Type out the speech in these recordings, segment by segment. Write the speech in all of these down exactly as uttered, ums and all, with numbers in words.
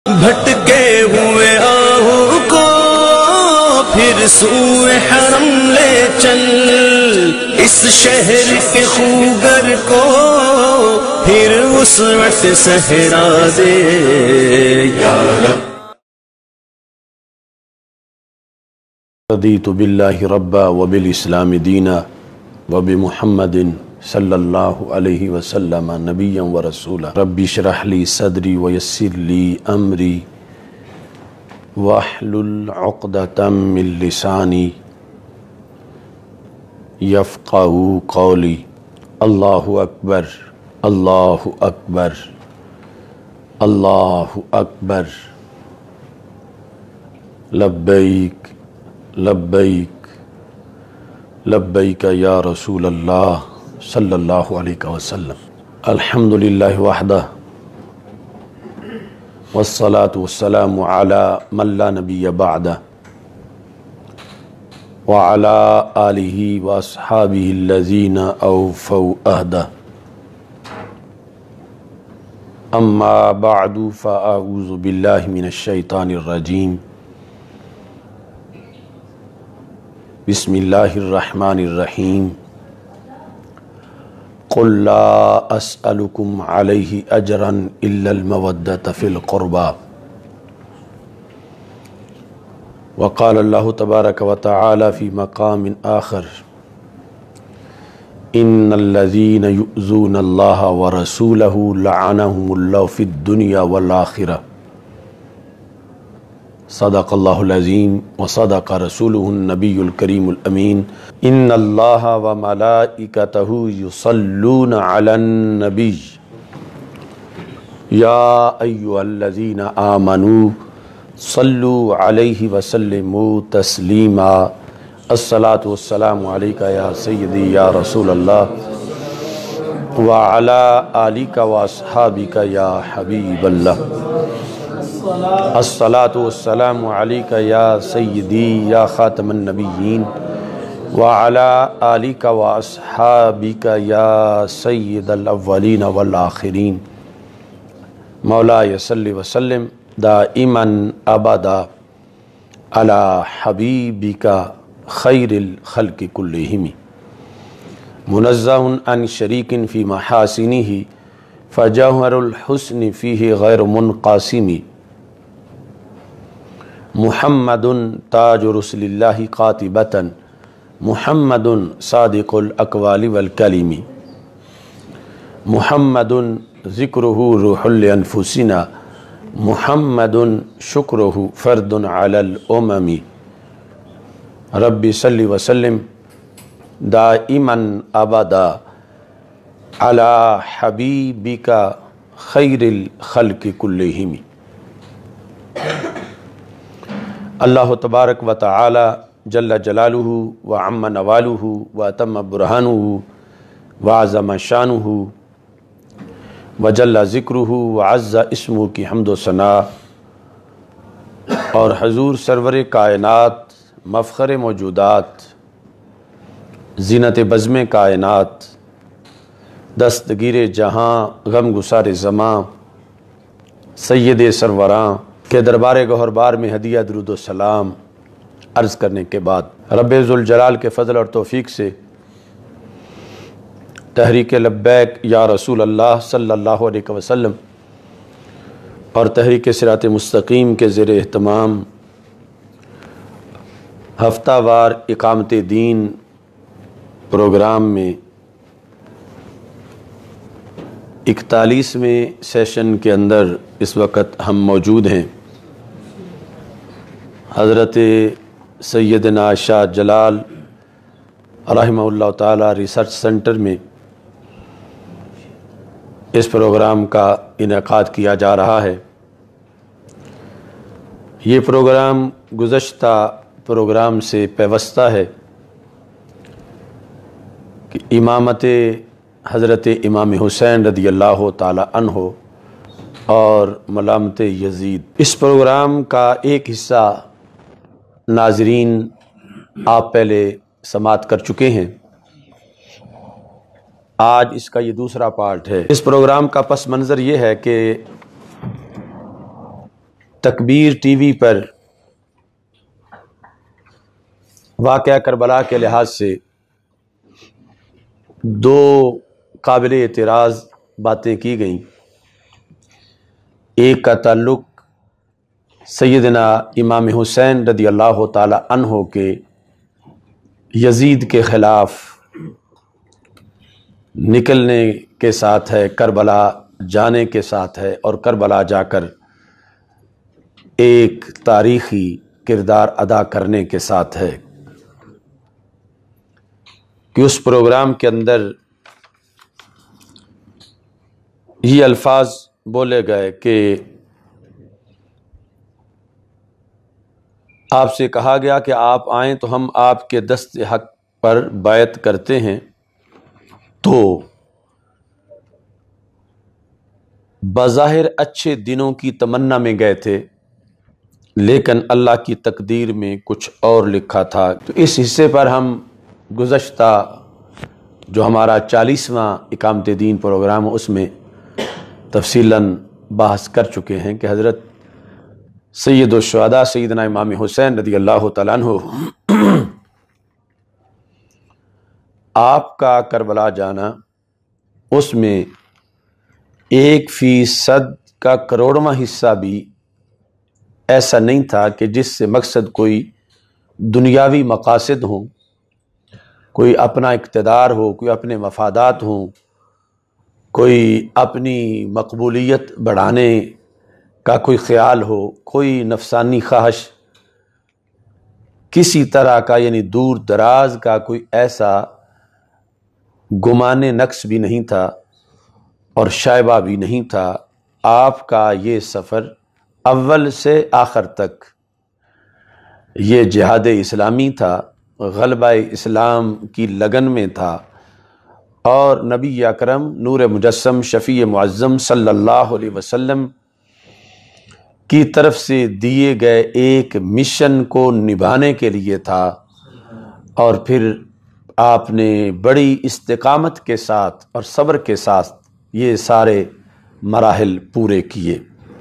بھٹکے ہوئے آہو کو پھر سوئے حرم لے چل، اس شہر کے خوگر کو پھر اس وقت صحرا دے یا رب۔ رضیت باللہ ربا وبالاسلام دینا وبمحمد صلی اللہ علیہ وسلم نبیا ورسولا۔ رب اشرح لی صدری ویسر لی امری واحلل عقدۃ من لسانی یفقہوا قولی۔ اللہ اکبر اللہ اکبر اللہ اکبر، لبیک لبیک لبیک یا رسول اللہ صلی اللہ علیہ وسلم۔ الحمدللہ وحدہ والصلاة والسلام علی من لا نبی بعدہ وعلی آلہ واصحابہ الذین اوفوا عہدہ، اما بعد فاعوذ باللہ من الشیطان الرجیم۔ بسم اللہ الرحمن الرحیم۔ قل لا اسألکم علیہ اجرا الا المودۃ فی القربى۔ وقال اللہ تبارک وتعالی فی مقام آخر، ان الذین یؤذون اللہ ورسولہ لعنہم اللہ فی الدنیا والآخرہ۔ صدق اللہ العظیم وصدق رسولہ النبی الکریم الامین۔ ان اللہ وملائکتہ یصلون علی النبی یا ایہا الذین آمنوا صلوا علیہ وسلموا تسلیما۔ الصلاة والسلام علیک یا سیدی یا رسول اللہ وعلی آلک واصحابک یا حبیب اللہ۔ الصلاة والسلام علیک یا سیدی یا خاتم النبیین وعلی آلک واصحابک یا سید الاولین والآخرین۔ مولاي صلی وسلم دائما ابدا علی حبیبک خیر الخلق کلہم، منزہ عن شریک فی محاسنہ فجوہر الحسن فیہ غیر منقاسم۔ محمد تاج رسل اللہ قاطبۃ، محمد صادق الاقوال والکلم، محمد ذکرہ روح لانفسنا، محمد شکرہ فرد علی الامم۔ رب صلی وسلم دائما ابدا علی حبیبک خیر الخلق کلہم۔ اللہ تبارک و تعالی جل جلالہ وعم نوالہ واتم برہانہ وعظم شانہ وجل ذکرہ وعز اسمہ کی حمد و ثناء، اور حضور سرور کائنات مفخر موجودات زینت بزم کائنات دستگیر جہاں غم گسار زماں سید سروراں کے دربار گہربار میں ہدیہ درود و سلام عرض کرنے کے بعد، رب ذوالجلال کے فضل اور توفیق سے تحریک لبیک یا رسول اللہ صلی اللہ علیہ وسلم اور تحریک صراط مستقیم کے زیر اہتمام ہفتہ وار اقامت دین پروگرام میں اکتالیسویں سیشن کے اندر اس وقت ہم موجود ہیں۔ حضرت سیدنا شاہ جلال رحمہ اللہ تعالی ریسرچ سینٹر میں اس پروگرام کا انعقاد کیا جا رہا ہے۔ یہ پروگرام گزشتہ پروگرام سے پیوستہ ہے کہ امامت حضرت امام حسین رضی اللہ تعالی عنہ اور ملامت یزید۔ اس پروگرام کا ایک حصہ ناظرین آپ پہلے سماعت کر چکے ہیں، آج اس کا یہ دوسرا پارٹ ہے۔ اس پروگرام کا پس منظر یہ ہے کہ تکبیر ٹی وی پر واقعہ کربلا کے لحاظ سے دو قابل اعتراض باتیں کی گئیں۔ ایک کا تعلق سیدنا امام حسین رضی اللہ تعالی عنہ کے یزید کے خلاف نکلنے کے ساتھ ہے، کربلا جانے کے ساتھ ہے، اور کربلا جا کر ایک تاریخی کردار ادا کرنے کے ساتھ ہے کہ اس پروگرام کے اندر یہ الفاظ بولے گئے کہ آپ سے کہا گیا کہ آپ آئیں تو ہم آپ کے دست حق پر بیعت کرتے ہیں، تو بظاہر اچھے دنوں کی تمنا میں گئے تھے، لیکن اللہ کی تقدیر میں کچھ اور لکھا تھا۔ تو اس حصے پر ہم گزشتہ جو ہمارا چالیسواں اقامت دین پروگرام اس میں تفصیلاً بحث کر چکے ہیں کہ حضرت سید الشہداء سیدنا امام حسین رضی اللہ تعالیٰ عنہ آپ کا کربلا جانا، اس میں ایک فیصد کا کروڑواں حصہ بھی ایسا نہیں تھا کہ جس سے مقصد کوئی دنیاوی مقاصد ہوں، کوئی اپنا اقتدار ہو، کوئی اپنے مفادات ہوں، کوئی اپنی مقبولیت بڑھانے کا کوئی خیال ہو، کوئی نفسانی خواہش کسی طرح کا، یعنی دور دراز کا کوئی ایسا گمان نقص بھی نہیں تھا اور شائبہ بھی نہیں تھا۔ آپ کا یہ سفر اول سے آخر تک یہ جہاد اسلامی تھا، غلبہ اسلام کی لگن میں تھا، اور نبی اکرم نور مجسم شفیع معظم صلی اللہ علیہ وسلم کی طرف سے دیے گئے ایک مشن کو نبھانے کے لیے تھا، اور پھر آپ نے بڑی استقامت کے ساتھ اور صبر کے ساتھ یہ سارے مراحل پورے کیے۔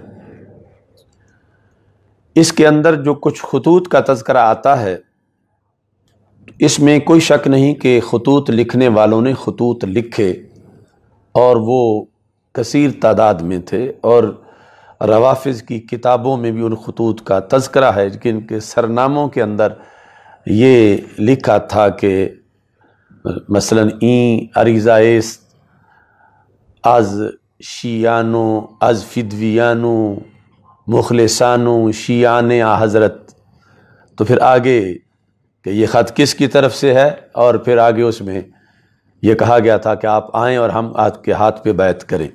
اس کے اندر جو کچھ خطوط کا تذکرہ آتا ہے، اس میں کوئی شک نہیں کہ خطوط لکھنے والوں نے خطوط لکھے، اور وہ کثیر تعداد میں تھے، اور روافظ کی کتابوں میں بھی ان خطوط کا تذکرہ ہے، جن کے سرناموں کے اندر یہ لکھا تھا کہ مثلاً این عریضہ است از شیعانو از فدویانو مخلصانو شیعان آ حضرت۔ تو پھر آگے کہ یہ خط کس کی طرف سے ہے، اور پھر آگے اس میں یہ کہا گیا تھا کہ آپ آئیں اور ہم آپ کے ہاتھ پہ بیعت کریں۔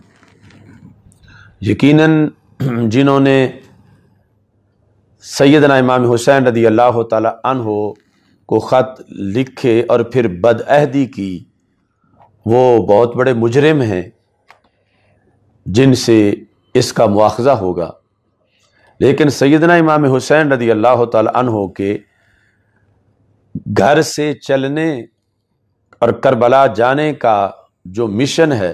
یقیناً جنہوں نے سیدنا امام حسین رضی اللہ تعالی عنہ کو خط لکھے اور پھر بدعہدی کی، وہ بہت بڑے مجرم ہیں جن سے اس کا مواخذہ ہوگا۔ لیکن سیدنا امام حسین رضی اللہ تعالی عنہ کے گھر سے چلنے اور کربلا جانے کا جو مشن ہے،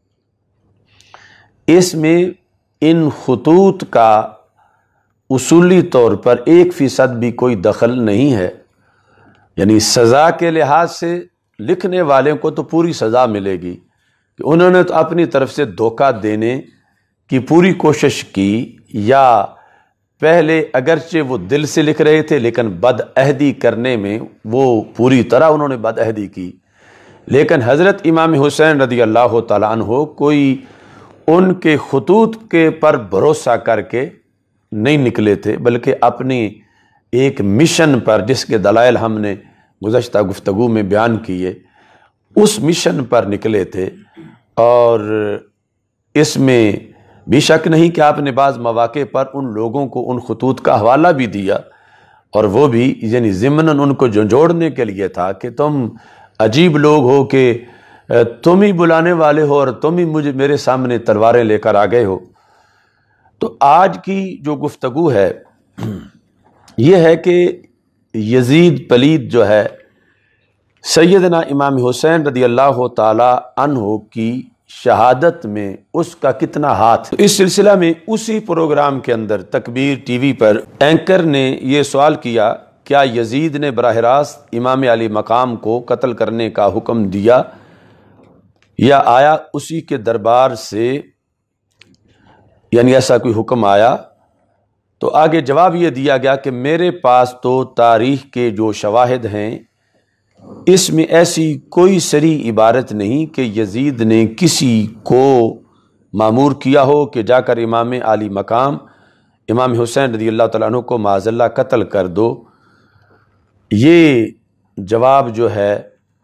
اس میں ان خطوط کا اصولی طور پر ایک فیصد بھی کوئی دخل نہیں ہے۔ یعنی سزا کے لحاظ سے لکھنے والے کو تو پوری سزا ملے گی کہ انہوں نے تو اپنی طرف سے دھوکہ دینے کی پوری کوشش کی، یا پہلے اگرچہ وہ دل سے لکھ رہے تھے لیکن بدعہدی کرنے میں وہ پوری طرح انہوں نے بدعہدی کی۔ لیکن حضرت امام حسین رضی اللہ تعالیٰ عنہ کوئی ان کے خطوط کے پر بھروسہ کر کے نہیں نکلے تھے، بلکہ اپنی ایک مشن پر، جس کے دلائل ہم نے گزشتہ گفتگو میں بیان کیے، اس مشن پر نکلے تھے۔ اور اس میں بھی شک نہیں کہ آپ نے بعض مواقع پر ان لوگوں کو ان خطوط کا حوالہ بھی دیا، اور وہ بھی یعنی ضمناً ان کو جھنجھوڑنے کے لیے تھا کہ تم عجیب لوگ ہو کہ تم ہی بلانے والے ہو اور تم ہی مجھے میرے سامنے تلواریں لے کر آ گئے ہو۔ تو آج کی جو گفتگو ہے یہ ہے کہ یزید پلید جو ہے، سیدنا امام حسین رضی اللہ تعالی عنہ کی شہادت میں اس کا کتنا ہاتھ ہے۔ اس سلسلہ میں اسی پروگرام کے اندر تکبیر ٹی وی پر اینکر نے یہ سوال کیا، کیا یزید نے براہ راست امام علی مقام کو قتل کرنے کا حکم دیا یا آیا اسی کے دربار سے یعنی ایسا کوئی حکم آیا؟ تو آگے جواب یہ دیا گیا کہ میرے پاس تو تاریخ کے جو شواہد ہیں اس میں ایسی کوئی صریح عبارت نہیں کہ یزید نے کسی کو مامور کیا ہو کہ جا کر امام علی مقام امام حسین رضی اللہ تعالیٰ عنہ کو معاذ اللہ قتل کر دو۔ یہ جواب جو ہے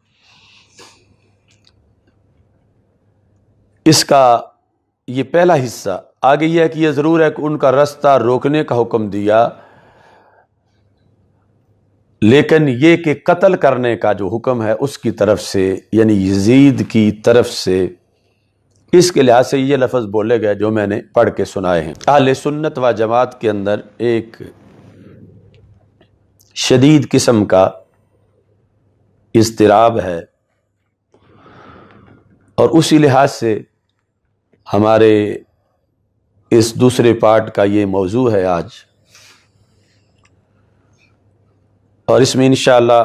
اس کا یہ پہلا حصہ۔ آگے یہ ہے کہ یہ ضرور ہے کہ ان کا رستہ روکنے کا حکم دیا، لیکن یہ کہ قتل کرنے کا جو حکم ہے اس کی طرف سے یعنی یزید کی طرف سے، اس کے لحاظ سے یہ لفظ بولے گئے جو میں نے پڑھ کے سنائے ہیں۔ اہل سنت و جماعت کے اندر ایک شدید قسم کا اضطراب ہے، اور اسی لحاظ سے ہمارے اس دوسرے پارٹ کا یہ موضوع ہے آج، اور اس میں انشاءاللہ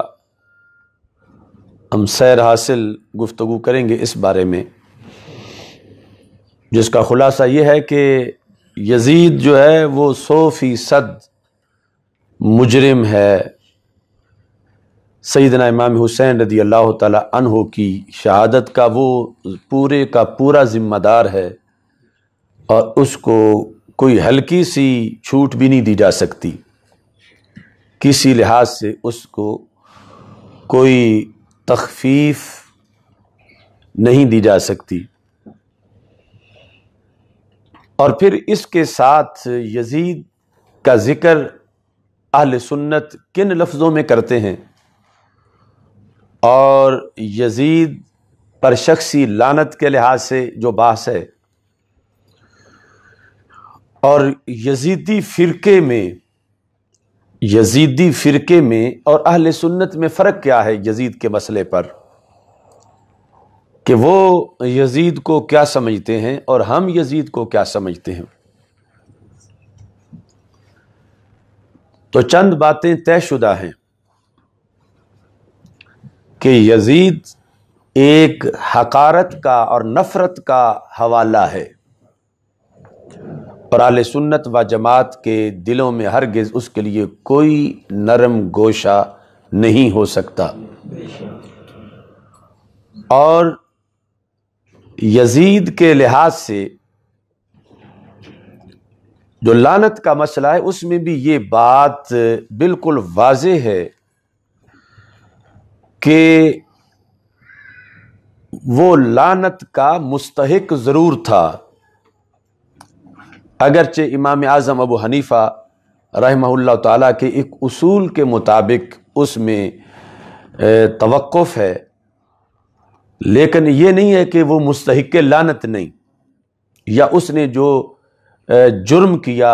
ہم سیر حاصل گفتگو کریں گے اس بارے میں، جس کا خلاصہ یہ ہے کہ یزید جو ہے وہ سو فیصد مجرم ہے، سیدنا امام حسین رضی اللہ تعالی عنہ کی شہادت کا وہ پورے کا پورا ذمہ دار ہے، اور اس کو کوئی ہلکی سی چھوٹ بھی نہیں دی جا سکتی، کسی لحاظ سے اس کو کوئی تخفیف نہیں دی جا سکتی۔ اور پھر اس کے ساتھ یزید کا ذکر اہل سنت کن لفظوں میں کرتے ہیں، اور یزید پر شخصی لعنت کے لحاظ سے جو بحث ہے، اور یزیدی فرقے میں یزیدی فرقے میں اور اہل سنت میں فرق کیا ہے یزید کے مسئلے پر، کہ وہ یزید کو کیا سمجھتے ہیں اور ہم یزید کو کیا سمجھتے ہیں۔ تو چند باتیں طے شدہ ہیں کہ یزید ایک حقارت کا اور نفرت کا حوالہ ہے، اور اہل سنت و جماعت کے دلوں میں ہرگز اس کے لیے کوئی نرم گوشہ نہیں ہو سکتا۔ اور یزید کے لحاظ سے جو لعنت کا مسئلہ ہے اس میں بھی یہ بات بالکل واضح ہے کہ وہ لعنت کا مستحق ضرور تھا، اگرچہ امام اعظم ابو حنیفہ رحمہ اللہ تعالیٰ کے ایک اصول کے مطابق اس میں توقف ہے، لیکن یہ نہیں ہے کہ وہ مستحق لعنت نہیں، یا اس نے جو جرم کیا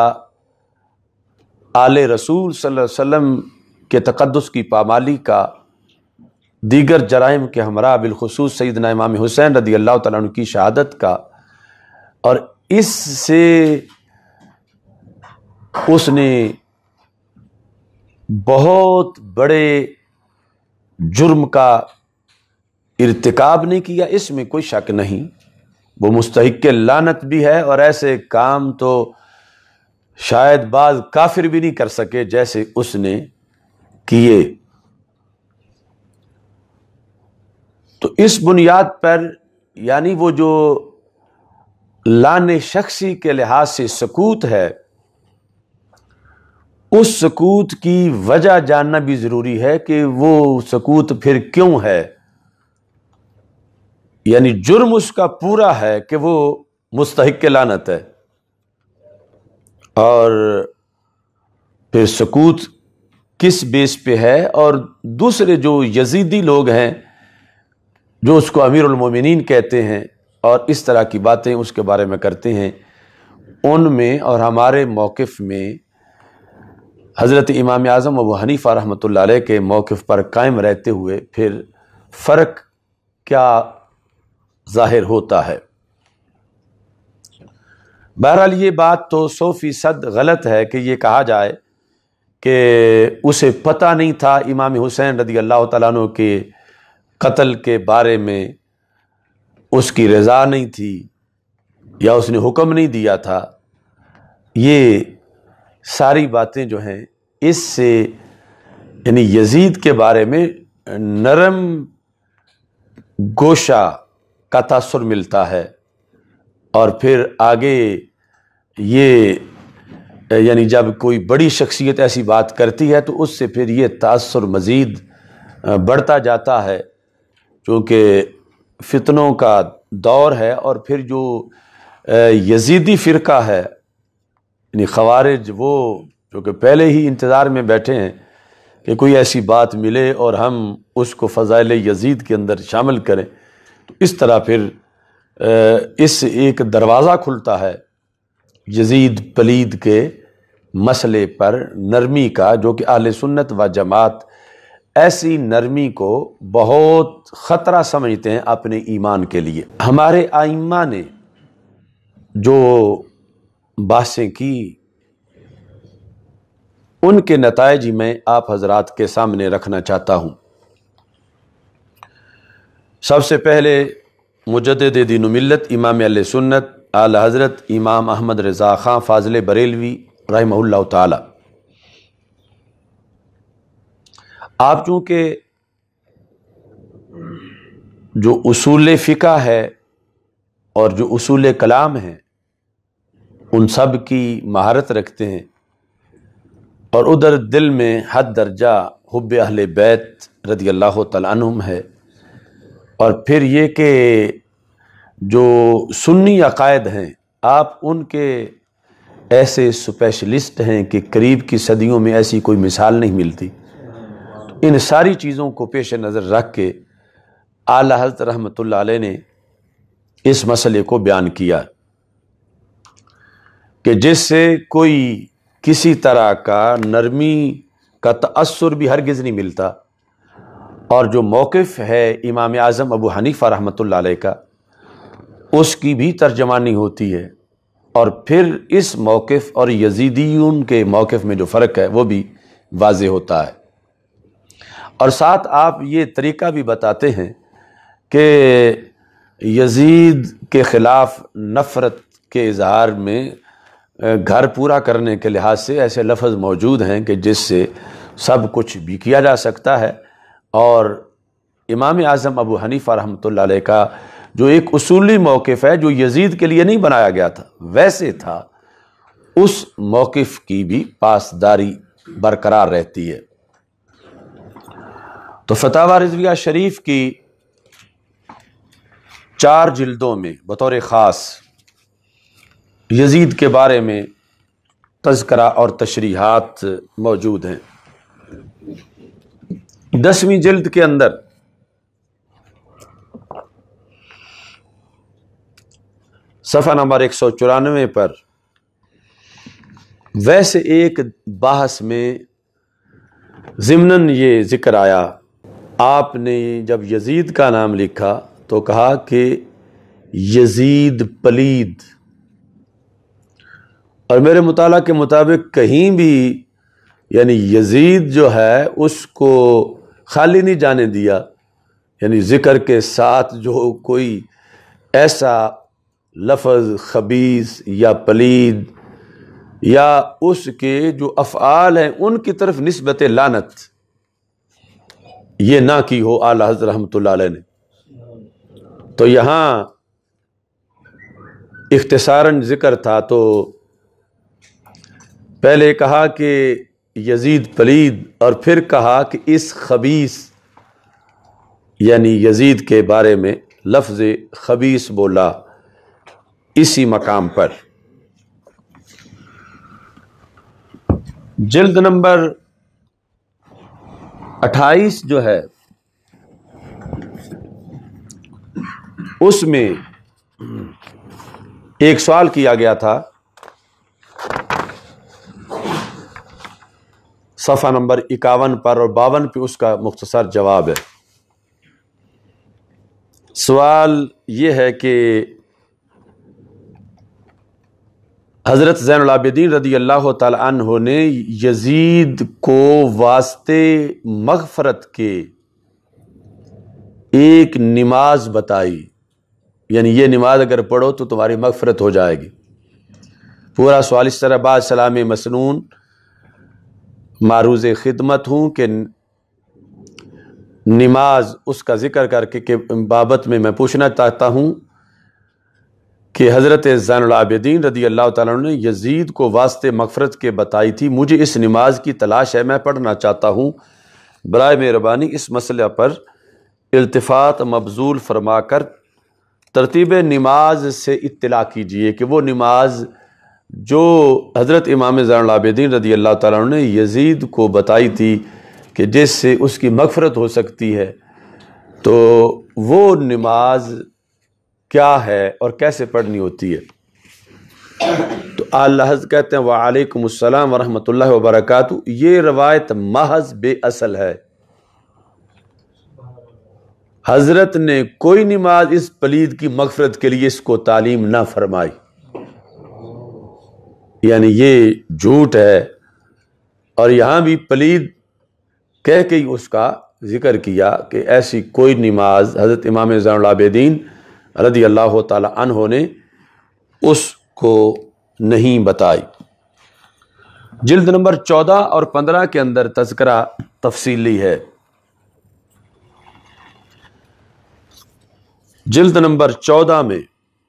آل رسول صلی اللہ علیہ وسلم کے تقدس کی پامالی کا، دیگر جرائم کے ہمراہ بالخصوص سیدنا امام حسین رضی اللہ تعالیٰ عنہ کی شہادت کا، اور اس سے اس نے بہت بڑے جرم کا ارتکاب نہیں کیا، اس میں کوئی شک نہیں، وہ مستحق لعنت بھی ہے، اور ایسے کام تو شاید بعض کافر بھی نہیں کر سکے جیسے اس نے کیے۔ تو اس بنیاد پر یعنی وہ جو لعن شخصی کے لحاظ سے سکوت ہے، اس سکوت کی وجہ جاننا بھی ضروری ہے کہ وہ سکوت پھر کیوں ہے، یعنی جرم اس کا پورا ہے کہ وہ مستحق لعنت ہے، اور پھر سکوت کس بیس پہ ہے، اور دوسرے جو یزیدی لوگ ہیں جو اس کو امیر المومنین کہتے ہیں اور اس طرح کی باتیں اس کے بارے میں کرتے ہیں، ان میں اور ہمارے موقف میں حضرت امام اعظم ابو حنیفہ رحمۃ اللہ علیہ کے موقف پر قائم رہتے ہوئے پھر فرق کیا ظاہر ہوتا ہے۔ بہرحال یہ بات تو سو فیصد غلط ہے کہ یہ کہا جائے کہ اسے پتہ نہیں تھا امام حسین رضی اللہ تعالیٰ عنہ کے قتل کے بارے میں، اس کی رضا نہیں تھی یا اس نے حکم نہیں دیا تھا۔ یہ ساری باتیں جو ہیں اس سے یعنی یزید کے بارے میں نرم گوشہ کا تاثر ملتا ہے، اور پھر آگے یہ یعنی جب کوئی بڑی شخصیت ایسی بات کرتی ہے تو اس سے پھر یہ تاثر مزید بڑھتا جاتا ہے، چونکہ فتنوں کا دور ہے۔ اور پھر جو یزیدی فرقہ ہے یعنی خوارج، وہ جو کہ پہلے ہی انتظار میں بیٹھے ہیں کہ کوئی ایسی بات ملے اور ہم اس کو فضائل یزید کے اندر شامل کریں، تو اس طرح پھر اس سے ایک دروازہ کھلتا ہے یزید پلید کے مسئلے پر نرمی کا، جو کہ اہل سنت و جماعت ایسی نرمی کو بہت خطرہ سمجھتے ہیں اپنے ایمان کے لیے۔ ہمارے ائمہ نے جو بحثیں کی ان کے نتائج میں آپ حضرات کے سامنے رکھنا چاہتا ہوں۔ سب سے پہلے مجدد دین و ملت امام اہل سنت اعلی حضرت امام احمد رضا خان فاضل بریلوی رحمہ اللہ تعالی، آپ چونکہ جو اصول فقہ ہے اور جو اصول کلام ہیں ان سب کی مہارت رکھتے ہیں، اور ادھر دل میں حد درجہ حب اہل بیت رضی اللہ تعالیٰ عنہم ہے، اور پھر یہ کہ جو سنی عقائد ہیں آپ ان کے ایسے اسپیشلسٹ ہیں کہ قریب کی صدیوں میں ایسی کوئی مثال نہیں ملتی۔ ان ساری چیزوں کو پیش نظر رکھ کے اعلیٰ حضرت رحمۃ اللہ علیہ نے اس مسئلے کو بیان کیا کہ جس سے کوئی کسی طرح کا نرمی کا تأثر بھی ہرگز نہیں ملتا، اور جو موقف ہے امام اعظم ابو حنیفہ رحمۃ اللہ علیہ کا اس کی بھی ترجمانی ہوتی ہے، اور پھر اس موقف اور یزیدیون کے موقف میں جو فرق ہے وہ بھی واضح ہوتا ہے۔ اور ساتھ آپ یہ طریقہ بھی بتاتے ہیں کہ یزید کے خلاف نفرت کے اظہار میں گھر پورا کرنے کے لحاظ سے ایسے لفظ موجود ہیں کہ جس سے سب کچھ بھی کیا جا سکتا ہے، اور امام اعظم ابو حنیفہ رحمۃ اللہ علیہ کا جو ایک اصولی موقف ہے جو یزید کے لیے نہیں بنایا گیا تھا ویسے تھا، اس موقف کی بھی پاسداری برقرار رہتی ہے۔ تو فتاوی رضویہ شریف کی چار جلدوں میں بطور خاص یزید کے بارے میں تذکرہ اور تشریحات موجود ہیں۔ دسویں جلد کے اندر صفحہ نمبر ایک سو چورانوے پر ویسے ایک بحث میں ضمناً یہ ذکر آیا، آپ نے جب یزید کا نام لکھا تو کہا کہ یزید پلید، اور میرے مطالعہ کے مطابق کہیں بھی یعنی یزید جو ہے اس کو خالی نہیں جانے دیا، یعنی ذکر کے ساتھ جو کوئی ایسا لفظ خبیث یا پلید یا اس کے جو افعال ہیں ان کی طرف نسبت لعنت یہ نہ کی ہو اعلیٰ حضرت رحمۃ اللہ علیہ نے۔ تو یہاں اختصاراً ذکر تھا، تو پہلے کہا کہ یزید پلید، اور پھر کہا کہ اس خبیث یعنی یزید کے بارے میں لفظ خبیث بولا اسی مقام پر۔ جلد نمبر اٹھائیس جو ہے اس میں ایک سوال کیا گیا تھا، صفحہ نمبر اکاون پر اور باون پہ اس کا مختصر جواب ہے۔ سوال یہ ہے کہ حضرت زین العابدین رضی اللہ تعالی عنہ نے یزید کو واسطے مغفرت کے ایک نماز بتائی، یعنی یہ نماز اگر پڑھو تو تمہاری مغفرت ہو جائے گی۔ پورا سوال اس طرح بعد سلام مسنون معروض خدمت ہوں کہ نماز اس کا ذکر کر کے کہ بابت میں میں پوچھنا چاہتا ہوں کہ حضرت زین العابدین رضی اللہ تعالیٰ عنہ نے یزید کو واسطے مغفرت کے بتائی تھی، مجھے اس نماز کی تلاش ہے، میں پڑھنا چاہتا ہوں، برائے مہربانی اس مسئلہ پر التفات مبذول فرما کر ترتیب نماز سے اطلاع کیجئے کہ وہ نماز جو حضرت امام زین العابدین رضی اللہ تعالیٰ عنہ نے یزید کو بتائی تھی کہ جس سے اس کی مغفرت ہو سکتی ہے، تو وہ نماز کیا ہے اور کیسے پڑھنی ہوتی ہے؟ تو اعلیٰ حضرت کہتے ہیں وعلیکم السلام ورحمۃ اللہ وبرکاتہ، یہ روایت محض بے اصل ہے، حضرت نے کوئی نماز اس پلید کی مغفرت کے لیے اس کو تعلیم نہ فرمائی، یعنی یہ جھوٹ ہے، اور یہاں بھی پلید کہہ کے ہی اس کا ذکر کیا کہ ایسی کوئی نماز حضرت امام زین العابدین رضی اللہ تعالی عنہ نے اس کو نہیں بتائی۔ جلد نمبر چودہ اور پندرہ کے اندر تذکرہ تفصیلی ہے۔ جلد نمبر چودہ میں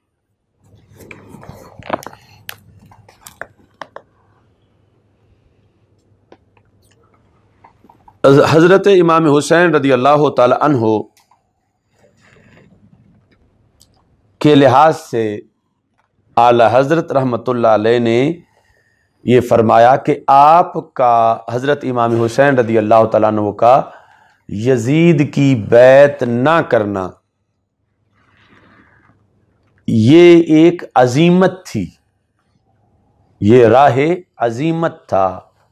حضرت امام حسین رضی اللہ تعالی عنہ کے لحاظ سے اعلی حضرت رحمۃ اللہ علیہ نے یہ فرمایا کہ آپ کا حضرت امام حسین رضی اللہ تعالیٰ عنہ کا یزید کی بیعت نہ کرنا یہ ایک عزیمت تھی، یہ راہ عزیمت تھا،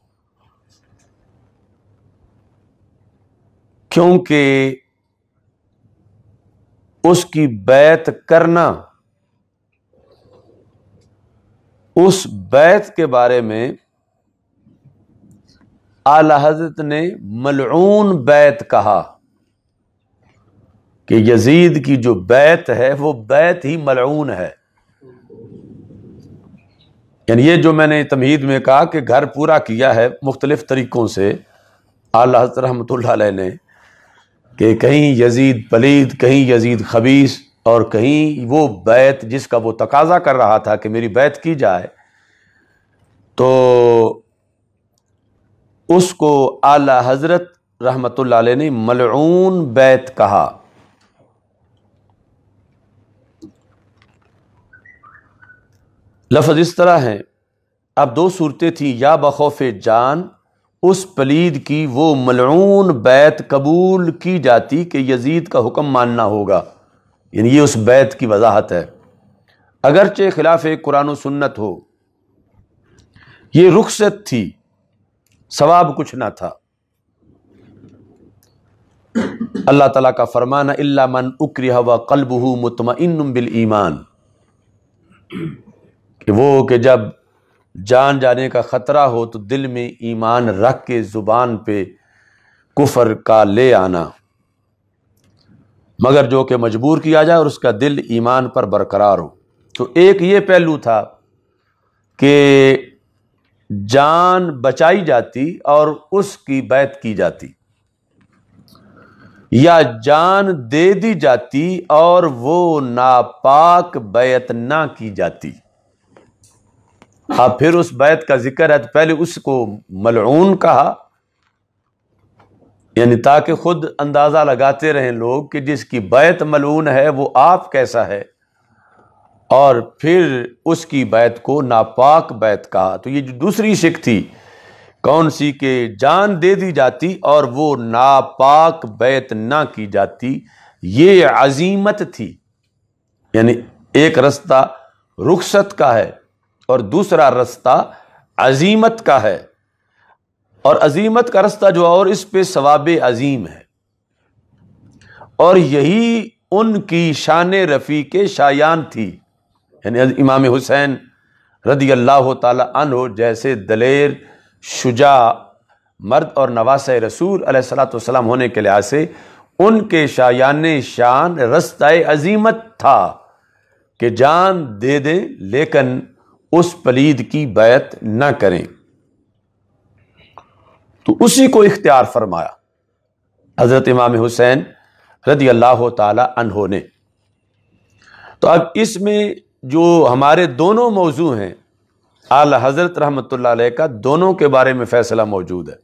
کیونکہ اس کی بیعت کرنا، اس بیعت کے بارے میں اعلی حضرت نے ملعون بیعت کہا کہ یزید کی جو بیعت ہے وہ بیعت ہی ملعون ہے۔ یعنی یہ جو میں نے تمہید میں کہا کہ گھر پورا کیا ہے مختلف طریقوں سے اعلی حضرت رحمۃ اللہ علیہ نے، کہ کہیں یزید پلید، کہیں یزید خبیث، اور کہیں وہ بیعت جس کا وہ تقاضا کر رہا تھا کہ میری بیعت کی جائے، تو اس کو اعلی حضرت رحمۃ اللہ علیہ نے ملعون بیعت کہا۔ لفظ اس طرح ہیں، اب دو صورتیں تھیں، یا بخوف جان اس پلید کی وہ ملعون بیعت قبول کی جاتی کہ یزید کا حکم ماننا ہوگا، یعنی یہ اس بیعت کی وضاحت ہے، اگرچہ خلاف قرآن و سنت ہو، یہ رخصت تھی، ثواب کچھ نہ تھا۔ اللہ تعالیٰ کا فرمان الا من اکرہ وقلبہ مطمئن بالایمان، کہ وہ کہ جب جان جانے کا خطرہ ہو تو دل میں ایمان رکھ کے زبان پہ کفر کا لے آنا، مگر جو کہ مجبور کیا جائے اور اس کا دل ایمان پر برقرار ہو۔ تو ایک یہ پہلو تھا کہ جان بچائی جاتی اور اس کی بیعت کی جاتی، یا جان دے دی جاتی اور وہ ناپاک بیعت نہ کی جاتی۔ اب پھر اس بیعت کا ذکر ہے تو پہلے اس کو ملعون کہا، یعنی تاکہ خود اندازہ لگاتے رہیں لوگ کہ جس کی بیعت ملعون ہے وہ آپ کیسا ہے، اور پھر اس کی بیعت کو ناپاک بیعت کہا۔ تو یہ جو دوسری شک تھی کون سی کہ جان دے دی جاتی اور وہ ناپاک بیعت نہ کی جاتی، یہ عزیمت تھی، یعنی ایک رستہ رخصت کا ہے اور دوسرا رستہ عزیمت کا ہے، اور عزیمت کا رستہ جو اور اس پہ ثواب عظیم ہے، اور یہی ان کی شان رفیع کے شایان تھی، یعنی امام حسین رضی اللہ تعالی عنہ جیسے دلیر شجاع مرد اور نواسہ رسول علیہ الصلوۃ والسلام ہونے کے لحاظ سے ان کے شایان شان رستہ عزیمت تھا کہ جان دے دیں لیکن اس پلید کی بیعت نہ کریں، تو اسی کو اختیار فرمایا حضرت امام حسین رضی اللہ تعالی عنہ نے۔ تو اب اس میں جو ہمارے دونوں موضوع ہیں اعلی حضرت رحمۃ اللہ علیہ کا، دونوں کے بارے میں فیصلہ موجود ہے۔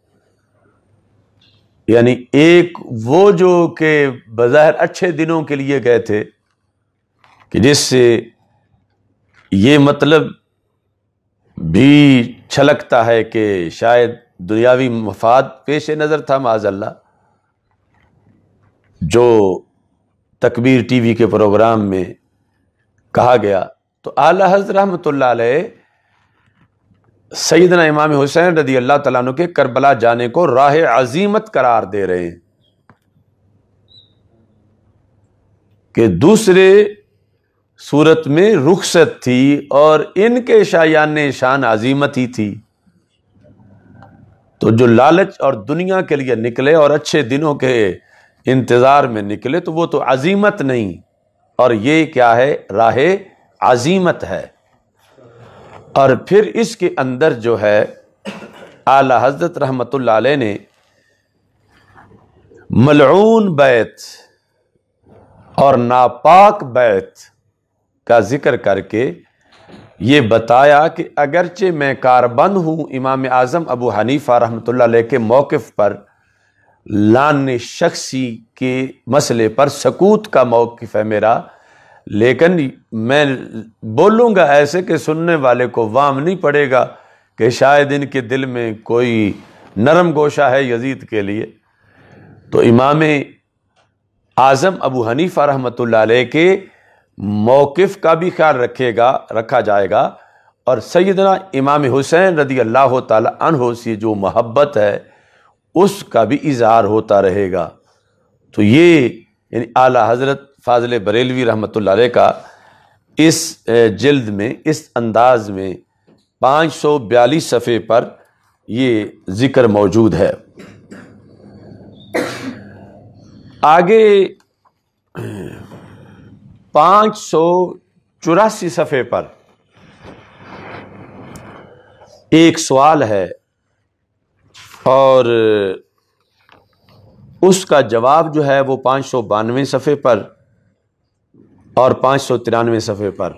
یعنی ایک وہ جو کہ بظاہر اچھے دنوں کے لیے گئے تھے کہ جس سے یہ مطلب بھی چھلکتا ہے کہ شاید دنیاوی مفاد پیش نظر تھا معاذ اللہ، جو تکبیر ٹی وی کے پروگرام میں کہا گیا، تو اعلی حضرت رحمۃ اللہ علیہ سیدنا امام حسین رضی اللہ تعالیٰ عنہ کے کربلا جانے کو راہ عزیمت قرار دے رہے ہیں کہ دوسرے صورت میں رخصت تھی اور ان کے شایان شان عزیمت ہی تھی، تو جو لالچ اور دنیا کے لیے نکلے اور اچھے دنوں کے انتظار میں نکلے تو وہ تو عزیمت نہیں، اور یہ کیا ہے؟ راہ عزیمت ہے۔ اور پھر اس کے اندر جو ہے اعلی حضرت رحمۃ اللہ علیہ نے ملعون بیعت اور ناپاک بیعت کا ذکر کر کے یہ بتایا کہ اگرچہ میں کاربند ہوں امام اعظم ابو حنیفہ رحمۃ اللہ علیہ کے موقف پر، لان شخصی کے مسئلے پر سکوت کا موقف ہے میرا، لیکن میں بولوں گا ایسے کہ سننے والے کو وام نہیں پڑے گا کہ شاید ان کے دل میں کوئی نرم گوشہ ہے یزید کے لیے۔ تو امام اعظم ابو حنیفہ رحمۃ اللہ علیہ کے موقف کا بھی خیال رکھے گا رکھا جائے گا، اور سیدنا امام حسین رضی اللہ تعالی عنہ سے جو محبت ہے اس کا بھی اظہار ہوتا رہے گا۔ تو یہ یعنی اعلی حضرت فاضل بریلوی رحمۃ اللہ علیہ کا اس جلد میں اس انداز میں پانچ سو بیالیس صفحے پر یہ ذکر موجود ہے۔ آگے پانچ سو چوراسی صفحے پر ایک سوال ہے اور اس کا جواب جو ہے وہ پانچ سو بانوے صفحے پر اور پانچ سو ترانوے صفحے پر۔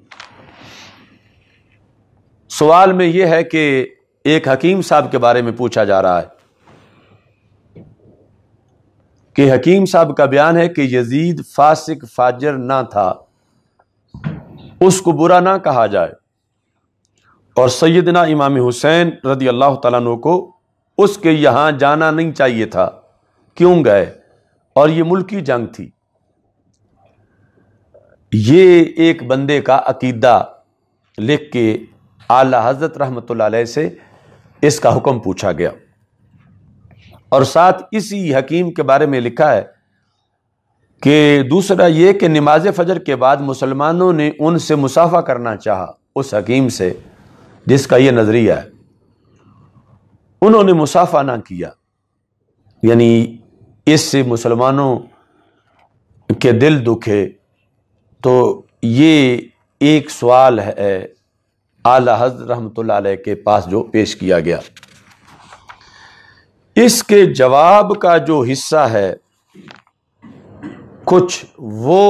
سوال میں یہ ہے کہ ایک حکیم صاحب کے بارے میں پوچھا جا رہا ہے کہ حکیم صاحب کا بیان ہے کہ یزید فاسق فاجر نہ تھا، اس کو برا نہ کہا جائے، اور سیدنا امام حسین رضی اللہ تعالیٰ عنہ کو اس کے یہاں جانا نہیں چاہیے تھا، کیوں گئے؟ اور یہ ملکی جنگ تھی۔ یہ ایک بندے کا عقیدہ لکھ کے اعلی حضرت رحمۃ اللہ علیہ سے اس کا حکم پوچھا گیا، اور ساتھ اسی حکیم کے بارے میں لکھا ہے کہ دوسرا یہ کہ نماز فجر کے بعد مسلمانوں نے ان سے مصافحہ کرنا چاہا، اس حکیم سے جس کا یہ نظریہ ہے، انہوں نے مصافحہ نہ کیا، یعنی اس سے مسلمانوں کے دل دکھے۔ تو یہ ایک سوال ہے اعلی حضرت رحمۃ اللہ علیہ کے پاس جو پیش کیا گیا۔ اس کے جواب کا جو حصہ ہے کچھ وہ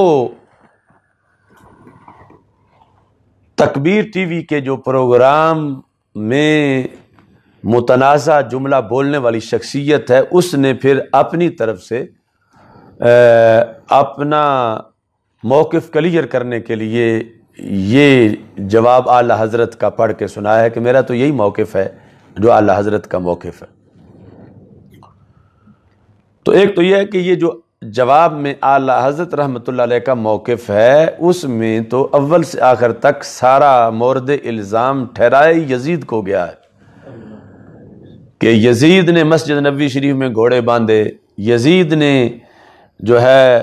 تکبیر ٹی وی کے جو پروگرام میں متنازع جملہ بولنے والی شخصیت ہے اس نے پھر اپنی طرف سے اپنا موقف کلیئر کرنے کے لیے یہ جواب اعلی حضرت کا پڑھ کے سنایا ہے کہ میرا تو یہی موقف ہے جو اعلی حضرت کا موقف ہے۔ تو ایک تو یہ ہے کہ یہ جو جواب میں اعلی حضرت رحمۃ اللہ علیہ کا موقف ہے اس میں تو اول سے آخر تک سارا مورد الزام ٹھہرائے یزید کو گیا ہے کہ یزید نے مسجد نبوی شریف میں گھوڑے باندھے، یزید نے جو ہے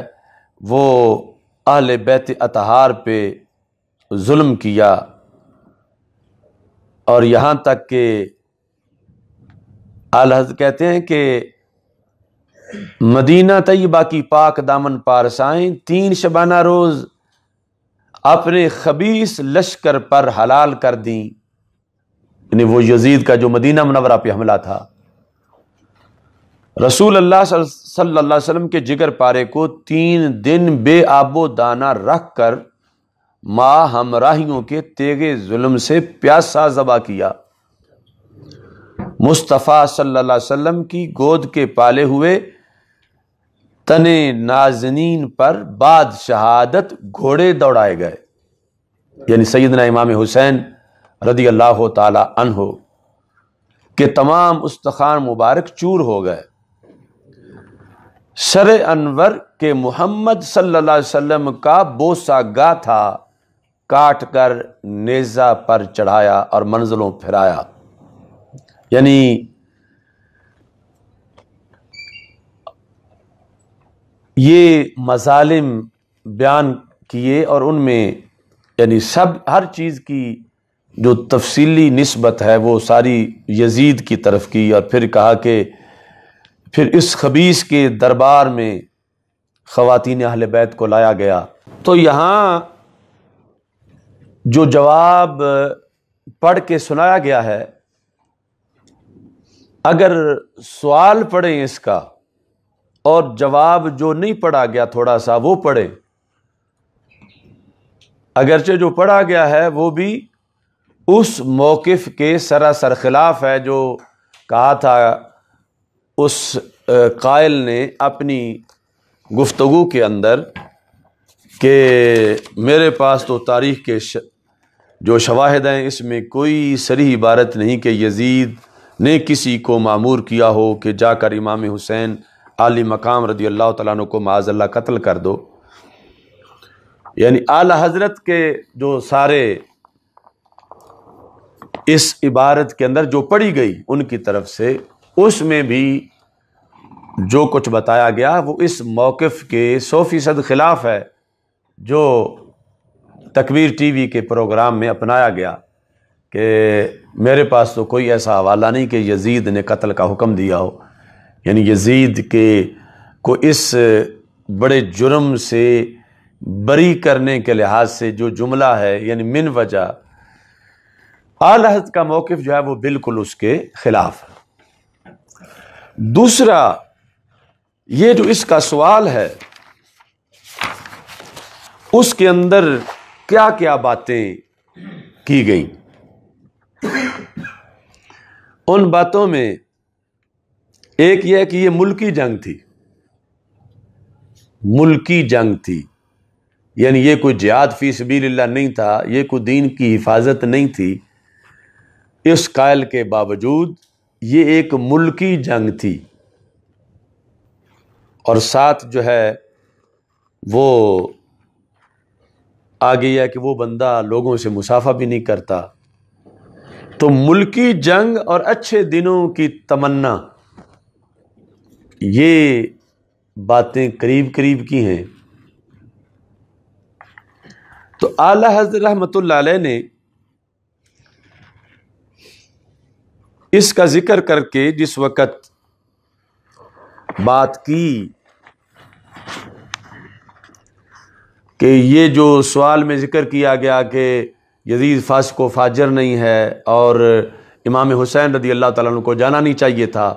وہ اہل بیت اطہار پہ ظلم کیا، اور یہاں تک کہ اعلی حضرت کہتے ہیں کہ مدینہ طیبہ کی پاک دامن پارسائیں تین شبانہ روز اپنے خبیث لشکر پر حلال کر دیں، یعنی وہ یزید کا جو مدینہ منورہ پہ حملہ تھا، رسول اللہ صلی اللہ علیہ وسلم کے جگر پارے کو تین دن بے آب و دانہ رکھ کر ماں ہمراہیوں کے تیغ ظلم سے پیاسا ذبح کیا۔ مصطفیٰ صلی اللہ علیہ وسلم کی گود کے پالے ہوئے تنے نازنین پر بعد شہادت گھوڑے دوڑائے گئے، یعنی سیدنا امام حسین رضی اللہ تعالی عنہ کے تمام استخوان مبارک چور ہو گئے۔ شرع انور کے محمد صلی اللہ علیہ وسلم کا بوسہ گا تھا کاٹ کر نیزہ پر چڑھایا اور منزلوں پھرایا، یعنی یہ مظالم بیان کیے اور ان میں یعنی سب ہر چیز کی جو تفصیلی نسبت ہے وہ ساری یزید کی طرف کی، اور پھر کہا کہ پھر اس خبیث کے دربار میں خواتین اہل بیت کو لایا گیا۔ تو یہاں جو جواب پڑھ کے سنایا گیا ہے، اگر سوال پڑھیں اس کا اور جواب جو نہیں پڑھا گیا تھوڑا سا وہ پڑھیں، اگرچہ جو پڑھا گیا ہے وہ بھی اس موقف کے سراسر خلاف ہے جو کہا تھا اس قائل نے اپنی گفتگو کے اندر کہ میرے پاس تو تاریخ کے جو شواہد ہیں اس میں کوئی صریح عبارت نہیں کہ یزید نے کسی کو مامور کیا ہو کہ جا کر امام حسین عالی مقام رضی اللہ تعالیٰ عنہ کو معاذ اللہ قتل کر دو، یعنی اعلی حضرت کے جو سارے اس عبارت کے اندر جو پڑھی گئی ان کی طرف سے، اس میں بھی جو کچھ بتایا گیا وہ اس موقف کے سو فیصد خلاف ہے جو تکبیر ٹی وی کے پروگرام میں اپنایا گیا کہ میرے پاس تو کوئی ایسا حوالہ نہیں کہ یزید نے قتل کا حکم دیا ہو، یعنی یزید کے کو اس بڑے جرم سے بری کرنے کے لحاظ سے جو جملہ ہے، یعنی من وجہ اعلی حضرت کا موقف جو ہے وہ بالکل اس کے خلاف ہے۔ دوسرا یہ جو اس کا سوال ہے اس کے اندر کیا کیا باتیں کی گئیں، ان باتوں میں ایک یہ کہ یہ ملکی جنگ تھی، ملکی جنگ تھی، یعنی یہ کوئی جہاد فی سبیل اللہ نہیں تھا، یہ کوئی دین کی حفاظت نہیں تھی، اس قائل کے باوجود یہ ایک ملکی جنگ تھی، اور ساتھ جو ہے وہ آگے یہ ہے کہ وہ بندہ لوگوں سے مصافحہ بھی نہیں کرتا، تو ملکی جنگ اور اچھے دنوں کی تمنا یہ باتیں قریب قریب کی ہیں۔ تو اعلی حضرت رحمۃ اللہ علیہ نے اس کا ذکر کر کے جس وقت بات کی کہ یہ جو سوال میں ذکر کیا گیا کہ یزید فاسق و فاجر نہیں ہے اور امام حسین رضی اللہ تعالیٰ عنہ کو جانا نہیں چاہیے تھا،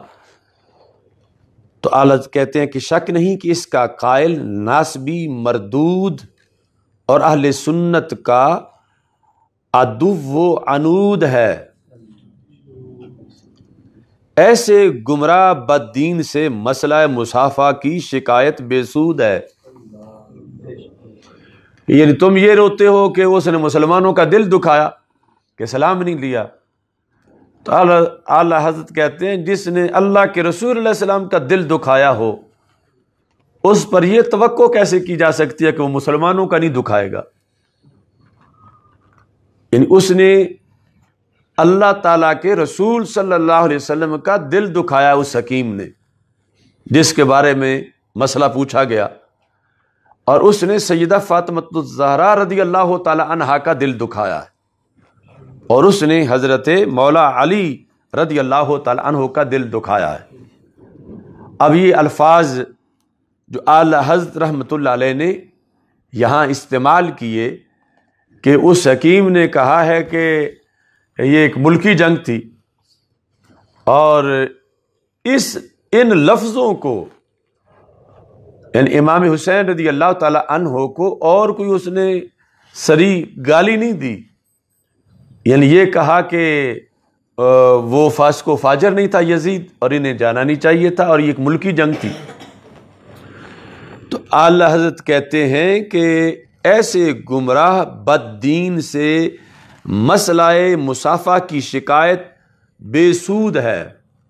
تو اعلیٰ کہتے ہیں کہ شک نہیں کہ اس کا قائل ناسبی مردود اور اہل سنت کا عدو و عنود ہے، ایسے گمراہ بد دین سے مسئلہ مصافحہ کی شکایت بے سود ہے۔ یعنی تم یہ روتے ہو کہ اس نے مسلمانوں کا دل دکھایا کہ سلام نہیں لیا، تو اعلی حضرت کہتے ہیں جس نے اللہ کے رسول علیہ السلام کا دل دکھایا ہو اس پر یہ توقع کیسے کی جا سکتی ہے کہ وہ مسلمانوں کا نہیں دکھائے گا؟ یعنی اس نے اللہ تعالیٰ کے رسول صلی اللہ علیہ وسلم کا دل دکھایا اس حکیم نے جس کے بارے میں مسئلہ پوچھا گیا، اور اس نے سیدہ فاطمہ الزہرا رضی اللہ تعالی عنہا کا دل دکھایا ہے۔ اور اس نے حضرت مولا علی رضی اللہ تعالی عنہ کا دل دکھایا ہے۔ اب یہ الفاظ جو اعلی حضرت رحمۃ اللہ علیہ نے یہاں استعمال کیے کہ اس حکیم نے کہا ہے کہ یہ ایک ملکی جنگ تھی، اور اس ان لفظوں کو یعنی امام حسین رضی اللہ تعالی عنہ کو اور کوئی اس نے سری گالی نہیں دی، یعنی یہ کہا کہ وہ فاسق و فاجر نہیں تھا یزید اور انہیں جانا نہیں چاہیے تھا، اور یہ ایک ملکی جنگ تھی۔ تو اعلی حضرت کہتے ہیں کہ ایسے گمراہ بد دین سے مسئلہ مصافحہ کی شکایت بے سود ہے۔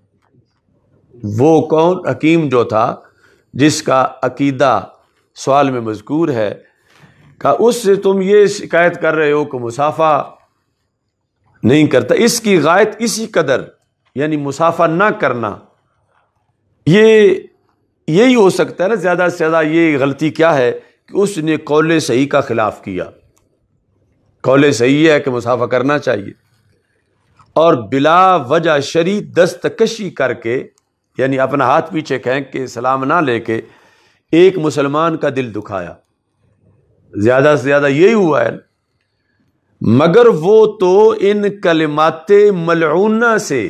وہ کون؟ حکیم جو تھا جس کا عقیدہ سوال میں مذکور ہے، کہ اس سے تم یہ شکایت کر رہے ہو کہ مصافحہ نہیں کرتا، اس کی غایت اسی قدر یعنی مصافحہ نہ کرنا، یہ یہی ہو سکتا ہے نا زیادہ سے زیادہ۔ یہ غلطی کیا ہے کہ اس نے قول صحیح کا خلاف کیا۔ قول صحیح ہے کہ مصافحہ کرنا چاہیے، اور بلا وجہ شرعی دستکشی کر کے یعنی اپنا ہاتھ پیچھے کھینک کے سلام نہ لے کے ایک مسلمان کا دل دکھایا، زیادہ سے زیادہ یہی ہوا ہے۔ مگر وہ تو ان کلمات ملعونہ سے،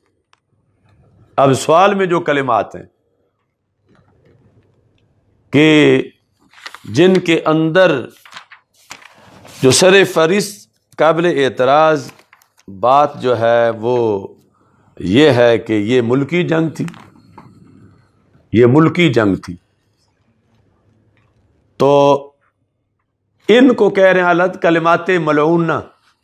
اب سوال میں جو کلمات ہیں کہ جن کے اندر جو سر فہرست قابل اعتراض بات جو ہے وہ یہ ہے کہ یہ ملکی جنگ تھی، یہ ملکی جنگ تھی، تو ان کو کہہ رہے ہیں الگ کلمات ملعونہ۔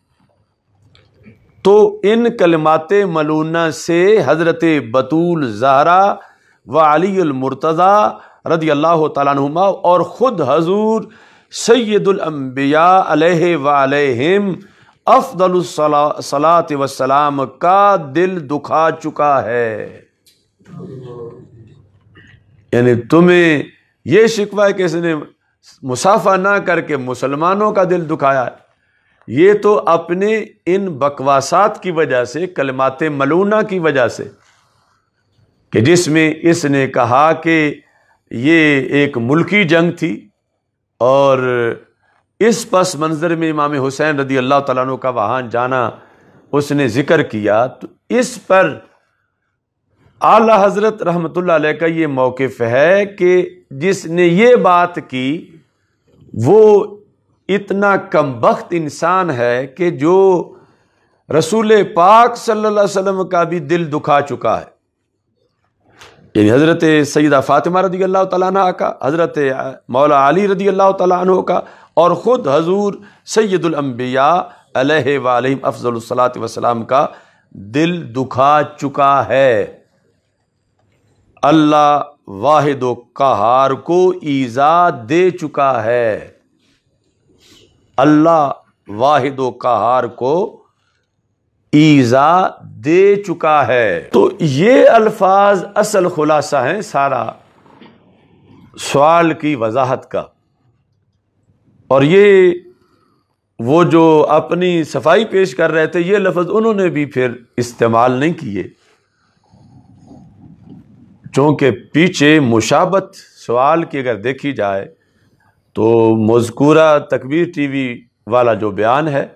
تو ان کلمات ملعونہ سے حضرت بطول زہرا و علی المرتضی رضی اللہ تعالیٰ عنہما اور خود حضور سید الانبیاء علیہ وعلیہم افضل الصلاۃ والسلام کا دل دکھا چکا ہے۔ یعنی تمہیں یہ شکوہ ہے کہ اس نے مصافحہ نہ کر کے مسلمانوں کا دل دکھایا ہے، یہ تو اپنے ان بکواسات کی وجہ سے، کلمات ملعونہ کی وجہ سے، کہ جس میں اس نے کہا کہ یہ ایک ملکی جنگ تھی، اور اس پس منظر میں امام حسین رضی اللہ تعالیٰ عنہ کا وہاں جانا اس نے ذکر کیا، تو اس پر اعلی حضرت رحمۃ اللہ علیہ کا یہ موقف ہے کہ جس نے یہ بات کی وہ اتنا کمبخت انسان ہے کہ جو رسول پاک صلی اللہ علیہ وسلم کا بھی دل دکھا چکا ہے، یعنی حضرت سیدہ فاطمہ رضی اللہ تعالیٰ عنہ کا، حضرت مولا علی رضی اللہ تعالیٰ عنہ کا، اور خود حضور سید الانبیاء علیہ وآلہم افضل الصلاۃ والسلام کا دل دکھا چکا ہے۔ اللہ واحد و قہار کو ایذا دے چکا ہے، اللہ واحد و قہار کو ایذا دے چکا ہے۔ تو یہ الفاظ اصل خلاصہ ہیں سارا سوال کی وضاحت کا، اور یہ وہ جو اپنی صفائی پیش کر رہے تھے یہ لفظ انہوں نے بھی پھر استعمال نہیں کیے، چونکہ پیچھے مشابہت سوال کی اگر دیکھی جائے تو مذکورہ تکبیر ٹی وی والا جو بیان ہے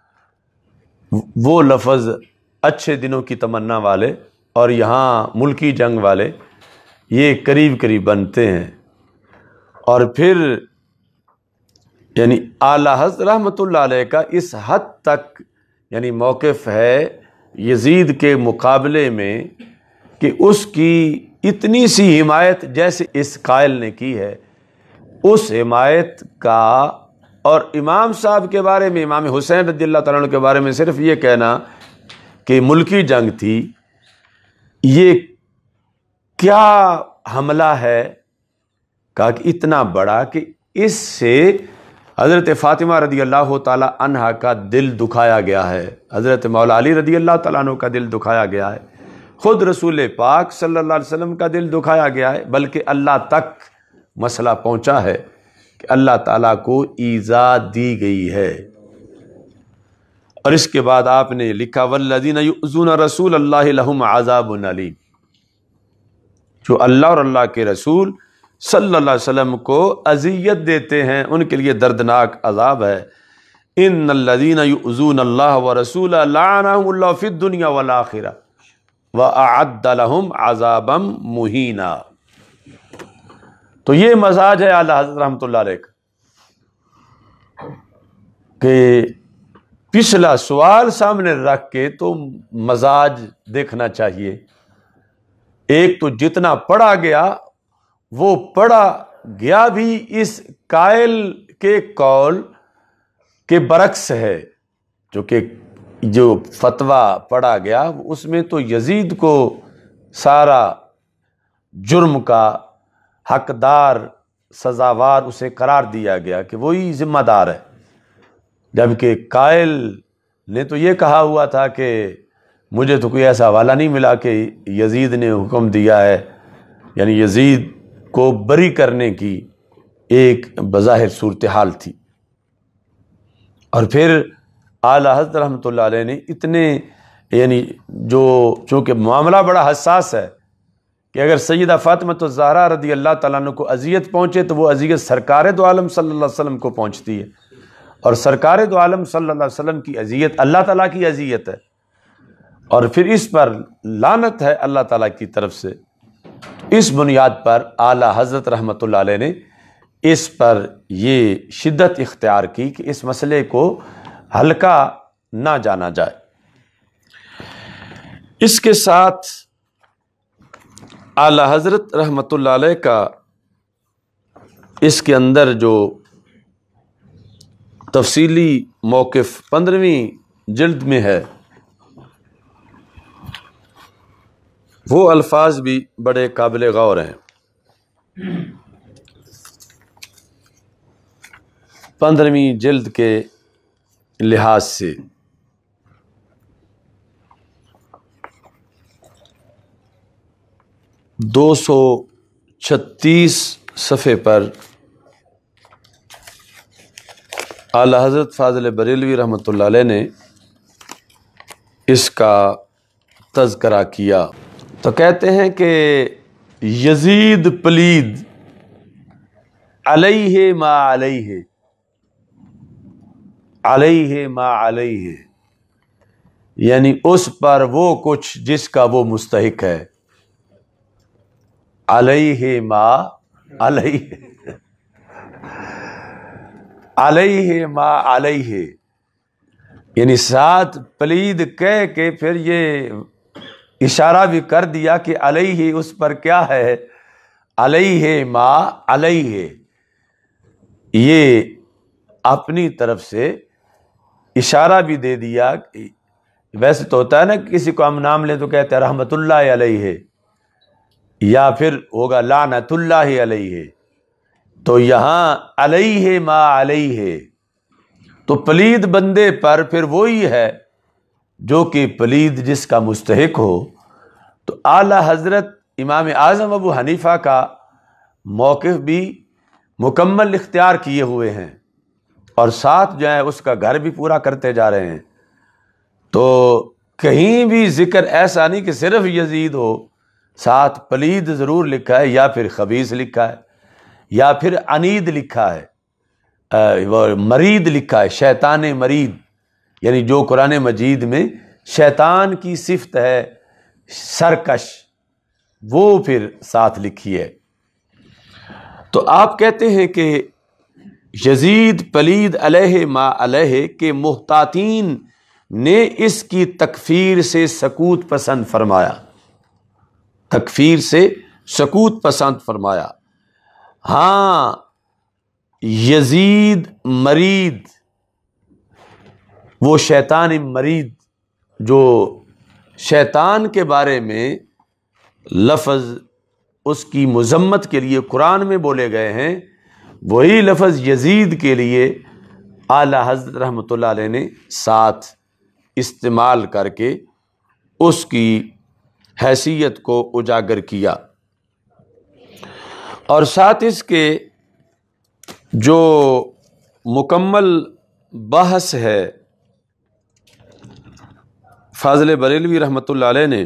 وہ لفظ اچھے دنوں کی تمنا والے اور یہاں ملکی جنگ والے یہ قریب قریب بنتے ہیں، اور پھر یعنی اعلیٰ حضرت رحمۃ اللہ علیہ کا اس حد تک یعنی موقف ہے یزید کے مقابلے میں کہ اس کی اتنی سی حمایت جیسے اس قائل نے کی ہے، اس حمایت کا، اور امام صاحب کے بارے میں، امام حسین رضی اللہ تعالیٰ عنہ کے بارے میں صرف یہ کہنا کہ ملکی جنگ تھی، یہ کیا حملہ ہے کہا کہ اتنا بڑا کہ اس سے حضرت فاطمہ رضی اللہ تعالیٰ عنہ کا دل دکھایا گیا ہے، حضرت مولا علی رضی اللہ تعالیٰ عنہ کا دل دکھایا گیا ہے، خود رسول پاک صلی اللہ علیہ وسلم کا دل دکھایا گیا ہے، بلکہ اللہ تک مسئلہ پہنچا ہے کہ اللہ تعالیٰ کو ایذا دی گئی ہے۔ اور اس کے بعد آپ نے لکھا والذین یؤذون رسول اللہ لہم عذاب علیم، جو اللہ اور اللہ کے رسول صلی اللہ علیہ وسلم کو اذیت دیتے ہیں ان کے لیے دردناک عذاب ہے۔ ان الذین یؤذون اللہ ورسولہ لعنہم اللہ فی الدنیا والآخرہ وَأَعَدَّ لَهُمْ عَذَابًا مُهِينًا۔ تو یہ مزاج ہے اعلیٰ حضرت رحمۃ اللہ علیہ کا کہ پچھلا سوال سامنے رکھ کے تو مزاج دیکھنا چاہیے۔ ایک تو جتنا پڑھا گیا وہ پڑھا گیا بھی اس قائل کے قول کے برعکس ہے، جو کہ جو فتویٰ پڑھا گیا اس میں تو یزید کو سارا جرم کا حقدار سزاوار اسے قرار دیا گیا کہ وہی ذمہ دار ہے، جبکہ قائل نے تو یہ کہا ہوا تھا کہ مجھے تو کوئی ایسا حوالہ نہیں ملا کہ یزید نے حکم دیا ہے، یعنی یزید کو بری کرنے کی ایک بظاہر صورتحال تھی۔ اور پھر اعلیٰ حضرت رحمۃ اللہ علیہ نے اتنے یعنی جو چونکہ معاملہ بڑا حساس ہے کہ اگر سیدہ فاطمہ الزہرا رضی اللہ تعالیٰ عنہ کو اذیت پہنچے تو وہ اذیت سرکار دو عالم صلی اللہ علیہ وسلم کو پہنچتی ہے، اور سرکار دو عالم صلی اللہ علیہ وسلم کی اذیت اللہ تعالیٰ کی اذیت ہے، اور پھر اس پر لعنت ہے اللہ تعالیٰ کی طرف سے۔ اس بنیاد پر اعلیٰ حضرت رحمۃ اللہ علیہ نے اس پر یہ شدت اختیار کی کہ اس مسئلے کو ہلکا نہ جانا جائے۔ اس کے ساتھ اعلیٰ حضرت رحمۃ اللہ علیہ کا اس کے اندر جو تفصیلی موقف پندرہویں جلد میں ہے وہ الفاظ بھی بڑے قابل غور ہیں۔ پندرہویں جلد کے لحاظ سے دو سو چھتیس صفحے پر اعلیٰ حضرت فاضل بریلوی رحمۃ اللہ علیہ نے اس کا تذکرہ کیا، تو کہتے ہیں کہ یزید پلید علیہ ما علیہ، علیہ ما علیہ، یعنی اس پر وہ کچھ جس کا وہ مستحق ہے، علیہ ما علیہ، علیہ ما علیہ، یعنی ساتھ پلید کہہ کے پھر یہ اشارہ بھی کر دیا کہ علیہ اس پر کیا ہے، علیہ ما علیہ، یہ اپنی طرف سے اشارہ بھی دے دیا۔ ویسے تو ہوتا ہے نا کسی کو ہم نام لیں تو کہتے ہیں رحمت اللہ علیہ یا پھر ہوگا لعنت اللہ علیہ، تو یہاں علیہ ما علیہ، تو پلید بندے پر پھر وہی ہے جو کہ پلید جس کا مستحق ہو۔ تو اعلیٰ حضرت امام اعظم ابو حنیفہ کا موقف بھی مکمل اختیار کیے ہوئے ہیں، اور ساتھ جو ہے اس کا گھر بھی پورا کرتے جا رہے ہیں۔ تو کہیں بھی ذکر ایسا نہیں کہ صرف یزید ہو، ساتھ پلید ضرور لکھا ہے، یا پھر خبیث لکھا ہے، یا پھر عنید لکھا ہے، مرید لکھا ہے، شیطان مرید، یعنی جو قرآن مجید میں شیطان کی صفت ہے سرکش، وہ پھر ساتھ لکھی ہے۔ تو آپ کہتے ہیں کہ یزید پلید علیہ ما علیہ کے محتاطین نے اس کی تکفیر سے سکوت پسند فرمایا، تکفیر سے سکوت پسند فرمایا۔ ہاں یزید مرید، وہ شیطان مرید جو شیطان کے بارے میں لفظ اس کی مذمت کے لیے قرآن میں بولے گئے ہیں، وہی لفظ یزید کے لیے اعلیٰ حضرت رحمۃ اللہ علیہ نے ساتھ استعمال کر کے اس کی حیثیت کو اجاگر کیا۔ اور ساتھ اس کے جو مکمل بحث ہے فاضل بریلوی رحمۃ اللہ علیہ نے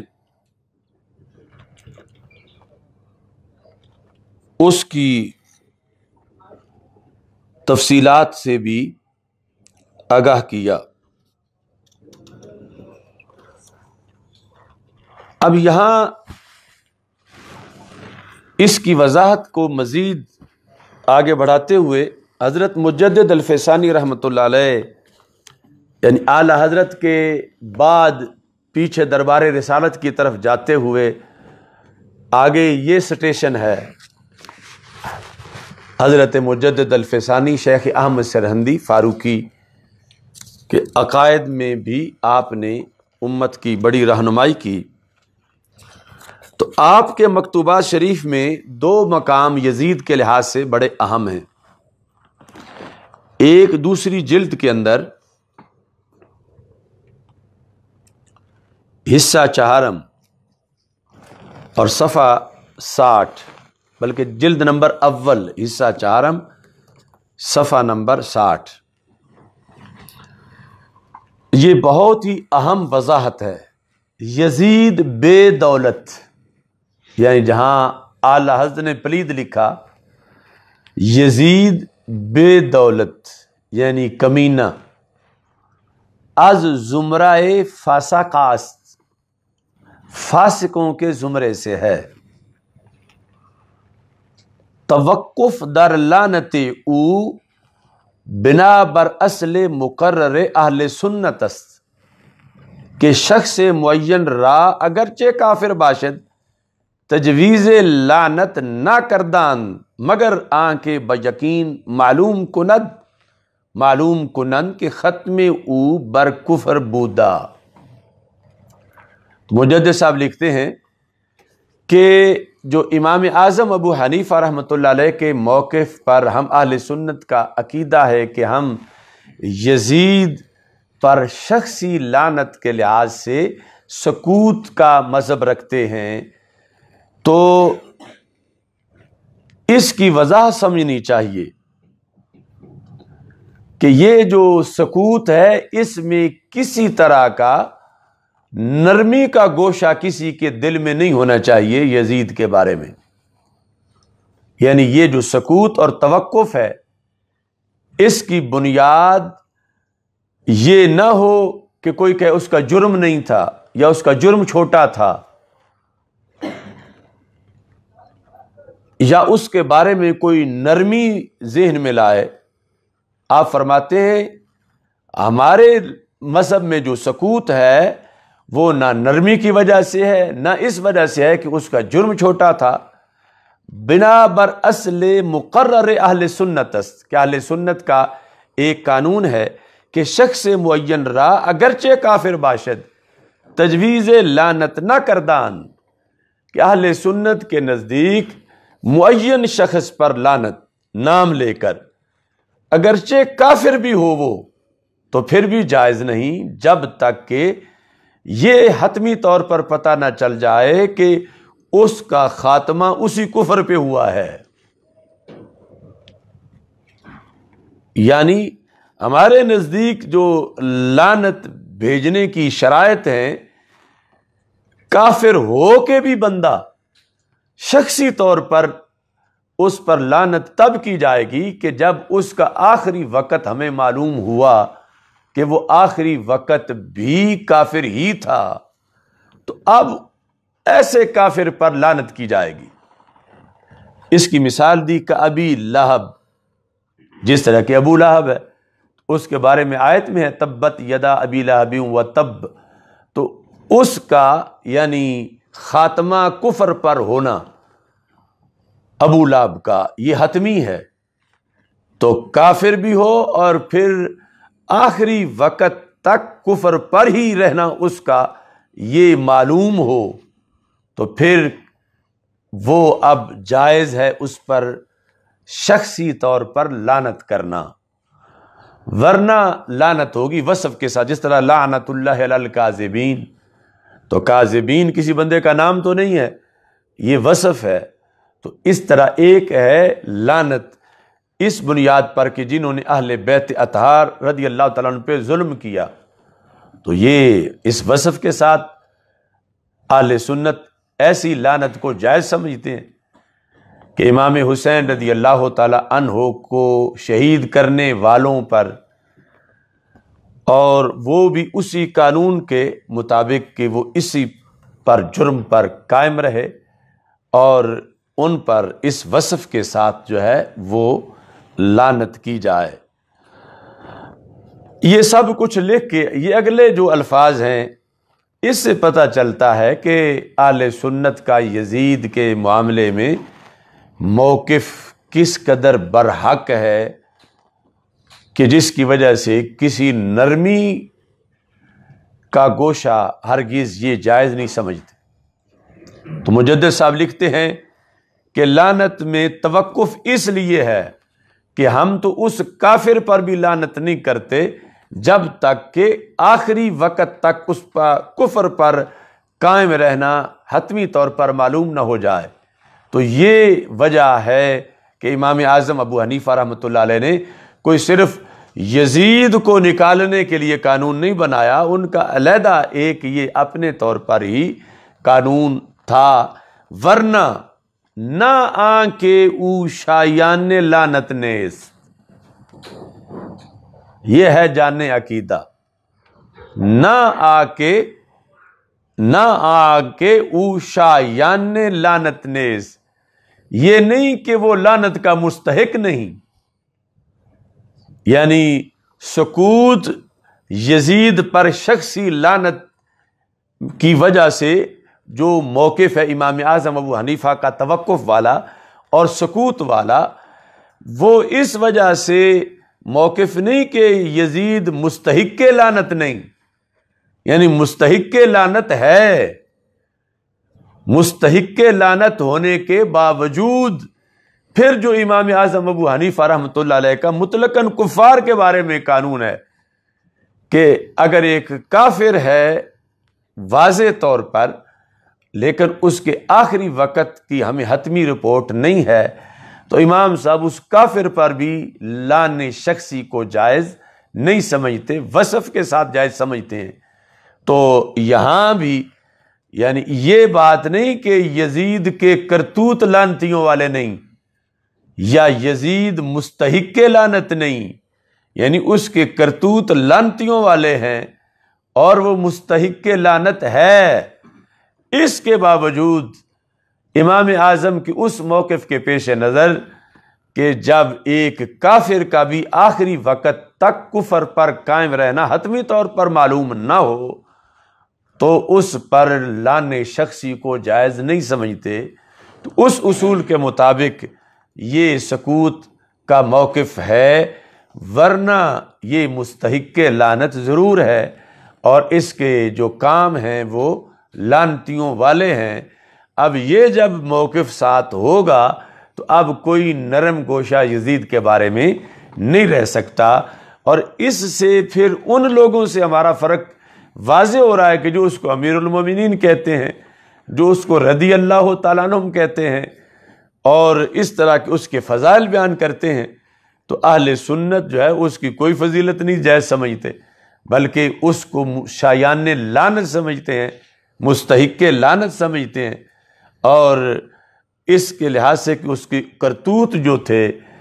اس کی تفصیلات سے بھی آگاہ کیا۔ اب یہاں اس کی وضاحت کو مزید آگے بڑھاتے ہوئے حضرت مجدد الفیسانی رحمۃ اللہ علیہ یعنی اعلی حضرت کے بعد پیچھے دربار رسالت کی طرف جاتے ہوئے آگے یہ سٹیشن ہے حضرت مجدد الفیسانی شیخ احمد سرہندی فاروقی کے عقائد میں بھی آپ نے امت کی بڑی رہنمائی کی۔ تو آپ کے مکتوبات شریف میں دو مقام یزید کے لحاظ سے بڑے اہم ہیں۔ ایک دوسری جلد کے اندر حصہ چہارم اور صفحہ ساٹھ، بلکہ جلد نمبر اول حصہ چہارم صفحہ نمبر ساٹھ، یہ بہت ہی اہم وضاحت ہے۔ یزید بے دولت، یعنی جہاں اعلی حضرت نے پلید لکھا یزید بے دولت یعنی کمینہ، از زمرہ فاسقاست، فاسقوں کے زمرے سے ہے، توقف در لعنت او بنا بر اصل مقرر اہل سنت است کہ شخص معین را اگرچہ کافر باشد تجویز لعنت نہ کردان مگر آنکہ بیقین معلوم کند معلوم کنند کہ ختم او بر کفر بودا۔ مجدد صاحب لکھتے ہیں کہ جو امام اعظم ابو حنیفہ رحمۃ اللہ علیہ کے موقف پر ہم اہل سنت کا عقیدہ ہے کہ ہم یزید پر شخصی لعنت کے لحاظ سے سکوت کا مذہب رکھتے ہیں، تو اس کی وضاحت سمجھنی چاہیے کہ یہ جو سکوت ہے اس میں کسی طرح کا نرمی کا گوشہ کسی کے دل میں نہیں ہونا چاہیے یزید کے بارے میں۔ یعنی یہ جو سکوت اور توقف ہے اس کی بنیاد یہ نہ ہو کہ کوئی کہے اس کا جرم نہیں تھا یا اس کا جرم چھوٹا تھا یا اس کے بارے میں کوئی نرمی ذہن میں لائے۔ آپ فرماتے ہیں ہمارے مذہب میں جو سکوت ہے وہ نہ نرمی کی وجہ سے ہے نہ اس وجہ سے ہے کہ اس کا جرم چھوٹا تھا، بنا بر اصل مقرر اہل سنت است کہ اہل سنت کا ایک قانون ہے کہ شخص معین را اگرچہ کافر باشد تجویز لعنت نہ کردان، کہ اہل سنت کے نزدیک معین شخص پر لعنت نام لے کر اگرچہ کافر بھی ہو وہ تو پھر بھی جائز نہیں، جب تک کہ یہ حتمی طور پر پتہ نہ چل جائے کہ اس کا خاتمہ اسی کفر پہ ہوا ہے۔ یعنی ہمارے نزدیک جو لعنت بھیجنے کی شرائط ہیں، کافر ہو کے بھی بندہ شخصی طور پر اس پر لعنت تب کی جائے گی کہ جب اس کا آخری وقت ہمیں معلوم ہوا کہ وہ آخری وقت بھی کافر ہی تھا، تو اب ایسے کافر پر لعنت کی جائے گی۔ اس کی مثال دی کہ ابی لہب، جس طرح کہ ابو لہب ہے اس کے بارے میں آیت میں ہے تبت یدا ابی لہب و تب، تو اس کا یعنی خاتمہ کفر پر ہونا ابو لہب کا یہ حتمی ہے، تو کافر بھی ہو اور پھر آخری وقت تک کفر پر ہی رہنا اس کا یہ معلوم ہو، تو پھر وہ اب جائز ہے اس پر شخصی طور پر لعنت کرنا، ورنہ لعنت ہوگی وصف کے ساتھ، جس طرح لعنت اللہ علی الکاذبین، تو کاذبین کسی بندے کا نام تو نہیں ہے، یہ وصف ہے۔ تو اس طرح ایک ہے لعنت اس بنیاد پر کہ جنہوں نے اہل بیت اطہار رضی اللہ تعالیٰ عنہ پہ ظلم کیا، تو یہ اس وصف کے ساتھ اہل سنت ایسی لعنت کو جائز سمجھتے ہیں کہ امام حسین رضی اللہ تعالی عنہ کو شہید کرنے والوں پر، اور وہ بھی اسی قانون کے مطابق کہ وہ اسی پر جرم پر قائم رہے، اور ان پر اس وصف کے ساتھ جو ہے وہ لعنت کی جائے۔ یہ سب کچھ لکھ کے یہ اگلے جو الفاظ ہیں اس سے پتہ چلتا ہے کہ اہل سنت کا یزید کے معاملے میں موقف کس قدر برحق ہے، کہ جس کی وجہ سے کسی نرمی کا گوشہ ہرگز یہ جائز نہیں سمجھتے۔ تو مجدد صاحب لکھتے ہیں کہ لعنت میں توقف اس لیے ہے کہ ہم تو اس کافر پر بھی لعنت نہیں کرتے جب تک کہ آخری وقت تک اس پر کفر پر قائم رہنا حتمی طور پر معلوم نہ ہو جائے۔ تو یہ وجہ ہے کہ امام اعظم ابو حنیفہ رحمۃ اللہ علیہ نے کوئی صرف یزید کو نکالنے کے لیے قانون نہیں بنایا، ان کا علیحدہ ایک یہ اپنے طور پر ہی قانون تھا، ورنہ نہ آن کے او شایان لعنت نیز، یہ ہے جان عقیدہ، نہ آ کے نہ آ کے او شایان لعنت نیز، یہ نہیں کہ وہ لعنت کا مستحق نہیں، یعنی سکوت یزید پر شخصی لعنت کی وجہ سے جو موقف ہے امام اعظم ابو حنیفہ کا توقف والا اور سکوت والا، وہ اس وجہ سے موقف نہیں کہ یزید مستحق لعنت نہیں، یعنی مستحق لعنت ہے، مستحق لعنت ہونے کے باوجود پھر جو امام اعظم ابو حنیفہ رحمۃ اللہ علیہ کا مطلقاً کفار کے بارے میں قانون ہے کہ اگر ایک کافر ہے واضح طور پر لیکن اس کے آخری وقت کی ہمیں حتمی رپورٹ نہیں ہے، تو امام صاحب اس کافر پر بھی لعن شخصی کو جائز نہیں سمجھتے، وصف کے ساتھ جائز سمجھتے ہیں۔ تو یہاں بھی یعنی یہ بات نہیں کہ یزید کے کرتوت لعنتیوں والے نہیں، یا یزید مستحق لعنت نہیں، یعنی اس کے کرتوت لعنتیوں والے ہیں اور وہ مستحق لعنت ہے، اس کے باوجود امام اعظم کی اس موقف کے پیش نظر کہ جب ایک کافر کا بھی آخری وقت تک کفر پر قائم رہنا حتمی طور پر معلوم نہ ہو تو اس پر لعن شخصی کو جائز نہیں سمجھتے، تو اس اصول کے مطابق یہ سکوت کا موقف ہے، ورنہ یہ مستحق لعنت ضرور ہے اور اس کے جو کام ہیں وہ لعنتیوں والے ہیں۔ اب یہ جب موقف ساتھ ہوگا تو اب کوئی نرم گوشہ یزید کے بارے میں نہیں رہ سکتا، اور اس سے پھر ان لوگوں سے ہمارا فرق واضح ہو رہا ہے کہ جو اس کو امیر المومنین کہتے ہیں، جو اس کو رضی اللہ تعالیٰ عنہ کہتے ہیں اور اس طرح کے اس کے فضائل بیان کرتے ہیں، تو اہل سنت جو ہے اس کی کوئی فضیلت نہیں جائز سمجھتے، بلکہ اس کو شایان لعنت سمجھتے ہیں، مستحق لعنت سمجھتے ہیں، اور اس کے لحاظ سے کہ اس کی کرتوت جو تھے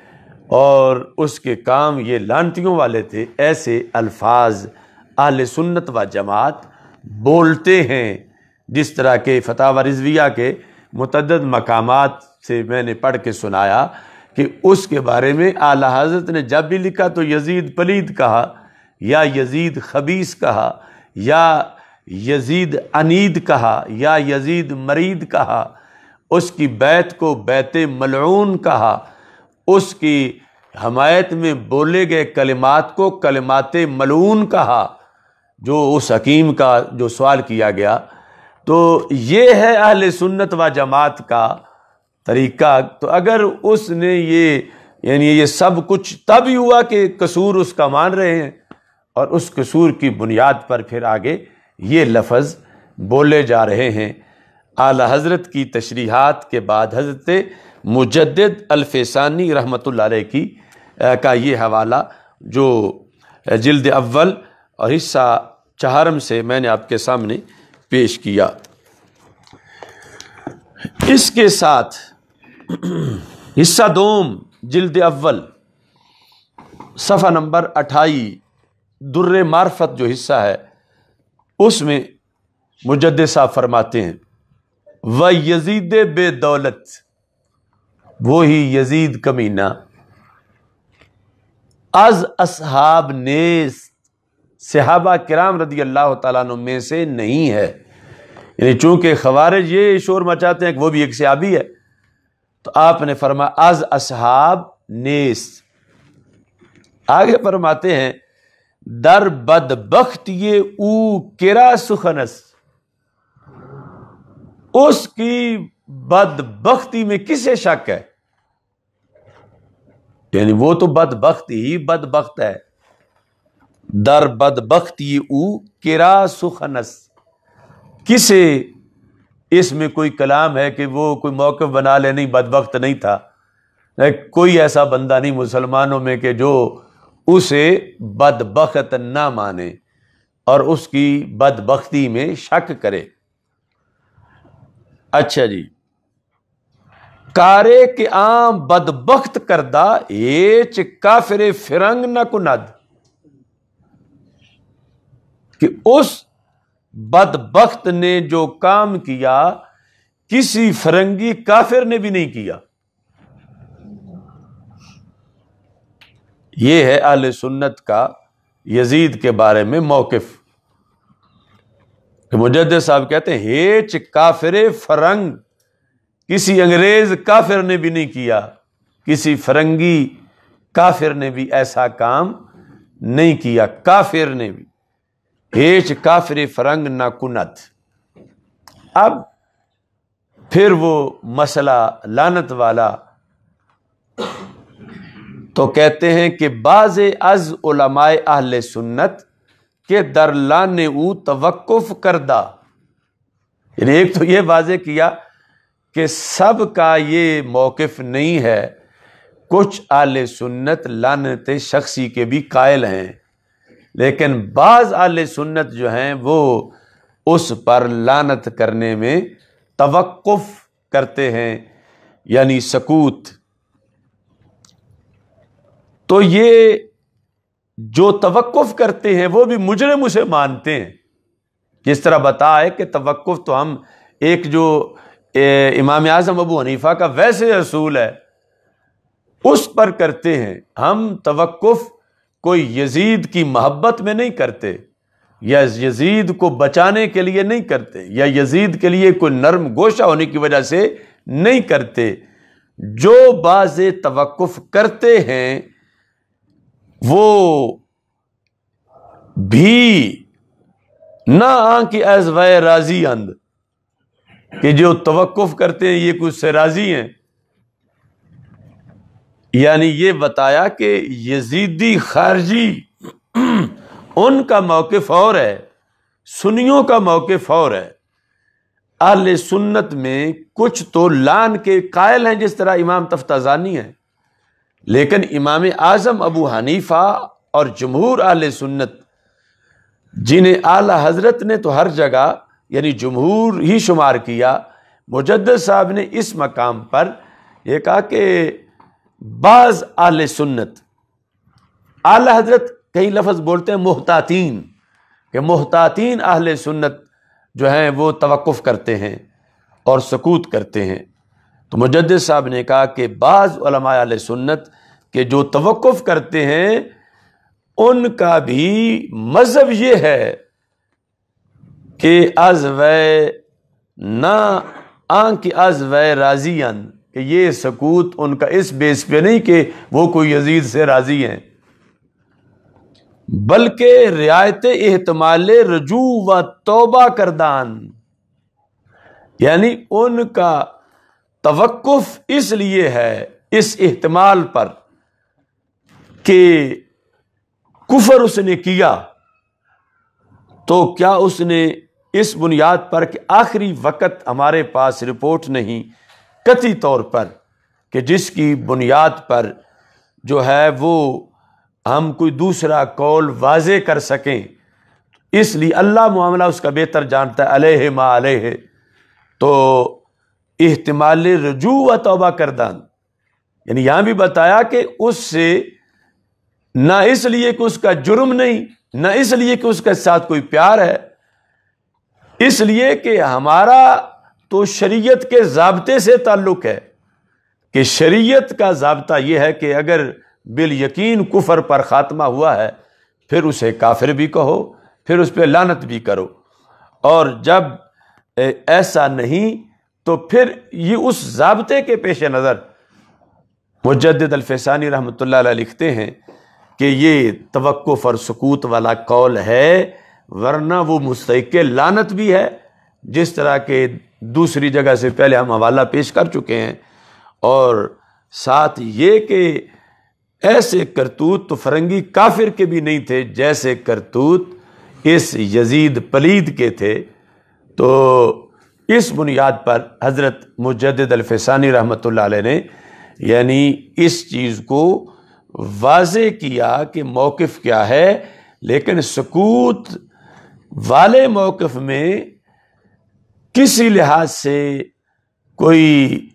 اور اس کے کام یہ لعنتیوں والے تھے، ایسے الفاظ اہل سنت و جماعت بولتے ہیں، جس طرح کے فتاوی رضویہ کے متعدد مقامات سے میں نے پڑھ کے سنایا کہ اس کے بارے میں اعلیٰ حضرت نے جب بھی لکھا تو یزید پلید کہا، یا یزید خبیث کہا، یا یزید عنید کہا، یا یزید مرید کہا، اس کی بیعت کو بیعت ملعون کہا، اس کی حمایت میں بولے گئے کلمات کو کلمات ملعون کہا، جو اس حکیم کا جو سوال کیا گیا۔ تو یہ ہے اہل سنت و جماعت کا طریقہ۔ تو اگر اس نے یہ یعنی یہ سب کچھ تب ہی ہوا کہ قصور اس کا مان رہے ہیں، اور اس قصور کی بنیاد پر پھر آگے یہ لفظ بولے جا رہے ہیں۔ اعلیٰ حضرت کی تشریحات کے بعد حضرت مجدد الفسانی رحمۃ اللہ علیہ کی کا یہ حوالہ جو جلد اول اور حصہ چہارم سے میں نے آپ کے سامنے پیش کیا۔ اس کے ساتھ حصہ دوم جلد اول صفحہ نمبر اٹھائی در معرفت جو حصہ ہے اس میں مجدد صاحب فرماتے ہیں و یزید بے دولت، وہی یزید کمینہ از اصحاب نیز صحابہ کرام رضی اللہ تعالیٰ عنہ میں سے نہیں ہے، یعنی چونکہ خوارج یہ شور مچاتے ہیں کہ وہ بھی ایک صحابی ہے، تو آپ نے فرمایا از اصحاب نیز۔ آگے فرماتے ہیں در بدبختی او کرا سخنس، اس کی بدبختی میں کسے شک ہے؟ یعنی وہ تو بدبخت ہی بدبخت ہے۔ در بدبختی او کرا سخنس، کسے اس میں کوئی کلام ہے کہ وہ کوئی موقف بنا لے، نہیں بدبخت نہیں تھا، کوئی ایسا بندہ نہیں مسلمانوں میں کہ جو اسے بدبخت نہ مانے اور اس کی بدبختی میں شک کرے۔ اچھا جی، کارے کے عام بدبخت کردہ ایچ کافر فرنگ نہ کند، کہ اس بدبخت نے جو کام کیا کسی فرنگی کافر نے بھی نہیں کیا۔ یہ ہے اہل سنت کا یزید کے بارے میں موقف کہ مجدد صاحب کہتے ہیں ہیچ کافر فرنگ، کسی انگریز کافر نے بھی نہیں کیا، کسی فرنگی کافر نے بھی ایسا کام نہیں کیا، کافر نے بھی ہیچ کافر فرنگ نہ کنت۔ اب پھر وہ مسئلہ لعنت والا، تو کہتے ہیں کہ بعض از علماء اہل سنت کے در لعن او توقف کردہ، یعنی ایک تو یہ واضح کیا کہ سب کا یہ موقف نہیں ہے، کچھ اہل سنت لعنت شخصی کے بھی قائل ہیں، لیکن بعض اہل سنت جو ہیں وہ اس پر لعنت کرنے میں توقف کرتے ہیں، یعنی سکوت۔ تو یہ جو توقف کرتے ہیں وہ بھی مجرم اسے مانتے ہیں، جس طرح بتا ہے کہ توقف تو ہم ایک جو امام اعظم ابو حنیفہ کا ویسے اصول ہے اس پر کرتے ہیں، ہم توقف کوئی یزید کی محبت میں نہیں کرتے، یا یزید کو بچانے کے لیے نہیں کرتے، یا یزید کے لیے کوئی نرم گوشہ ہونے کی وجہ سے نہیں کرتے۔ جو بعض توقف کرتے ہیں وہ بھی نہ آن کی از وے راضی اند، کہ جو توقف کرتے ہیں یہ کچھ سے راضی ہیں، یعنی یہ بتایا کہ یزیدی خارجی ان کا موقف اور ہے، سنیوں کا موقف اور ہے۔ اہل سنت میں کچھ تو لعن کے قائل ہیں جس طرح امام تفتازانی ہیں، لیکن امام اعظم ابو حنیفہ اور جمہور اہل سنت جنہیں اعلی حضرت نے تو ہر جگہ یعنی جمہور ہی شمار کیا، مجدد صاحب نے اس مقام پر یہ کہا کہ بعض اہل سنت، اعلی حضرت کئی لفظ بولتے ہیں محتاطین، کہ محتاطین اہل سنت جو ہیں وہ توقف کرتے ہیں اور سکوت کرتے ہیں۔ تو مجدد صاحب نے کہا کہ بعض علماء اہل سنت کہ جو توقف کرتے ہیں ان کا بھی مذہب یہ ہے کہ از وے نہ آن کی از وے راضین، کہ یہ سکوت ان کا اس بیس پہ نہیں کہ وہ کوئی یزید سے راضی ہیں، بلکہ رعایت احتمال رجوع و توبہ کردان، یعنی ان کا توقف اس لیے ہے اس احتمال پر کہ کفر اس نے کیا، تو کیا اس نے اس بنیاد پر کہ آخری وقت ہمارے پاس رپورٹ نہیں قطعی طور پر کہ جس کی بنیاد پر جو ہے وہ ہم کوئی دوسرا قول واضح کر سکیں، اس لیے اللہ معاملہ اس کا بہتر جانتا ہے، علیہ ما علیہ، تو احتمال رجوع و توبہ کردان، یعنی یہاں بھی بتایا کہ اس سے نہ اس لیے کہ اس کا جرم نہیں، نہ اس لیے کہ اس کے ساتھ کوئی پیار ہے، اس لیے کہ ہمارا تو شریعت کے ضابطے سے تعلق ہے، کہ شریعت کا ضابطہ یہ ہے کہ اگر بالیقین کفر پر خاتمہ ہوا ہے پھر اسے کافر بھی کہو، پھر اس پہ لعنت بھی کرو، اور جب ایسا نہیں تو پھر یہ اس ضابطے کے پیش نظر مجدد الفسانی رحمۃ اللہ علیہ لکھتے ہیں کہ یہ توقف اور سکوت والا قول ہے، ورنہ وہ مستحق لعنت بھی ہے، جس طرح کہ دوسری جگہ سے پہلے ہم حوالہ پیش کر چکے ہیں، اور ساتھ یہ کہ ایسے کرتوت تو فرنگی کافر کے بھی نہیں تھے جیسے کرتوت اس یزید پلید کے تھے۔ تو اس بنیاد پر حضرت مجدد الفسانی رحمۃ اللہ علیہ نے یعنی اس چیز کو واضح کیا کہ موقف کیا ہے، لیکن سکوت والے موقف میں کسی لحاظ سے کوئی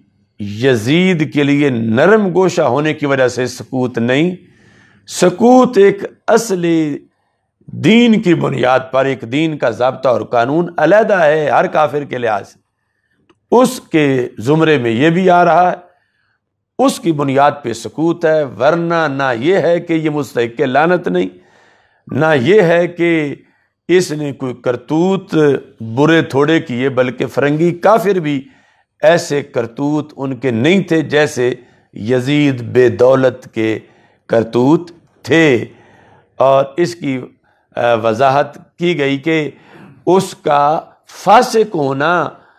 یزید کے لیے نرم گوشہ ہونے کی وجہ سے سکوت نہیں، سکوت ایک اصلی دین کی بنیاد پر، ایک دین کا ضابطہ اور قانون علیحدہ ہے ہر کافر کے لحاظ سے، اس کے زمرے میں یہ بھی آ رہا ہے، اس کی بنیاد پہ سکوت ہے، ورنہ نہ یہ ہے کہ یہ مستحق لعنت نہیں، نہ یہ ہے کہ اس نے کوئی کرتوت برے تھوڑے کیے، بلکہ فرنگی کافر بھی ایسے کرتوت ان کے نہیں تھے جیسے یزید بے دولت کے کرتوت تھے۔ اور اس کی وضاحت کی گئی کہ اس کا فاسق ہونا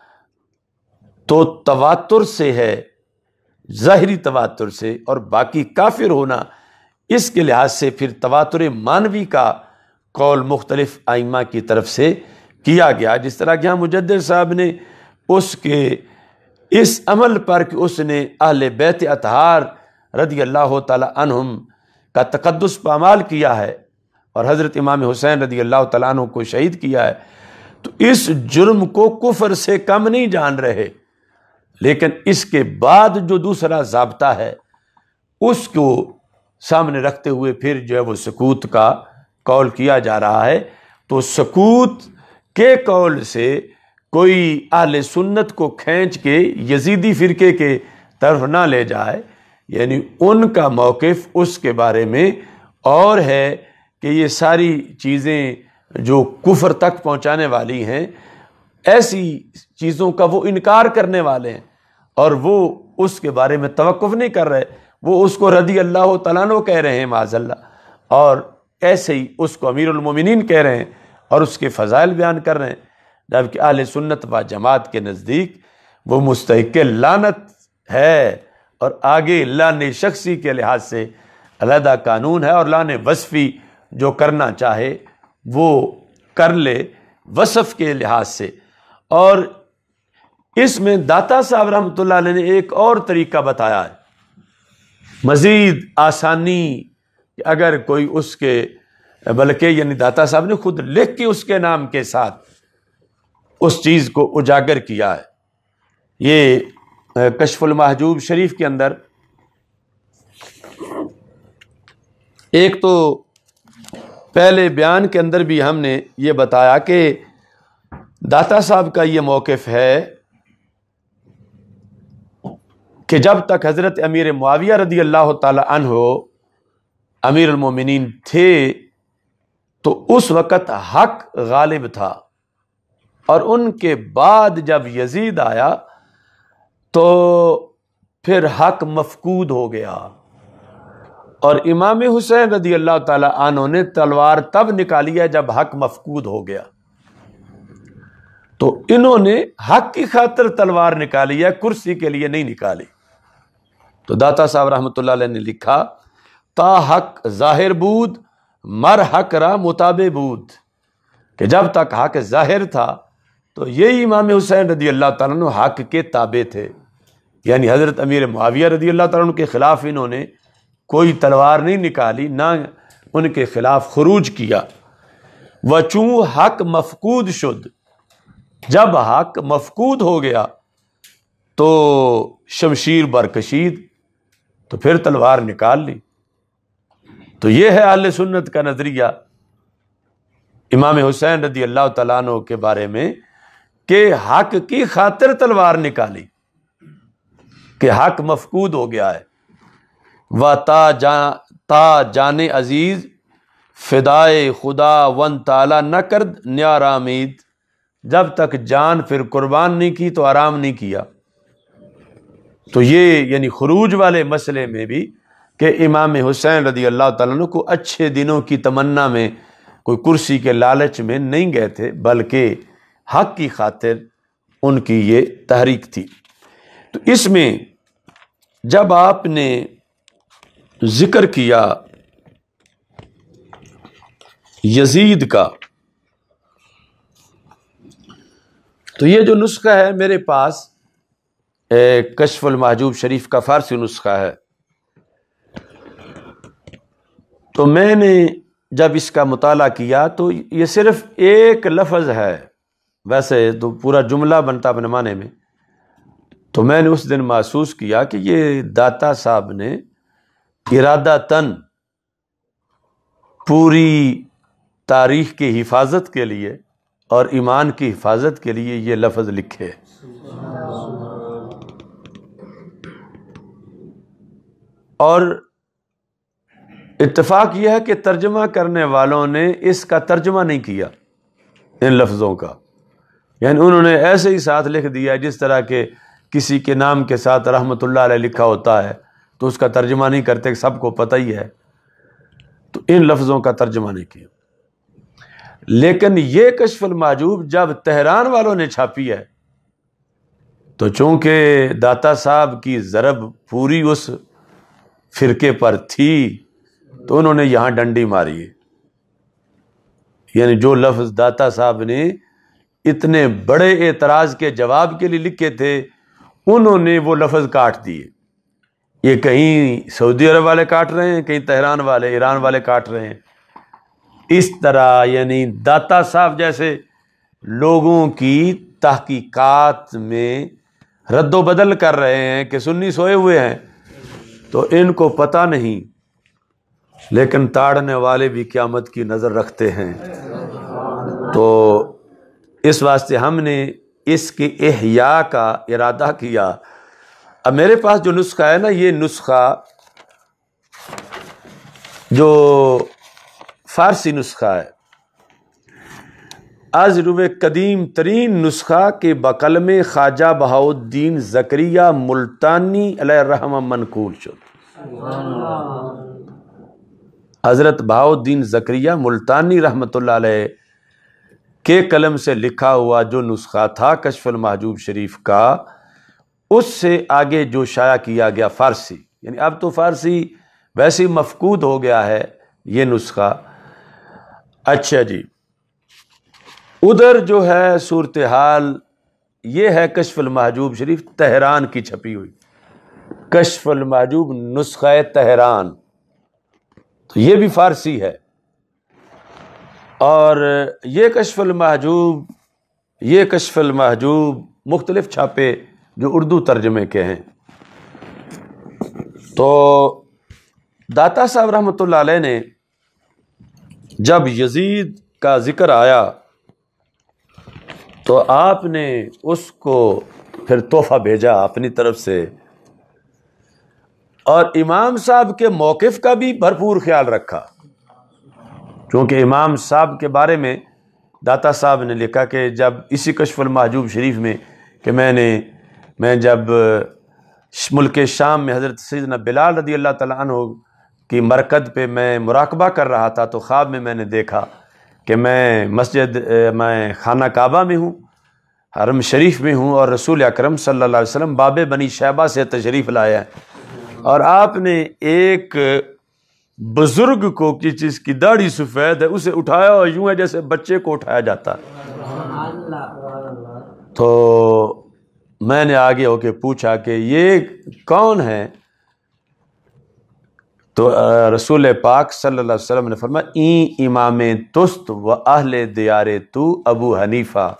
تو تواتر سے ہے، ظاہری تواتر سے، اور باقی کافر ہونا اس کے لحاظ سے پھر تواتر مانوی کا قول مختلف ائمہ کی طرف سے کیا گیا، جس طرح کہ یہاں مجدد صاحب نے اس کے اس عمل پر کہ اس نے اہل بیت اطہار رضی اللہ تعالی عنہم کا تقدس پامال کیا ہے اور حضرت امام حسین رضی اللہ تعالیٰ عنہ کو شہید کیا ہے، تو اس جرم کو کفر سے کم نہیں جان رہے، لیکن اس کے بعد جو دوسرا ضابطہ ہے اس کو سامنے رکھتے ہوئے پھر جو ہے وہ سکوت کا قول کیا جا رہا ہے۔ تو سکوت کے قول سے کوئی اہل سنت کو کھینچ کے یزیدی فرقے کے طرف نہ لے جائے، یعنی ان کا موقف اس کے بارے میں اور ہے کہ یہ ساری چیزیں جو کفر تک پہنچانے والی ہیں، ایسی چیزوں کا وہ انکار کرنے والے ہیں، اور وہ اس کے بارے میں توقف نہیں کر رہے، وہ اس کو رضی اللہ تعالیٰ عنہ کہہ رہے ہیں معاذ اللہ، اور ایسے ہی اس کو امیر المومنین کہہ رہے ہیں اور اس کے فضائل بیان کر رہے ہیں، جبکہ اہل سنت و جماعت کے نزدیک وہ مستحق لعنت ہے، اور آگے لعن شخصی کے لحاظ سے علیحدہ قانون ہے، اور لعن وصفی جو کرنا چاہے وہ کر لے وصف کے لحاظ سے۔ اور اس میں داتا صاحب رحمۃ اللہ علیہ نے ایک اور طریقہ بتایا ہے مزید آسانی، کہ اگر کوئی اس کے بلکہ یعنی داتا صاحب نے خود لکھ کے اس کے نام کے ساتھ اس چیز کو اجاگر کیا ہے۔ یہ کشف المحجوب شریف کے اندر ایک تو پہلے بیان کے اندر بھی ہم نے یہ بتایا کہ داتا صاحب کا یہ موقف ہے کہ جب تک حضرت امیر معاویہ رضی اللہ تعالی عنہ امیر المومنین تھے تو اس وقت حق غالب تھا، اور ان کے بعد جب یزید آیا تو پھر حق مفقود ہو گیا، اور امام حسین رضی اللہ تعالی عنہ نے تلوار تب نکالی ہے جب حق مفقود ہو گیا، تو انہوں نے حق کی خاطر تلوار نکالی ہے، کرسی کے لیے نہیں نکالی۔ تو داتا صاحب رحمۃ اللہ علیہ نے لکھا، تا حق ظاہر بود مر حق را متابع بود، کہ جب تک حق ظاہر تھا تو یہی امام حسین رضی اللہ تعالیٰ عنہ حق کے تابع تھے، یعنی حضرت امیر معاویہ رضی اللہ تعالیٰ عنہ کے خلاف انہوں نے کوئی تلوار نہیں نکالی، نہ ان کے خلاف خروج کیا۔ وچوں حق مفقود شد، جب حق مفقود ہو گیا تو شمشیر برکشید، تو پھر تلوار نکال لی۔ تو یہ ہے اہل سنت کا نظریہ امام حسین رضی اللہ تعالیٰ عنہ کے بارے میں، کہ حق کی خاطر تلوار نکالی، کہ حق مفقود ہو گیا ہے۔ و تا جان تا جان عزیز فدائے خدا ون تعالیٰ نہ کرد نیار امید، جب تک جان پھر قربان نہیں کی تو آرام نہیں کیا۔ تو یہ یعنی خروج والے مسئلے میں بھی کہ امام حسین رضی اللہ تعالیٰ عنہ کو اچھے دنوں کی تمنا میں، کوئی کرسی کے لالچ میں نہیں گئے تھے، بلکہ حق کی خاطر ان کی یہ تحریک تھی۔ تو اس میں جب آپ نے ذکر کیا یزید کا، تو یہ جو نسخہ ہے میرے پاس کشف المحجوب شریف کا فارسی نسخہ ہے، تو میں نے جب اس کا مطالعہ کیا تو یہ صرف ایک لفظ ہے، ویسے تو پورا جملہ بنتا اپنے معنی میں، تو میں نے اس دن محسوس کیا کہ یہ داتا صاحب نے ارادتاً پوری تاریخ کی حفاظت کے لیے اور ایمان کی حفاظت کے لیے یہ لفظ لکھے۔ اور اتفاق یہ ہے کہ ترجمہ کرنے والوں نے اس کا ترجمہ نہیں کیا ان لفظوں کا، یعنی انہوں نے ایسے ہی ساتھ لکھ دیا جس طرح کہ کسی کے نام کے ساتھ رحمۃ اللہ علیہ لکھا ہوتا ہے تو اس کا ترجمہ نہیں کرتے، سب کو پتہ ہی ہے، تو ان لفظوں کا ترجمہ نہیں کیا۔ لیکن یہ کشف المحجوب جب تہران والوں نے چھاپی ہے تو چونکہ داتا صاحب کی ضرب پوری اس فرقے پر تھی تو انہوں نے یہاں ڈنڈی ماری ہے، یعنی جو لفظ داتا صاحب نے اتنے بڑے اعتراض کے جواب کے لیے لکھے تھے انہوں نے وہ لفظ کاٹ دیے۔ یہ کہیں سعودی عرب والے کاٹ رہے ہیں، کہیں تہران والے، ایران والے کاٹ رہے ہیں۔ اس طرح یعنی داتا صاحب جیسے لوگوں کی تحقیقات میں رد و بدل کر رہے ہیں کہ سنی سوئے ہوئے ہیں تو ان کو پتہ نہیں، لیکن تاڑنے والے بھی قیامت کی نظر رکھتے ہیں۔ تو اس واسطے ہم نے اس کے احیاء کا ارادہ کیا۔ اب میرے پاس جو نسخہ ہے نا، یہ نسخہ جو فارسی نسخہ ہے، از روئے قدیم ترین نسخہ کے بقلم خواجہ بہاؤالدین زکریا ملتانی علیہ الرحمہ منقول شد۔ حضرت بہاؤالدین زکریا ملتانی رحمۃ اللہ علیہ کے قلم سے لکھا ہوا جو نسخہ تھا کشف المحجوب شریف کا، اس سے آگے جو شائع کیا گیا فارسی، یعنی اب تو فارسی ویسے مفقود ہو گیا ہے یہ نسخہ۔ اچھا جی، ادھر جو ہے صورتحال یہ ہے کشف المحجوب شریف تہران کی چھپی ہوئی، کشف المحجوب نسخہ تہران، تو یہ بھی فارسی ہے۔ اور یہ کشف المحجوب یہ کشف المحجوب مختلف چھاپے جو اردو ترجمے کے ہیں۔ تو داتا صاحب رحمۃ اللہ علیہ نے جب یزید کا ذکر آیا تو آپ نے اس کو پھر تحفہ بھیجا اپنی طرف سے، اور امام صاحب کے موقف کا بھی بھرپور خیال رکھا، کیونکہ امام صاحب کے بارے میں داتا صاحب نے لکھا کہ جب اسی کشف المحجوب شریف میں کہ میں نے میں جب ملک شام میں حضرت سیدنا بلال رضی اللہ تعالیٰ عنہ کی مرکز پہ میں مراقبہ کر رہا تھا تو خواب میں میں نے دیکھا کہ میں مسجد میں خانہ کعبہ میں ہوں، حرم شریف میں ہوں، اور رسول اکرم صلی اللہ علیہ وسلم باب بنی شیبہ سے تشریف لائے ہیں، اور آپ نے ایک بزرگ کو کسی چیز کی داڑھی سفید ہے اسے اٹھایا اور یوں ہے جیسے بچے کو اٹھایا جاتا۔ تو میں نے آگے ہو کے پوچھا کہ یہ کون ہے؟ تو رسول پاک صلی اللہ علیہ وسلم نے فرمایا این امام تست و اہل دیار تو ابو حنیفہ،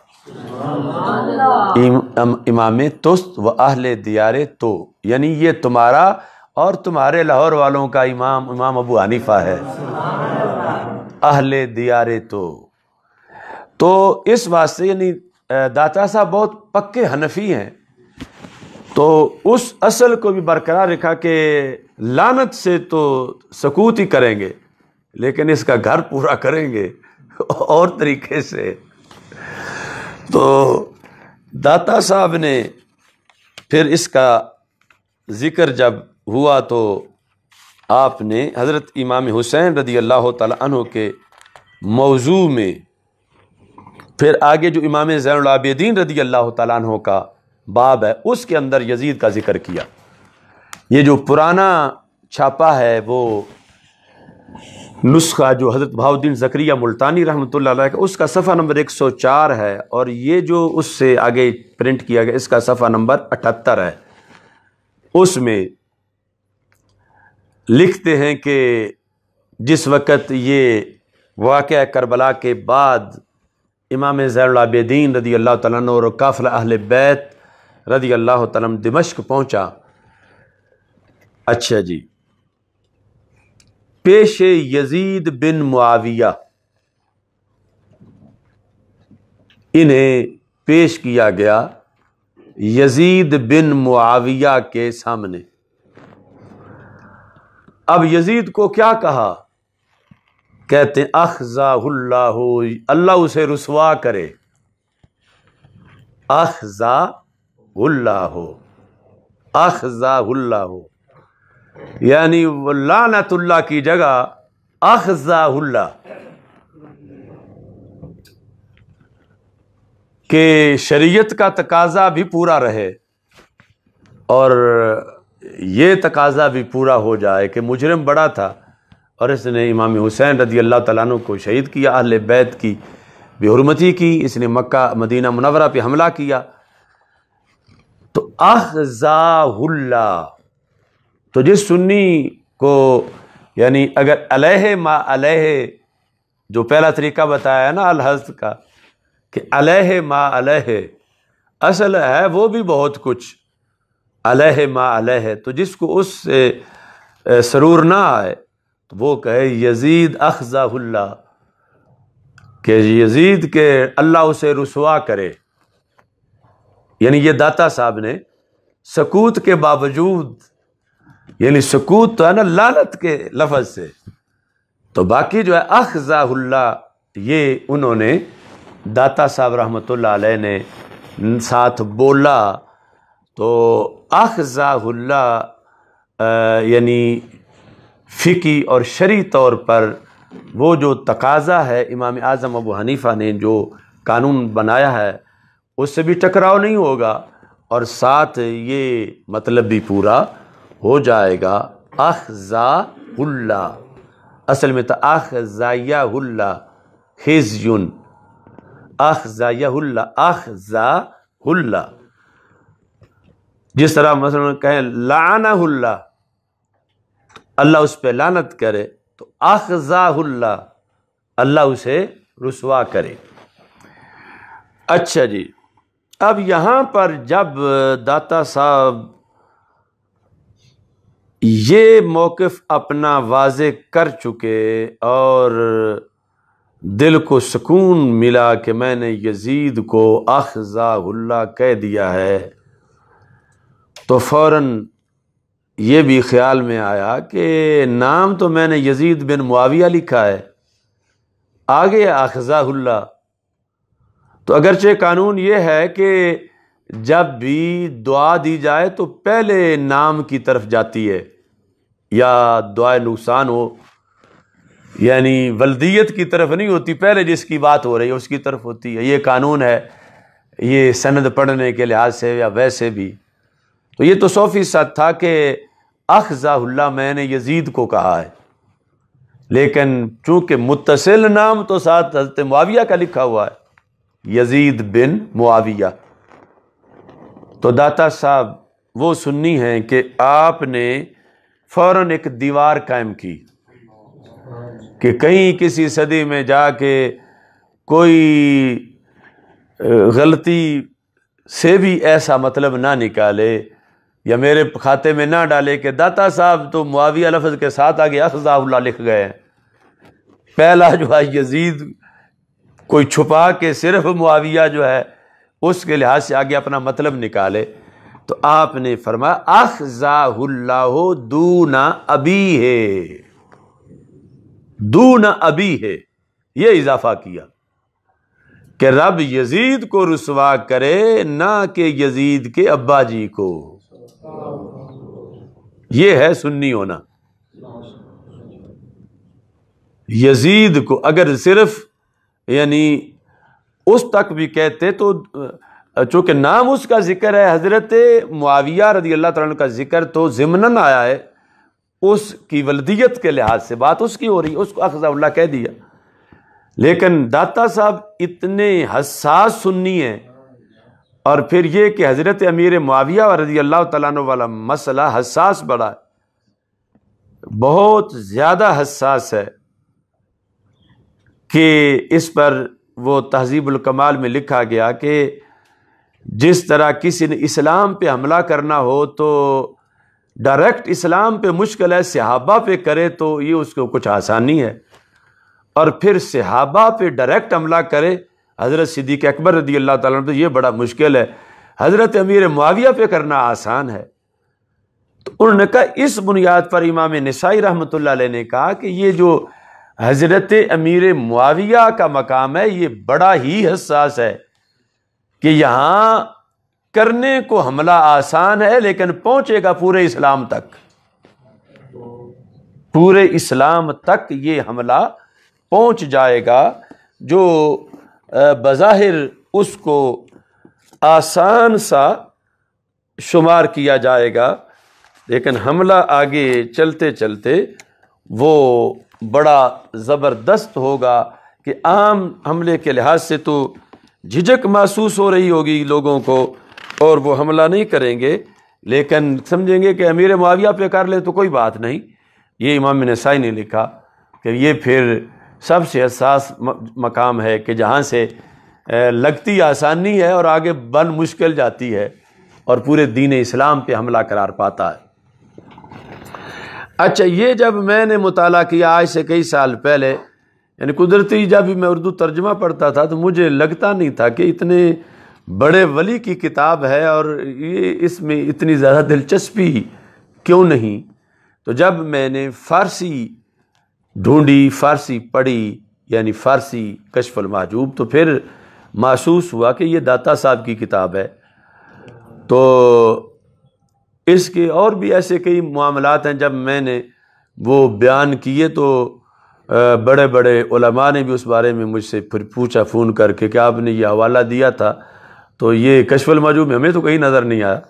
امام تست و اہل دیار تو، یعنی یہ تمہارا اور تمہارے لاہور والوں کا امام امام ابو حنیفہ ہے، اہل دیار تو تو اس واسطے یعنی داتا صاحب بہت پکے حنفی ہیں، تو اس اصل کو بھی برقرار رکھا کہ لعنت سے تو سکوت ہی کریں گے لیکن اس کا گھر پورا کریں گے اور طریقے سے۔ تو داتا صاحب نے پھر اس کا ذکر جب ہوا تو آپ نے حضرت امام حسین رضی اللہ تعالیٰ عنہ کے موضوع میں پھر آگے جو امام زین العابدین رضی اللہ تعالیٰ عنہ کا باب ہے اس کے اندر یزید کا ذکر کیا۔ یہ جو پرانا چھاپا ہے وہ نسخہ جو حضرت بہاؤالدین زکریا ملتانی رحمۃ اللہ علیہ کا، اس کا صفحہ نمبر ایک سو چار ہے، اور یہ جو اس سے آگے پرنٹ کیا گیا اس کا صفحہ نمبر اٹھتر ہے۔ اس میں لکھتے ہیں کہ جس وقت یہ واقعہ کربلا کے بعد امام زین العابدین رضی اللہ تعالیٰ عنہ اور قافلہ اہل بیت رضی اللہ تعالیٰ عنہ دمشق پہنچا، اچھا جی، پیش یزید بن معاویہ انہیں پیش کیا گیا یزید بن معاویہ کے سامنے۔ اب یزید کو کیا کہا؟ کہتے ہیں اخزا اللہ، اللہ اسے رسوا کرے، اخزا اللہ، اخزا اللہ، یعنی وہ لعنت اللہ کی جگہ اخزا اللہ، کہ شریعت کا تقاضا بھی پورا رہے اور یہ تقاضا بھی پورا ہو جائے کہ مجرم بڑا تھا اور اس نے امام حسین رضی اللہ تعالیٰ عنہ کو شہید کیا، اہل بیت کی بے حرمتی کی، اس نے مکہ مدینہ منورہ پہ حملہ کیا، تو اخزا اللہ۔ تو جس سنی کو یعنی اگر علیہ ما علیہ جو پہلا طریقہ بتایا ہے نا الحذف کا کہ علیہ ما علیہ، اصل ہے وہ بھی بہت کچھ علیہ ما علیہ، تو جس کو اس سے سرور نہ آئے تو وہ کہے یزید اخزا اللہ، کہ یزید کے اللہ اسے رسوا کرے، یعنی یہ داتا صاحب نے سکوت کے باوجود، یعنی سکوت تو ہے نا لعنت کے لفظ سے، تو باقی جو ہے اخزا اللہ یہ انہوں نے داتا صاحب رحمۃ اللہ علیہ نے ساتھ بولا۔ تو اخزا اللہ یعنی فقہی اور شرعی طور پر وہ جو تقاضا ہے امام اعظم ابو حنیفہ نے جو قانون بنایا ہے اس سے بھی ٹکراؤ نہیں ہوگا اور ساتھ یہ مطلب بھی پورا ہو جائے گا۔ اخزا اللہ اصل میں تو اخزایہ اللہ خزیون، اخزایہ اللہ، اخزا اللہ، جس طرح مثلا کہیں لعنہ اللہ، اللہ اس پہ لعنت کرے، تو اخزا اللہ، اللہ اسے رسوا کرے۔ اچھا جی، اب یہاں پر جب داتا صاحب یہ موقف اپنا واضح کر چکے اور دل کو سکون ملا کہ میں نے یزید کو اخزا اللہ کہہ دیا ہے، تو فوراً یہ بھی خیال میں آیا کہ نام تو میں نے یزید بن معاویہ لکھا ہے، آگے اخزا اللہ، تو اگرچہ قانون یہ ہے کہ جب بھی دعا دی جائے تو پہلے نام کی طرف جاتی ہے، یا دعائے نقصان ہو یعنی ولدیت کی طرف نہیں ہوتی، پہلے جس کی بات ہو رہی ہے اس کی طرف ہوتی ہے، یہ قانون ہے، یہ سند پڑھنے کے لحاظ سے یا ویسے بھی۔ تو یہ تو سو فیصد تھا کہ اخزا اللہ میں نے یزید کو کہا ہے، لیکن چونکہ متصل نام تو ساتھ حضرت معاویہ کا لکھا ہوا ہے، یزید بن معاویہ، تو داتا صاحب وہ سنی ہیں کہ آپ نے فوراً ایک دیوار قائم کی کہ کہیں کسی صدی میں جا کے کوئی غلطی سے بھی ایسا مطلب نہ نکالے یا میرے کھاتے میں نہ ڈالے کہ داتا صاحب تو معاویہ لفظ کے ساتھ آگے اخذہ اللہ لکھ گئے ہیں. پہلا جو ہے یزید کوئی چھپا کے صرف معاویہ جو ہے اس کے لحاظ سے آگے اپنا مطلب نکالے. تو آپ نے فرمایا اخذہ اللہ دون ابی ہے، دون ابی ہے، یہ اضافہ کیا کہ رب یزید کو رسوا کرے نہ کہ یزید کے ابا جی کو. یہ ہے سنی ہونا. یزید کو اگر صرف یعنی اس تک بھی کہتے تو چونکہ نام اس کا ذکر ہے، حضرت معاویہ رضی اللہ تعالیٰ عنہ کا ذکر تو ضمناً آیا ہے، اس کی ولدیت کے لحاظ سے بات اس کی ہو رہی ہے، اس کو اخذہ اللہ کہہ دیا. لیکن داتا صاحب اتنے حساس سنی ہیں، اور پھر یہ کہ حضرت امیر معاویہ رضی اللہ تعالیٰ عنہ والا مسئلہ حساس بڑا ہے، بہت زیادہ حساس ہے کہ اس پر وہ تہذیب الکمال میں لکھا گیا کہ جس طرح کسی نے اسلام پہ حملہ کرنا ہو تو ڈائریکٹ اسلام پہ مشکل ہے، صحابہ پہ کرے تو یہ اس کو کچھ آسانی ہے، اور پھر صحابہ پہ ڈائریکٹ حملہ کرے حضرت صدیق اکبر رضی اللہ تعالیٰ عنہ پہ یہ بڑا مشکل ہے، حضرت امیر معاویہ پہ کرنا آسان ہے. تو انہوں نے کہا اس بنیاد پر امام نسائی رحمۃ اللہ علیہ نے کہا کہ یہ جو حضرت امیر معاویہ کا مقام ہے یہ بڑا ہی حساس ہے کہ یہاں کرنے کو حملہ آسان ہے لیکن پہنچے گا پورے اسلام تک، پورے اسلام تک یہ حملہ پہنچ جائے گا جو بظاہر اس کو آسان سا شمار کیا جائے گا، لیکن حملہ آگے چلتے چلتے وہ بڑا زبردست ہوگا کہ عام حملے کے لحاظ سے تو جھجک محسوس ہو رہی ہوگی لوگوں کو اور وہ حملہ نہیں کریں گے، لیکن سمجھیں گے کہ امیر معاویہ پہ کر لے تو کوئی بات نہیں. یہ امام نسائی نے لکھا کہ یہ پھر سب سے حساس مقام ہے کہ جہاں سے لگتی آسانی ہے اور آگے بن مشکل جاتی ہے اور پورے دین اسلام پہ حملہ قرار پاتا ہے. اچھا، یہ جب میں نے مطالعہ کیا آج سے کئی سال پہلے، یعنی قدرتی جب بھی میں اردو ترجمہ پڑھتا تھا تو مجھے لگتا نہیں تھا کہ اتنے بڑے ولی کی کتاب ہے اور یہ اس میں اتنی زیادہ دلچسپی کیوں نہیں. تو جب میں نے فارسی ڈھونڈی، فارسی پڑھی، یعنی فارسی کشف المحجوب، تو پھر محسوس ہوا کہ یہ داتا صاحب کی کتاب ہے. تو اس کے اور بھی ایسے کئی معاملات ہیں جب میں نے وہ بیان کیے تو بڑے بڑے علماء نے بھی اس بارے میں مجھ سے پھر پوچھا فون کر کے کہ آپ نے یہ حوالہ دیا تھا تو یہ کشف المحجوب میں ہمیں تو کہیں نظر نہیں آیا.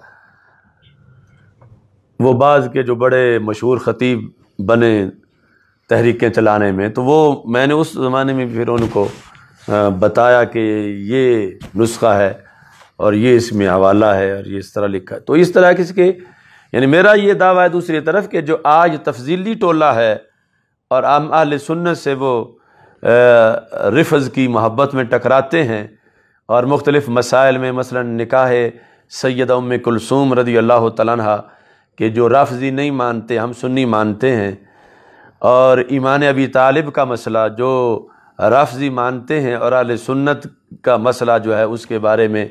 وہ بعض کے جو بڑے مشہور خطیب بنے تحریکیں چلانے میں، تو وہ میں نے اس زمانے میں پھر ان کو بتایا کہ یہ نسخہ ہے اور یہ اس میں حوالہ ہے اور یہ اس طرح لکھا ہے. تو اس طرح کس کے یعنی میرا یہ دعویٰ ہے دوسری طرف کہ جو آج تفضیلی ٹولہ ہے اور عام اہل سنت سے وہ رفض کی محبت میں ٹکراتے ہیں اور مختلف مسائل میں مثلا نکاح سیدہ ام کلثوم رضی اللہ تعالیٰ عنہ کہ جو رافضی نہیں مانتے، ہم سنی مانتے ہیں، اور ایمان ابی طالب کا مسئلہ جو رافضی مانتے ہیں اور اہل سنت کا مسئلہ جو ہے اس کے بارے میں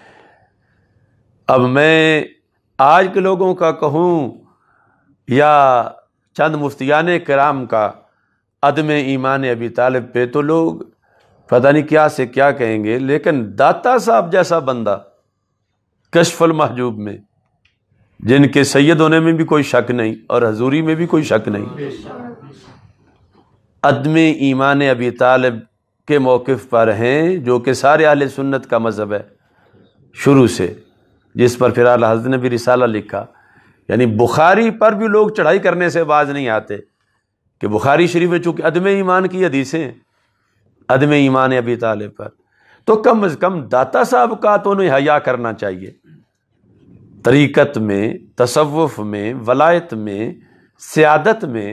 اب میں آج کے لوگوں کا کہوں یا چند مفتیان کرام کا عدم ایمان ابی طالب پہ تو لوگ پتہ نہیں کیا سے کیا کہیں گے، لیکن داتا صاحب جیسا بندہ کشف المحجوب میں جن کے سید ہونے میں بھی کوئی شک نہیں اور حضوری میں بھی کوئی شک نہیں، عدم ایمان ابی طالب کے موقف پر ہیں جو کہ سارے اہل سنت کا مذہب ہے شروع سے، جس پر پھر اعلیٰ حضرت نے بھی رسالہ لکھا. یعنی بخاری پر بھی لوگ چڑھائی کرنے سے باز نہیں آتے کہ بخاری شریف میں چونکہ عدم ایمان کی حدیثیں ہیں، عدم ایمان ابی طالب پر، تو کم از کم داتا صاحب کا تو انہیں حیا کرنا چاہیے. طریقت میں، تصوف میں، ولایت میں سیادت میں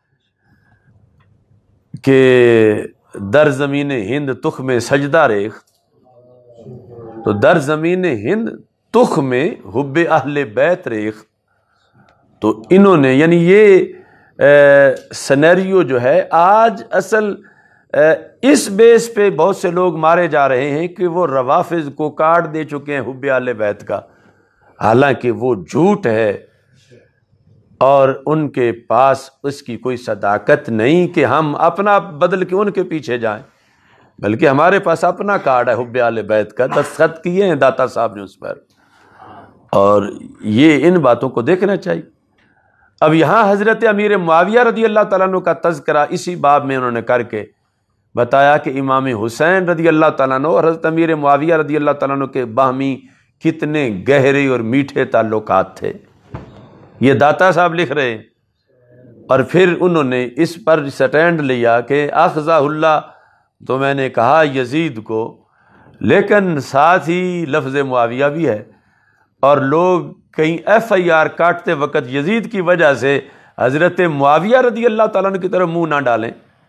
کہ در زمین ہند تخ میں سجدہ ریخت، تو در زمین ہند تخ میں حب اہل بیت ریخت، تو انہوں نے یعنی یہ سینیریو جو ہے آج اصل اس بیس پہ بہت سے لوگ مارے جا رہے ہیں کہ وہ روافض کو کاٹ دے چکے ہیں حب اہل بیت کا، حالانکہ وہ جھوٹ ہے اور ان کے پاس اس کی کوئی صداقت نہیں کہ ہم اپنا بدل کے ان کے پیچھے جائیں، بلکہ ہمارے پاس اپنا کارڈ ہے حب اہل بیت کا، دستخط کیے ہیں داتا صاحب نے اس پر، اور یہ ان باتوں کو دیکھنا چاہیے۔ اب یہاں حضرت امیر معاویہ رضی اللہ تعالیٰ عنہ کا تذکرہ اسی باب میں انہوں نے کر کے بتایا کہ امام حسین رضی اللہ تعالیٰ عنہ اور حضرت امیر معاویہ رضی اللہ تعالیٰ عنہ کے باہمی کتنے گہرے اور میٹھے تعلقات تھے، یہ داتا صاحب لکھ رہے ہیں۔ اور پھر انہوں نے اس پر سٹینڈ لیا کہ اخذہ اللہ تو میں نے کہا یزید کو، لیکن ساتھ ہی لفظ معاویہ بھی ہے، اور لوگ کہیں ایف آئی آر کاٹتے وقت یزید کی وجہ سے حضرت معاویہ رضی اللہ تعالیٰ عنہ کی طرف منہ نہ ڈالیں،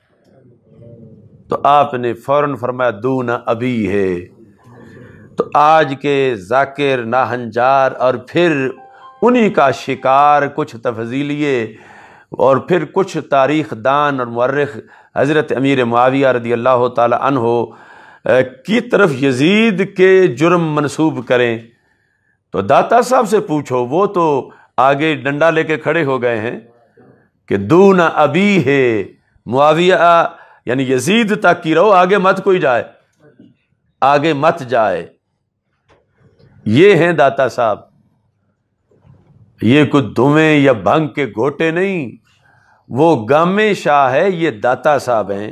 تو آپ نے فوراً فرمایا دون ابی ہے۔ تو آج کے ذاکر ناہنجار اور پھر انہی کا شکار کچھ تفضیلیے اور پھر کچھ تاریخ دان اور مورخ حضرت امیر معاویہ رضی اللہ تعالی عنہ کی طرف یزید کے جرم منسوب کریں، تو داتا صاحب سے پوچھو، وہ تو آگے ڈنڈا لے کے کھڑے ہو گئے ہیں کہ دون ابی ہے، معاویہ یعنی یزید تک کی رہو، آگے مت کوئی جائے، آگے مت جائے۔ یہ ہیں داتا صاحب، یہ کوئی دھویں یا بھنگ کے گھوٹے نہیں، وہ گامے شاہ ہے، یہ داتا صاحب ہیں۔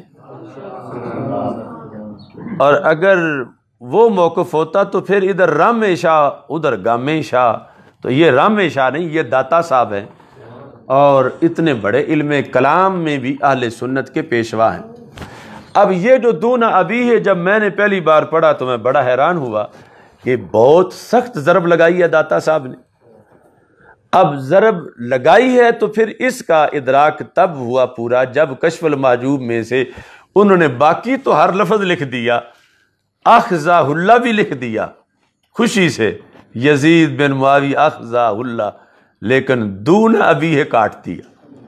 اور اگر وہ موقف ہوتا تو پھر ادھر رام شاہ ادھر گامے شاہ، تو یہ رام شاہ نہیں، یہ داتا صاحب ہیں، اور اتنے بڑے علم کلام میں بھی اہل سنت کے پیشوا ہیں۔ اب یہ جو دون ابی ہے، جب میں نے پہلی بار پڑھا تو میں بڑا حیران ہوا کہ بہت سخت ضرب لگائی ہے داتا صاحب نے۔ اب ضرب لگائی ہے تو پھر اس کا ادراک تب ہوا پورا جب کشف المحجوب میں سے انہوں نے باقی تو ہر لفظ لکھ دیا، اخذہ اللہ بھی لکھ دیا خوشی سے، یزید بن معاویہ اخذہ اللہ، لیکن دون ابی ہے کاٹ دیا۔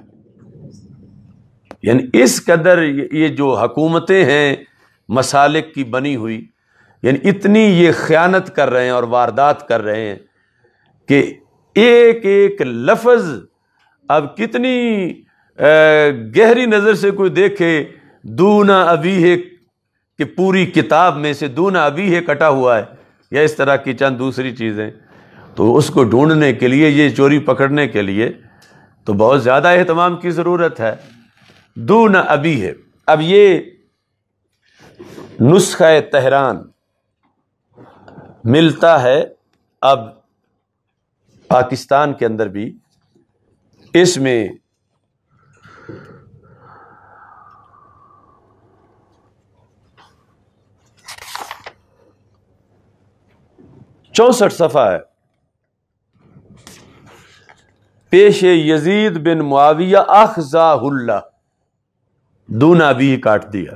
یعنی اس قدر یہ جو حکومتیں ہیں مسالک کی بنی ہوئی، یعنی اتنی یہ خیانت کر رہے ہیں اور واردات کر رہے ہیں کہ ایک ایک لفظ اب کتنی گہری نظر سے کوئی دیکھے، دون ابی ہے کہ پوری کتاب میں سے دون ابی ہے کٹا ہوا ہے، یا اس طرح کی چند دوسری چیزیں، تو اس کو ڈھونڈنے کے لیے، یہ چوری پکڑنے کے لیے تو بہت زیادہ اہتمام کی ضرورت ہے۔ دون ابی ہے۔ اب یہ نسخہ تہران ملتا ہے اب پاکستان کے اندر بھی، اس میں چونسٹھ صفحہ ہے، پیش یزید بن معاویہ اخذہ اللہ، دون ابی کاٹ دیا۔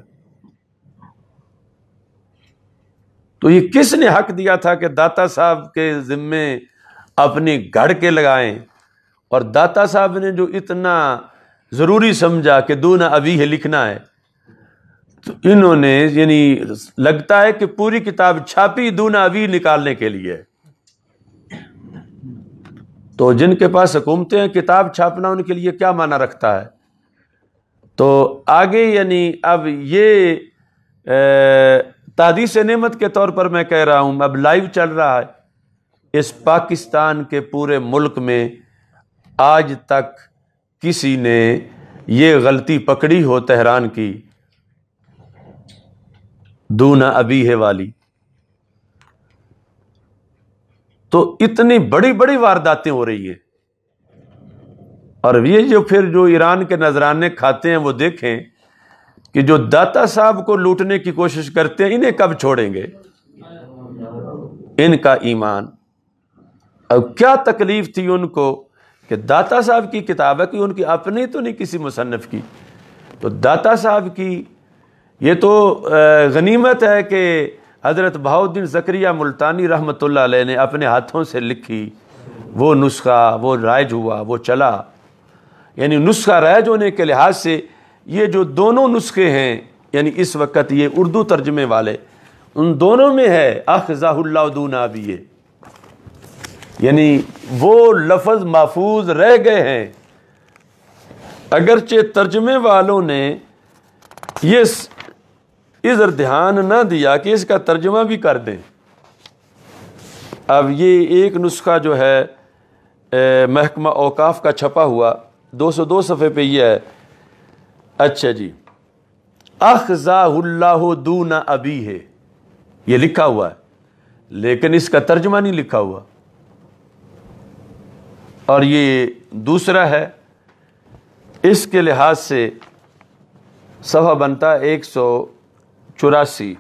تو یہ کس نے حق دیا تھا کہ داتا صاحب کے ذمے اپنی گھڑ کے لگائیں، اور داتا صاحب نے جو اتنا ضروری سمجھا کہ دون ابی ہے لکھنا ہے، تو انہوں نے یعنی لگتا ہے کہ پوری کتاب چھاپی دون ابی نکالنے کے لیے۔ تو جن کے پاس حکومتیں ہیں، کتاب چھاپنا ان کے لیے کیا معنی رکھتا ہے؟ تو آگے یعنی اب یہ تحدیث نعمت کے طور پر میں کہہ رہا ہوں، اب لائیو چل رہا ہے اس پاکستان کے پورے ملک میں، آج تک کسی نے یہ غلطی پکڑی ہو تہران کی دون ابی ہے والی، تو اتنی بڑی بڑی وارداتیں ہو رہی ہیں۔ اور یہ جو پھر جو ایران کے نذرانے کھاتے ہیں، وہ دیکھیں کہ جو داتا صاحب کو لوٹنے کی کوشش کرتے ہیں، انہیں کب چھوڑیں گے؟ ان کا ایمان، اب کیا تکلیف تھی ان کو کہ داتا صاحب کی کتاب ہے، کہ ان کی اپنی تو نہیں کسی مصنف کی، تو داتا صاحب کی یہ تو غنیمت ہے کہ حضرت بہاؤالدین زکریہ ملتانی رحمۃ اللہ علیہ نے اپنے ہاتھوں سے لکھی، وہ نسخہ وہ رائج ہوا، وہ چلا. یعنی نسخہ رائج ہونے کے لحاظ سے یہ جو دونوں نسخے ہیں، یعنی اس وقت یہ اردو ترجمے والے، ان دونوں میں ہے اخذہ اللہ دون ابیہ، یعنی وہ لفظ محفوظ رہ گئے ہیں، اگرچہ ترجمے والوں نے یہ ادھر دھیان نہ دیا کہ اس کا ترجمہ بھی کر دیں. اب یہ ایک نسخہ جو ہے محکمہ اوقاف کا چھپا ہوا دو سو دو صفحے پہ یہ ہے. اچھا جی، اخذہ اللہ دون ابیہ یہ لکھا ہوا ہے، لیکن اس کا ترجمہ نہیں لکھا ہوا. اور یہ دوسرا ہے، اس کے لحاظ سے صفحہ بنتا ایک سو چوراسی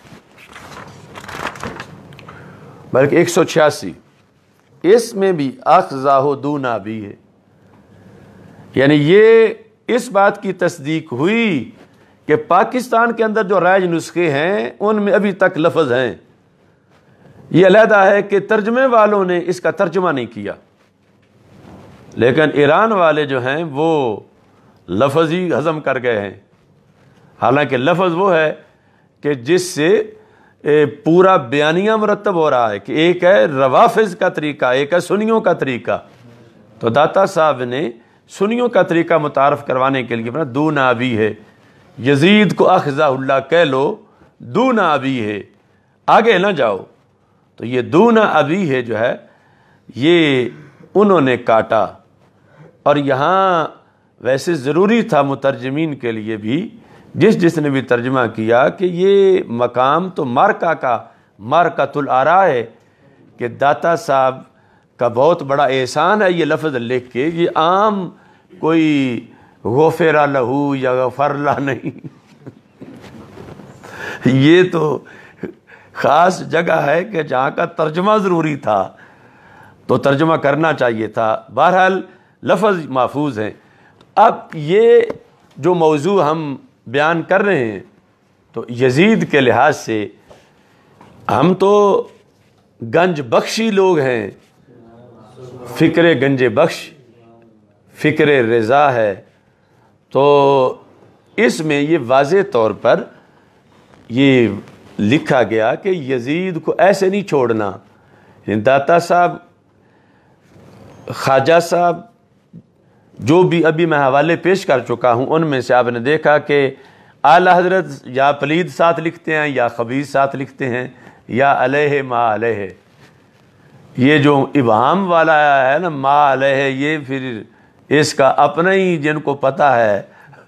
بلکہ ایک سو چھیاسی، اس میں بھی اخذہ دون ابیہ، یعنی یہ اس بات کی تصدیق ہوئی کہ پاکستان کے اندر جو رائج نسخے ہیں ان میں ابھی تک لفظ ہیں. یہ علیحدہ ہے کہ ترجمے والوں نے اس کا ترجمہ نہیں کیا، لیکن ایران والے جو ہیں وہ لفظ ہی ہضم کر گئے ہیں. حالانکہ لفظ وہ ہے کہ جس سے پورا بیانیہ مرتب ہو رہا ہے، کہ ایک ہے روافظ کا طریقہ، ایک ہے سنیوں کا طریقہ. تو داتا صاحب نے سنیوں کا طریقہ متعارف کروانے کے لیے دون ابی ہے، یزید کو اخذہ اللہ کہہ لو، دون ابی ہے، آگے نہ جاؤ. تو یہ دون ابی ہے جو ہے یہ انہوں نے کاٹا. اور یہاں ویسے ضروری تھا مترجمین کے لیے بھی، جس جس نے بھی ترجمہ کیا، کہ یہ مقام تو مارکا کا مارکۃ الآراء ہے، کہ داتا صاحب کا بہت بڑا احسان ہے یہ لفظ لکھ کے. یہ عام کوئی غفر لہو یا غفر لہ نہیں، یہ تو خاص جگہ ہے کہ جہاں کا ترجمہ ضروری تھا تو ترجمہ کرنا چاہیے تھا. بہرحال لفظ محفوظ ہیں. اب یہ جو موضوع ہم بیان کر رہے ہیں تو یزید کے لحاظ سے ہم تو گنج بخشی لوگ ہیں، فکر گنج بخش، فکر رضا ہے. تو اس میں یہ واضح طور پر یہ لکھا گیا کہ یزید کو ایسے نہیں چھوڑنا. داتا صاحب، خواجہ صاحب، جو بھی ابھی میں حوالے پیش کر چکا ہوں ان میں سے آپ نے دیکھا کہ اعلی حضرت یا پلید ساتھ لکھتے ہیں یا خبیث ساتھ لکھتے ہیں یا علیہ ما علیہ. یہ جو ابہام والا ہے نا ما علیہ، یہ پھر اس کا اپنا ہی جن کو پتہ ہے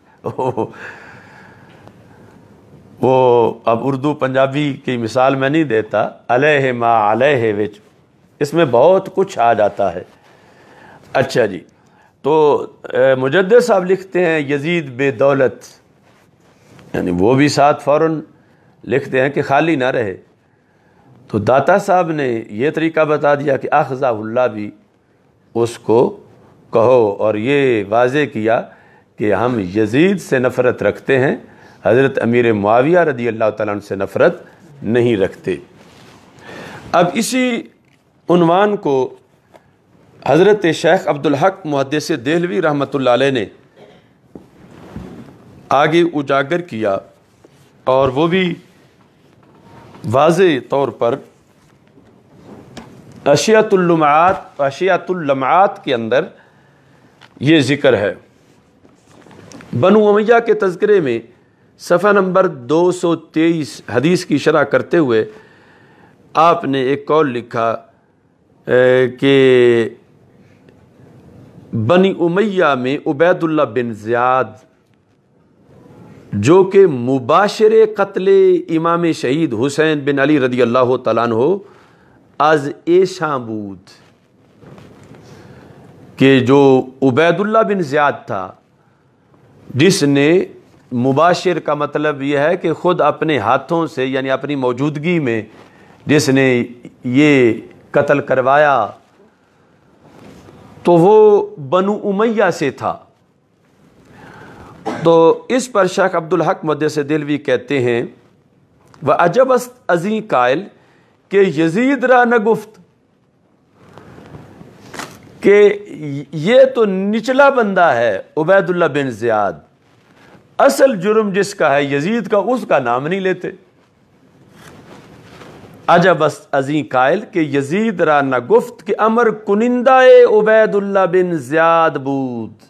وہ اب اردو پنجابی کی مثال میں نہیں دیتا، علیہ ما علیہ وچ اس میں بہت کچھ آ جاتا ہے. اچھا جی، تو مجدد صاحب لکھتے ہیں یزید بے دولت، یعنی وہ بھی ساتھ فوراً لکھتے ہیں کہ خالی نہ رہے. تو داتا صاحب نے یہ طریقہ بتا دیا کہ اخذہ اللہ بھی اس کو کہو، اور یہ واضح کیا کہ ہم یزید سے نفرت رکھتے ہیں، حضرت امیر معاویہ رضی اللہ تعالیٰ عنہ سے نفرت نہیں رکھتے. اب اسی عنوان کو حضرت شیخ عبدالحق محدث دہلوی رحمۃ اللہ علیہ نے آگے اجاگر کیا، اور وہ بھی واضح طور پر اشیاۃ اللمعات اشیاۃ اللمعات کے اندر یہ ذکر ہے. بنو امیہ کے تذکرے میں صفحہ نمبر دو سو تیئیس حدیث کی شرح کرتے ہوئے آپ نے ایک قول لکھا کہ بنی امیہ میں عبید اللہ بن زیاد، جو کہ مباشر قتل امام شہید حسین بن علی رضی اللہ تعالیٰ عنہ از ایشاں بود، کہ جو عبید اللہ بن زیاد تھا، جس نے مباشر کا مطلب یہ ہے کہ خود اپنے ہاتھوں سے، یعنی اپنی موجودگی میں جس نے یہ قتل کروایا، تو وہ بنو امیہ سے تھا۔ تو اس پر شیخ عبدالحق محدث دہلوی کہتے ہیں وَعَجَبَ ازیں قائل کہ یزید را نہ گفت کہ یہ تو نچلا بندہ ہے عبید اللہ بن زیاد، اصل جرم جس کا ہے یزید کا، اس کا نام نہیں لیتے۔ عجب ازیں قائل کہ یزید را نہ گفت کہ امر کنندہ عبید اللہ بن زیاد بود،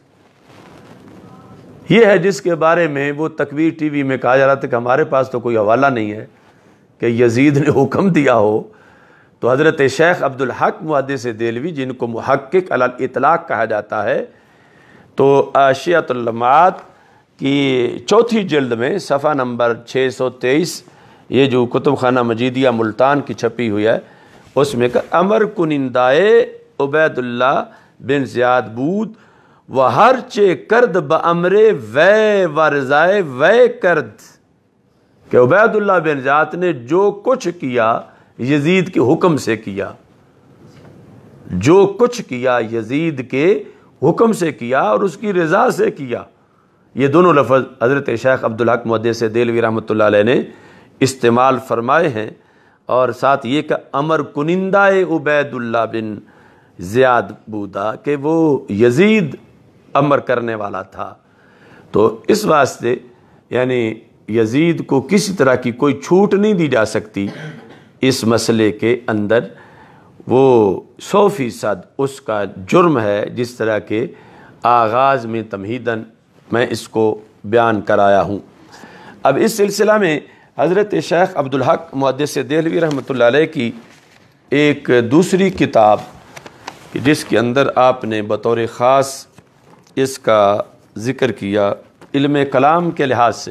یہ ہے جس کے بارے میں وہ تکویر ٹی وی میں کہا جا رہا تھا کہ ہمارے پاس تو کوئی حوالہ نہیں ہے کہ یزید نے حکم دیا ہو۔ تو حضرت شیخ عبدالحق محدث دہلوی، جن کو محقق علی الاطلاق کہا جاتا ہے، تو اشیاۃ اللمعات کی چوتھی جلد میں صفحہ نمبر چھ سو تیئیس، یہ جو کتب خانہ مجیدیہ ملتان کی چھپی ہوئی ہے، اس میں کہ امر کنندائے عبید اللہ بن زیاد بود و ہر چے کرد بامر وے ورزائے وے کرد، کہ عبید اللہ بن زیاد نے جو کچھ کیا یزید کے حکم سے کیا، جو کچھ کیا یزید کے حکم سے کیا اور اس کی رضا سے کیا۔ یہ دونوں لفظ حضرت شیخ عبدالحق محدث دہلوی رحمۃ اللہ علیہ نے استعمال فرمائے ہیں، اور ساتھ یہ کہ امر کنندہ عبید اللہ بن زیاد بودا، کہ وہ یزید امر کرنے والا تھا۔ تو اس واسطے یعنی یزید کو کسی طرح کی کوئی چھوٹ نہیں دی جا سکتی اس مسئلے کے اندر، وہ سو فیصد اس کا جرم ہے، جس طرح کے آغاز میں تمہیداً میں اس کو بیان کرایا ہوں۔ اب اس سلسلہ میں حضرت شیخ عبدالحق محدث دہلوی رحمۃ اللہ علیہ کی ایک دوسری کتاب، جس کے اندر آپ نے بطور خاص اس کا ذکر کیا علم کلام کے لحاظ سے،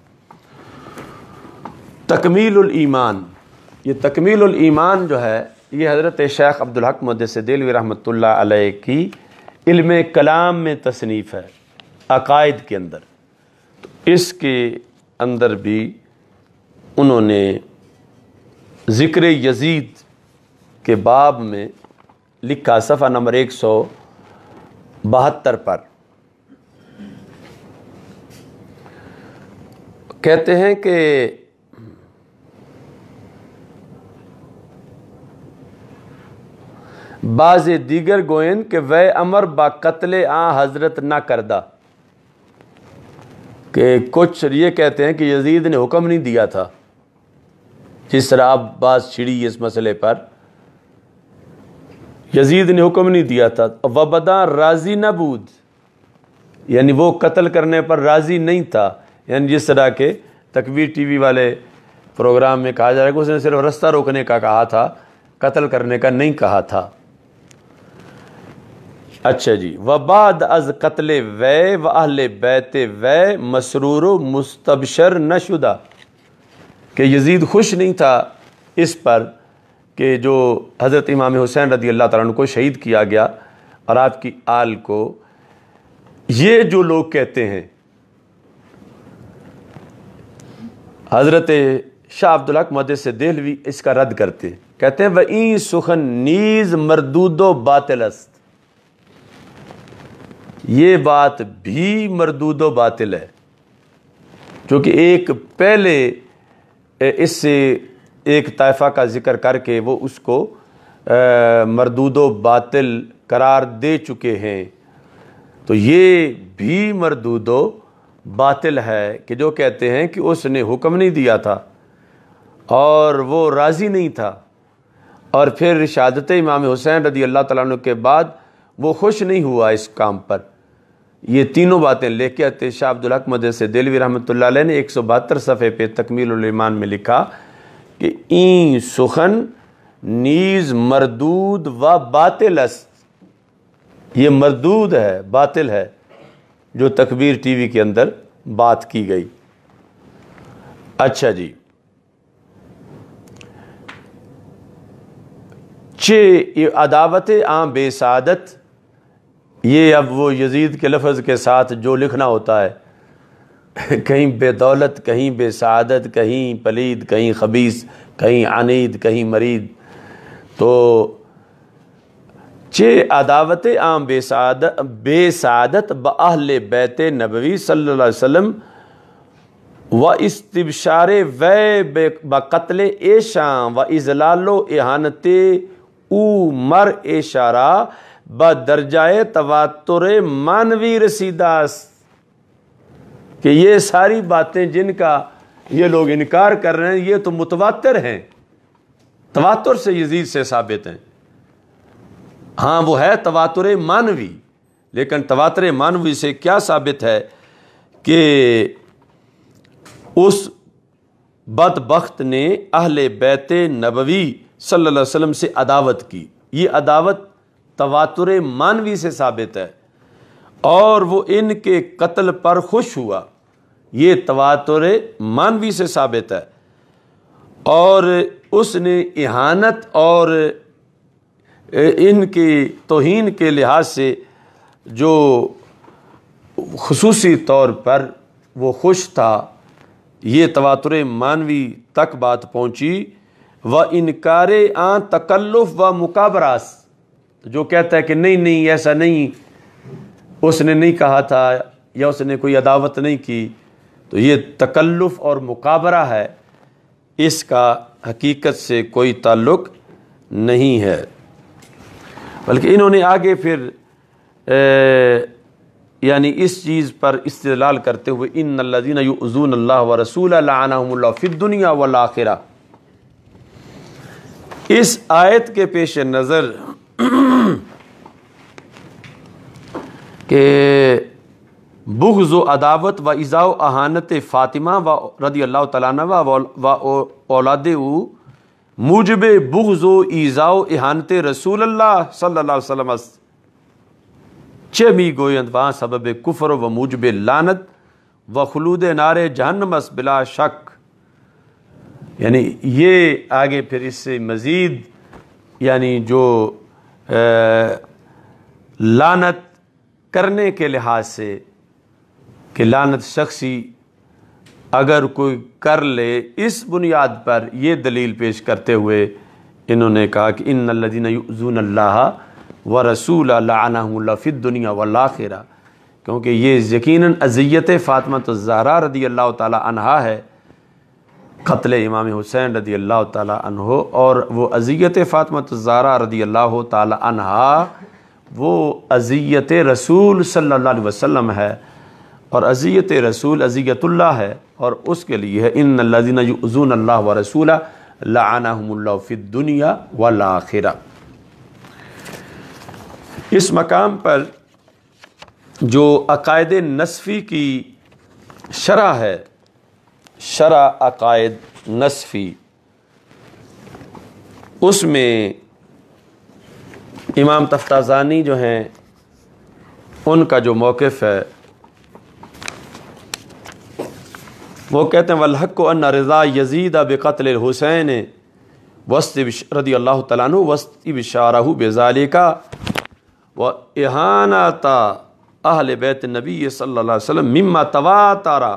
تکمیل الایمان، یہ تکمیل الایمان جو ہے یہ حضرت شیخ عبدالحق محدث دہلوی رحمۃ اللہ علیہ کی علم کلام میں تصنیف ہے، عقائد کے اندر۔ تو اس کے اندر بھی انہوں نے ذکر یزید کے باب میں لکھا صفحہ نمبر ایک سو بہتر پر، کہتے ہیں کہ بعض دیگر گوئن کہ وے امر با قتل آ حضرت نہ کردہ، کہ کچھ یہ کہتے ہیں کہ یزید نے حکم نہیں دیا تھا، جس طرح اب بات چھڑی اس مسئلے پر، یزید نے حکم نہیں دیا تھا۔ وبدا راضی نہ بود، یعنی وہ قتل کرنے پر راضی نہیں تھا، یعنی جس طرح کے تکبیر ٹی وی والے پروگرام میں کہا جا رہا ہے کہ اس نے صرف رستہ روکنے کا کہا تھا، قتل کرنے کا نہیں کہا تھا۔ اچھا جی، وبعد از قتل وے و اہل بیت وے مسرور و مستبشر نہ شدہ، کہ یزید خوش نہیں تھا اس پر کہ جو حضرت امام حسین رضی اللہ تعالیٰ عنہ کو شہید کیا گیا اور آپ کی آل کو، یہ جو لوگ کہتے ہیں، حضرت شاہ عبدالحق محدث دہلوی اس کا رد کرتے ہیں، کہتے ہیں وَإِن سخن نیز مردود و باطل است، یہ بات بھی مردود و باطل ہے، چونکہ ایک پہلے اس سے ایک طائفہ کا ذکر کر کے وہ اس کو مردود و باطل قرار دے چکے ہیں، تو یہ بھی مردود و باطل ہے کہ جو کہتے ہیں کہ اس نے حکم نہیں دیا تھا اور وہ راضی نہیں تھا، اور پھر شہادت امام حسین رضی اللہ تعالیٰ عنہ کے بعد وہ خوش نہیں ہوا اس کام پر۔ یہ تینوں باتیں لے کے آتے شاہ عبدالحق محدث دہلوی رحمۃ اللہ علیہ نے ایک سو بہتر صفحے پہ تکمیل الایمان میں لکھا کہ این سخن نیز مردود و باطل است، یہ مردود ہے، باطل ہے جو تکبیر ٹی وی کے اندر بات کی گئی۔ اچھا جی، چھ عداوت عام بے سعادت، یہ اب وہ یزید کے لفظ کے ساتھ جو لکھنا ہوتا ہے، کہیں بے دولت، کہیں بے سعادت، کہیں پلید، کہیں خبیث، کہیں عنید، کہیں مرید، تو چے عداوت عام بے سعادت بے سعادت با اہل بیت نبوی صلی اللہ علیہ وسلم و استبشار وے بقتل ایشاں و ازلال و احانت او مر اشارہ با درجۂ تواتر مانوی رسیداس، کہ یہ ساری باتیں جن کا یہ لوگ انکار کر رہے ہیں یہ تو متواتر ہیں، تواتر سے یزید سے ثابت ہیں۔ ہاں وہ ہے تواتر مانوی، لیکن تواتر مانوی سے کیا ثابت ہے کہ اس بدبخت نے اہل بیت نبوی صلی اللہ علیہ وسلم سے عداوت کی، یہ عداوت تواتر مانوی سے ثابت ہے، اور وہ ان کے قتل پر خوش ہوا، یہ تواتر مانوی سے ثابت ہے، اور اس نے اہانت اور ان کی توہین کے لحاظ سے جو خصوصی طور پر وہ خوش تھا، یہ تواتر مانوی تک بات پہنچی۔ و انکار آن تکلف و مکابراس، جو کہتا ہے کہ نہیں نہیں ایسا نہیں، اس نے نہیں کہا تھا یا اس نے کوئی عداوت نہیں کی، تو یہ تکلف اور مکابرہ ہے، اس کا حقیقت سے کوئی تعلق نہیں ہے۔ بلکہ انہوں نے آگے پھر یعنی اس چیز پر استدلال کرتے ہوئے ان الذین یؤذون اللہ ورسولہ لعنہم اللہ فی الدنیا والآخرہ، اس آیت کے پیش نظر کہ بغض و عداوت و ایذاء و اہانت فاطمہ و رضی اللہ تعالیٰ عنہ و اولاد او موجب بغض و ایذاء و اہانت رسول اللہ صلی اللہ علیہ وسلم چمی گویند وہاں سبب کفر و موجب لعنت و خلود نار جہنم اس بلا شک، یعنی یہ آگے پھر اس سے مزید یعنی جو لعنت کرنے کے لحاظ سے کہ لعنت شخصی اگر کوئی کر لے، اس بنیاد پر یہ دلیل پیش کرتے ہوئے انہوں نے کہا کہ ان الذین یؤذون اللہ ورسولہ لعنہم اللہ فی الدنیا والآخرہ، کیونکہ یہ یقیناً اذیت فاطمہ الزہرا رضی اللہ تعالی عنہا ہے، قتل امام حسین رضی اللہ تعالی عنہ، اور وہ اذیت فاطمہ الزہرا رضی اللہ تعالی عنہا وہ اذیت رسول صلی اللہ علیہ وسلم ہے، اور اذیت رسول اذیت اللہ ہے، اور اس کے لیے ہے ان الذین یؤذون اللہ ورسولہ لعنہم اللہ فی الدنیا والآخرہ۔ اس مقام پر جو عقائد نسفی کی شرح ہے، شرح عقائد نسفی، اس میں امام تفتازانی جو ہیں ان کا جو موقف ہے وہ کہتے ہیں وَالْحَقُّ أَنَّ رِضَا يَزِيدَ بِقَتْلِ الْحُسَيْنِ وَاسْتِبْشَارَهُ رضی اللہ تعالیٰ عنہ وَاسْتِبْشَارَهُ بِذَلِكَ وَإِهَانَةَ أَهْلِ بَيْتِ النَّبِيِّ صلی اللہ علیہ وسلم مِمَّا تَوَاتَرَ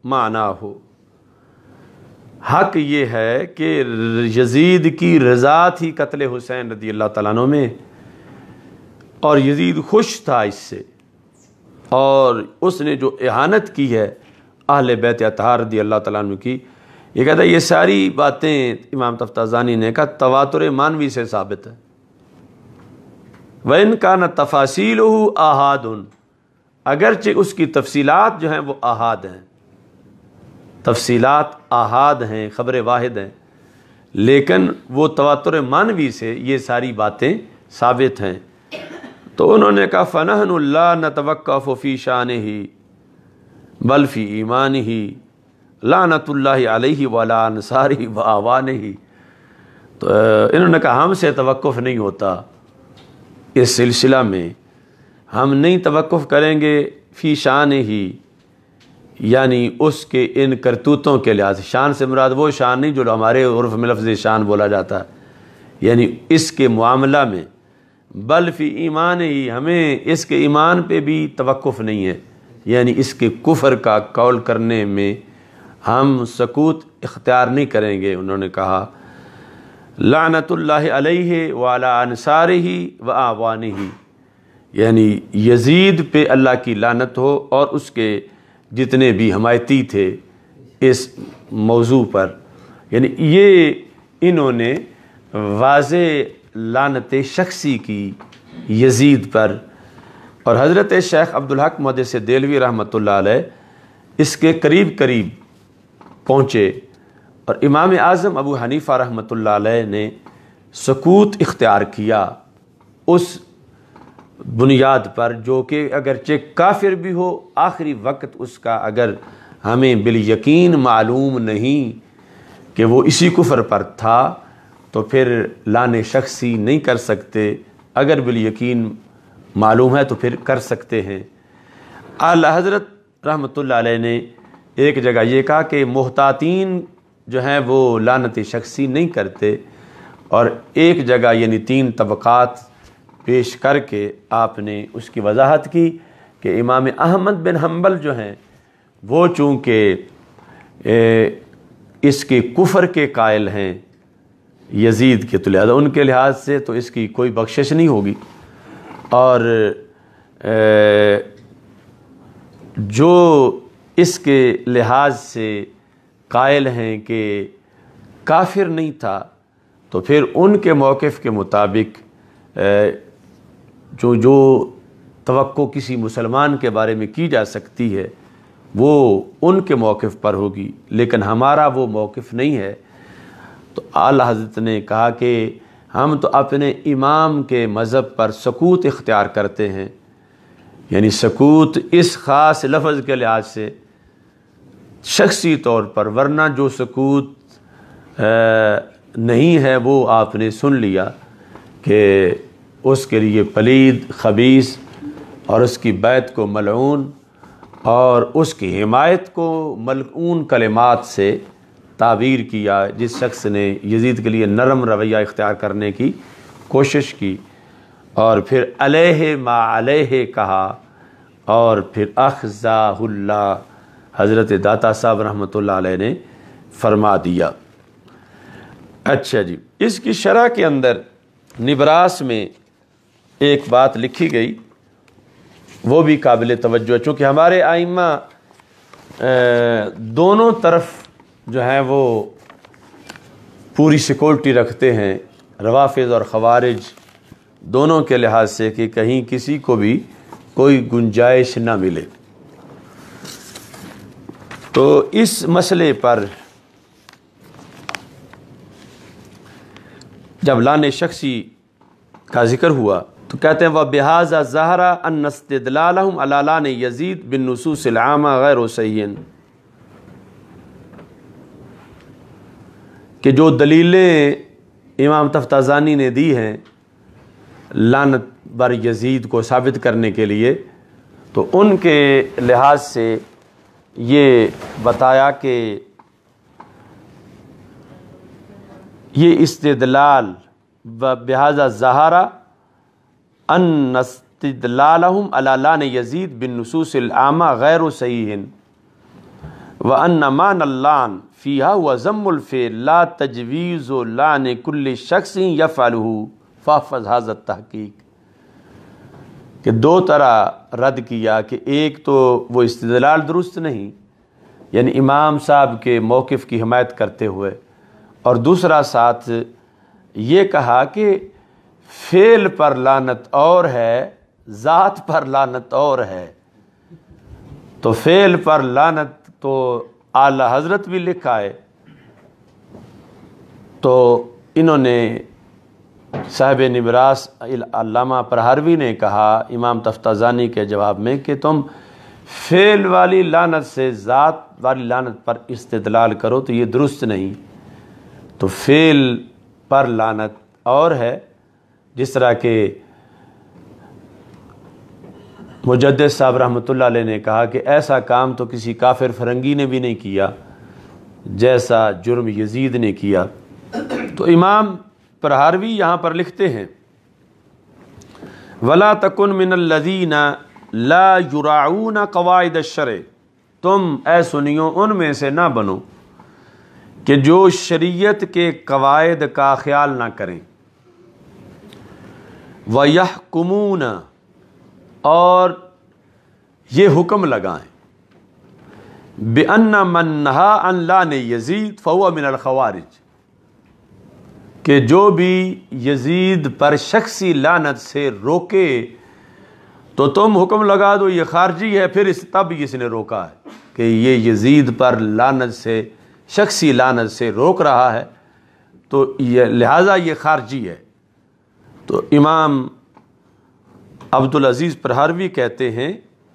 مَعْنَاهُ، حق یہ ہے کہ یزید کی رضا تھی قتل حسین رضی اللہ تعالیٰ عنہ میں، اور یزید خوش تھا اس سے، اور اس نے جو اہانت کی ہے اہل بیت اطہار رضی اللہ تعالیٰ عنہ کی، یہ کہتا ہے یہ ساری باتیں امام تفتازانی نے کہا تواتر مانوی سے ثابت ہے۔ وَإِنْ كَانَ تَفَاصِيلُهُ آحَادٌ، اگرچہ اس کی تفصیلات جو ہیں وہ آحاد ہیں، تفصیلات آحاد ہیں، خبر واحد ہیں، لیکن وہ تواتر مانوی سے یہ ساری باتیں ثابت ہیں۔ تو انہوں نے کہا فَنَحْنُ لَا نَتَوَقَّفُ فِي شَانِهِ بل فی ایمانہ لعنت اللہ علیہ وعلی انصارہ وآوانہ، تو انہوں نے کہا ہم سے توقف نہیں ہوتا اس سلسلہ میں، ہم نہیں توقف کریں گے فی شانہ، یعنی اس کے ان کرتوتوں کے لحاظ، شان سے مراد وہ شان نہیں جو ہمارے عرف میں لفظ شان بولا جاتا ہے، یعنی اس کے معاملہ میں، بل فی ایمان ہی، ہمیں اس کے ایمان پہ بھی توقف نہیں ہے، یعنی اس کے کفر کا قول کرنے میں ہم سکوت اختیار نہیں کریں گے۔ انہوں نے کہا لعنت اللہ علیہ وعلی انصارہ و اعوانہ، یعنی یزید پہ اللہ کی لعنت ہو اور اس کے جتنے بھی حمایتی تھے اس موضوع پر، یعنی یہ انہوں نے واضح لعنت شخصی کی یزید پر۔ اور حضرت شیخ عبدالحق محدث دہلوی رحمۃ اللہ علیہ اس کے قریب قریب پہنچے، اور امام اعظم ابو حنیفہ رحمۃ اللہ علیہ نے سکوت اختیار کیا اس بنیاد پر، جو کہ اگرچہ کافر بھی ہو آخری وقت اس کا اگر ہمیں بالیقین معلوم نہیں کہ وہ اسی کفر پر تھا تو پھر لعن شخصی نہیں کر سکتے، اگر بالیقین معلوم ہے تو پھر کر سکتے ہیں۔ اعلی حضرت رحمۃ اللہ علیہ نے ایک جگہ یہ کہا کہ محتاطین جو ہیں وہ لعنت شخصی نہیں کرتے، اور ایک جگہ یعنی تین طبقات پیش کر کے آپ نے اس کی وضاحت کی کہ امام احمد بن حنبل جو ہیں وہ چونکہ اس کے کفر کے قائل ہیں یزید کے، تو لہذا ان کے لحاظ سے تو اس کی کوئی بخشش نہیں ہوگی، اور جو اس کے لحاظ سے قائل ہیں کہ کافر نہیں تھا تو پھر ان کے موقف کے مطابق جو جو توقع کسی مسلمان کے بارے میں کی جا سکتی ہے وہ ان کے موقف پر ہوگی، لیکن ہمارا وہ موقف نہیں ہے۔ تو اعلی حضرت نے کہا کہ ہم تو اپنے امام کے مذہب پر سکوت اختیار کرتے ہیں، یعنی سکوت اس خاص لفظ کے لحاظ سے شخصی طور پر، ورنہ جو سکوت نہیں ہے وہ آپ نے سن لیا کہ اس کے لیے پلید، خبیث اور اس کی بیعت کو ملعون اور اس کی حمایت کو ملعون کلمات سے تعبیر کیا جس شخص نے یزید کے لیے نرم رویہ اختیار کرنے کی کوشش کی، اور پھر علیہ ما علیہ کہا، اور پھر اخزاہ اللہ حضرت داتا صاحب رحمۃ اللہ علیہ نے فرما دیا۔ اچھا جی، اس کی شرح کے اندر نبراس میں ایک بات لکھی گئی وہ بھی قابل توجہ ہے، چونکہ ہمارے ائمہ دونوں طرف جو ہیں وہ پوری سیکورٹی رکھتے ہیں، روافض اور خوارج دونوں کے لحاظ سے، کہ کہیں کسی کو بھی کوئی گنجائش نہ ملے۔ تو اس مسئلے پر جب لعن شخصی کا ذکر ہوا تو کہتے ہیں وَبِهَذَا ظَهَرَ أَنَّ اسْتِدْلَالَهُمْ عَلَى لَعْنِ يَزِيدَ بِالنُّصُوصِ الْعَامَةِ غَيْرُ صَحِيحٍ، کہ جو دلیلیں امام تفتازانی نے دی ہیں لعنت بر یزید کو ثابت کرنے کے لیے، تو ان کے لحاظ سے یہ بتایا کہ یہ استدلال بہذا ظہر ان استدلالہم علی لعن یزید بالنصوص العامہ غیر صحیح وان معنی اللعن فیہا ہوا ذم الفعل لا تجویز لعن کل شخص یفعلہ فاحفظ ھذا التحقیق، کہ دو طرح رد کیا کہ ایک تو وہ استدلال درست نہیں، یعنی امام صاحب کے موقف کی حمایت کرتے ہوئے، اور دوسرا ساتھ یہ کہا کہ فعل پر لعنت اور ہے، ذات پر لعنت اور ہے۔ تو فعل پر لعنت تو اعلی حضرت بھی لکھا ہے، تو انہوں نے صاحب نبراس علامہ پرہروی نے کہا امام تفتازانی کے جواب میں کہ تم فعل والی لعنت سے ذات والی لعنت پر استدلال کرو تو یہ درست نہیں، تو فعل پر لعنت اور ہے، جس طرح کہ مجدد صاحب رحمۃ اللہ علیہ نے کہا کہ ایسا کام تو کسی کافر فرنگی نے بھی نہیں کیا جیسا جرم یزید نے کیا۔ تو امام پرہروی یہاں پر لکھتے ہیں وَلَا تَكُن مِّنَ الَّذِينَ لَا يُرَاعُونَ قَوَاعِدَ الشَّرْعِ، تم اے سنیو ان میں سے نہ بنو کہ جو شریعت کے قواعد کا خیال نہ کریں، وَيَحْكُمُونَ اور یہ حکم لگائیں، بِأَنَّ مَن نَّهَىٰ عَن لَعْنِ یزید فَهُوَ مِنَ الْخَوَارِجِ کہ جو بھی یزید پر شخصی لعنت سے روکے تو تم حکم لگا دو یہ خارجی ہے، پھر اس تب اس نے روکا ہے کہ یہ یزید پر لعنت سے شخصی لعنت سے روک رہا ہے تو یہ لہٰذا یہ خارجی ہے۔ تو امام عبدالعزیز پرہاروی کہتے ہیں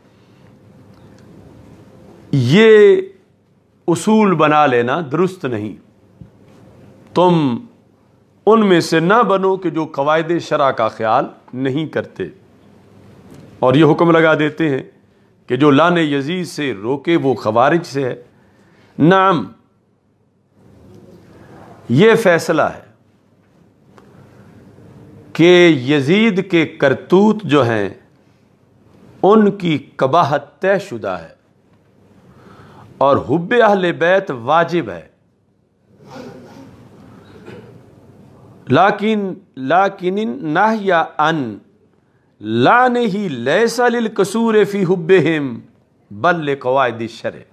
یہ اصول بنا لینا درست نہیں، تم ان میں سے نہ بنو کہ جو قواعد شرع کا خیال نہیں کرتے اور یہ حکم لگا دیتے ہیں کہ جو لعن یزید سے روکے وہ خوارج سے ہے۔ نعم، یہ فیصلہ ہے کہ یزید کے کرتوت جو ہیں ان کی قباحت طے شدہ ہے اور حب اہل بیت واجب ہے، لیکن لیکن نہی عن لعنہ لیس للقصور فی حبہم بل لقواعد الشرع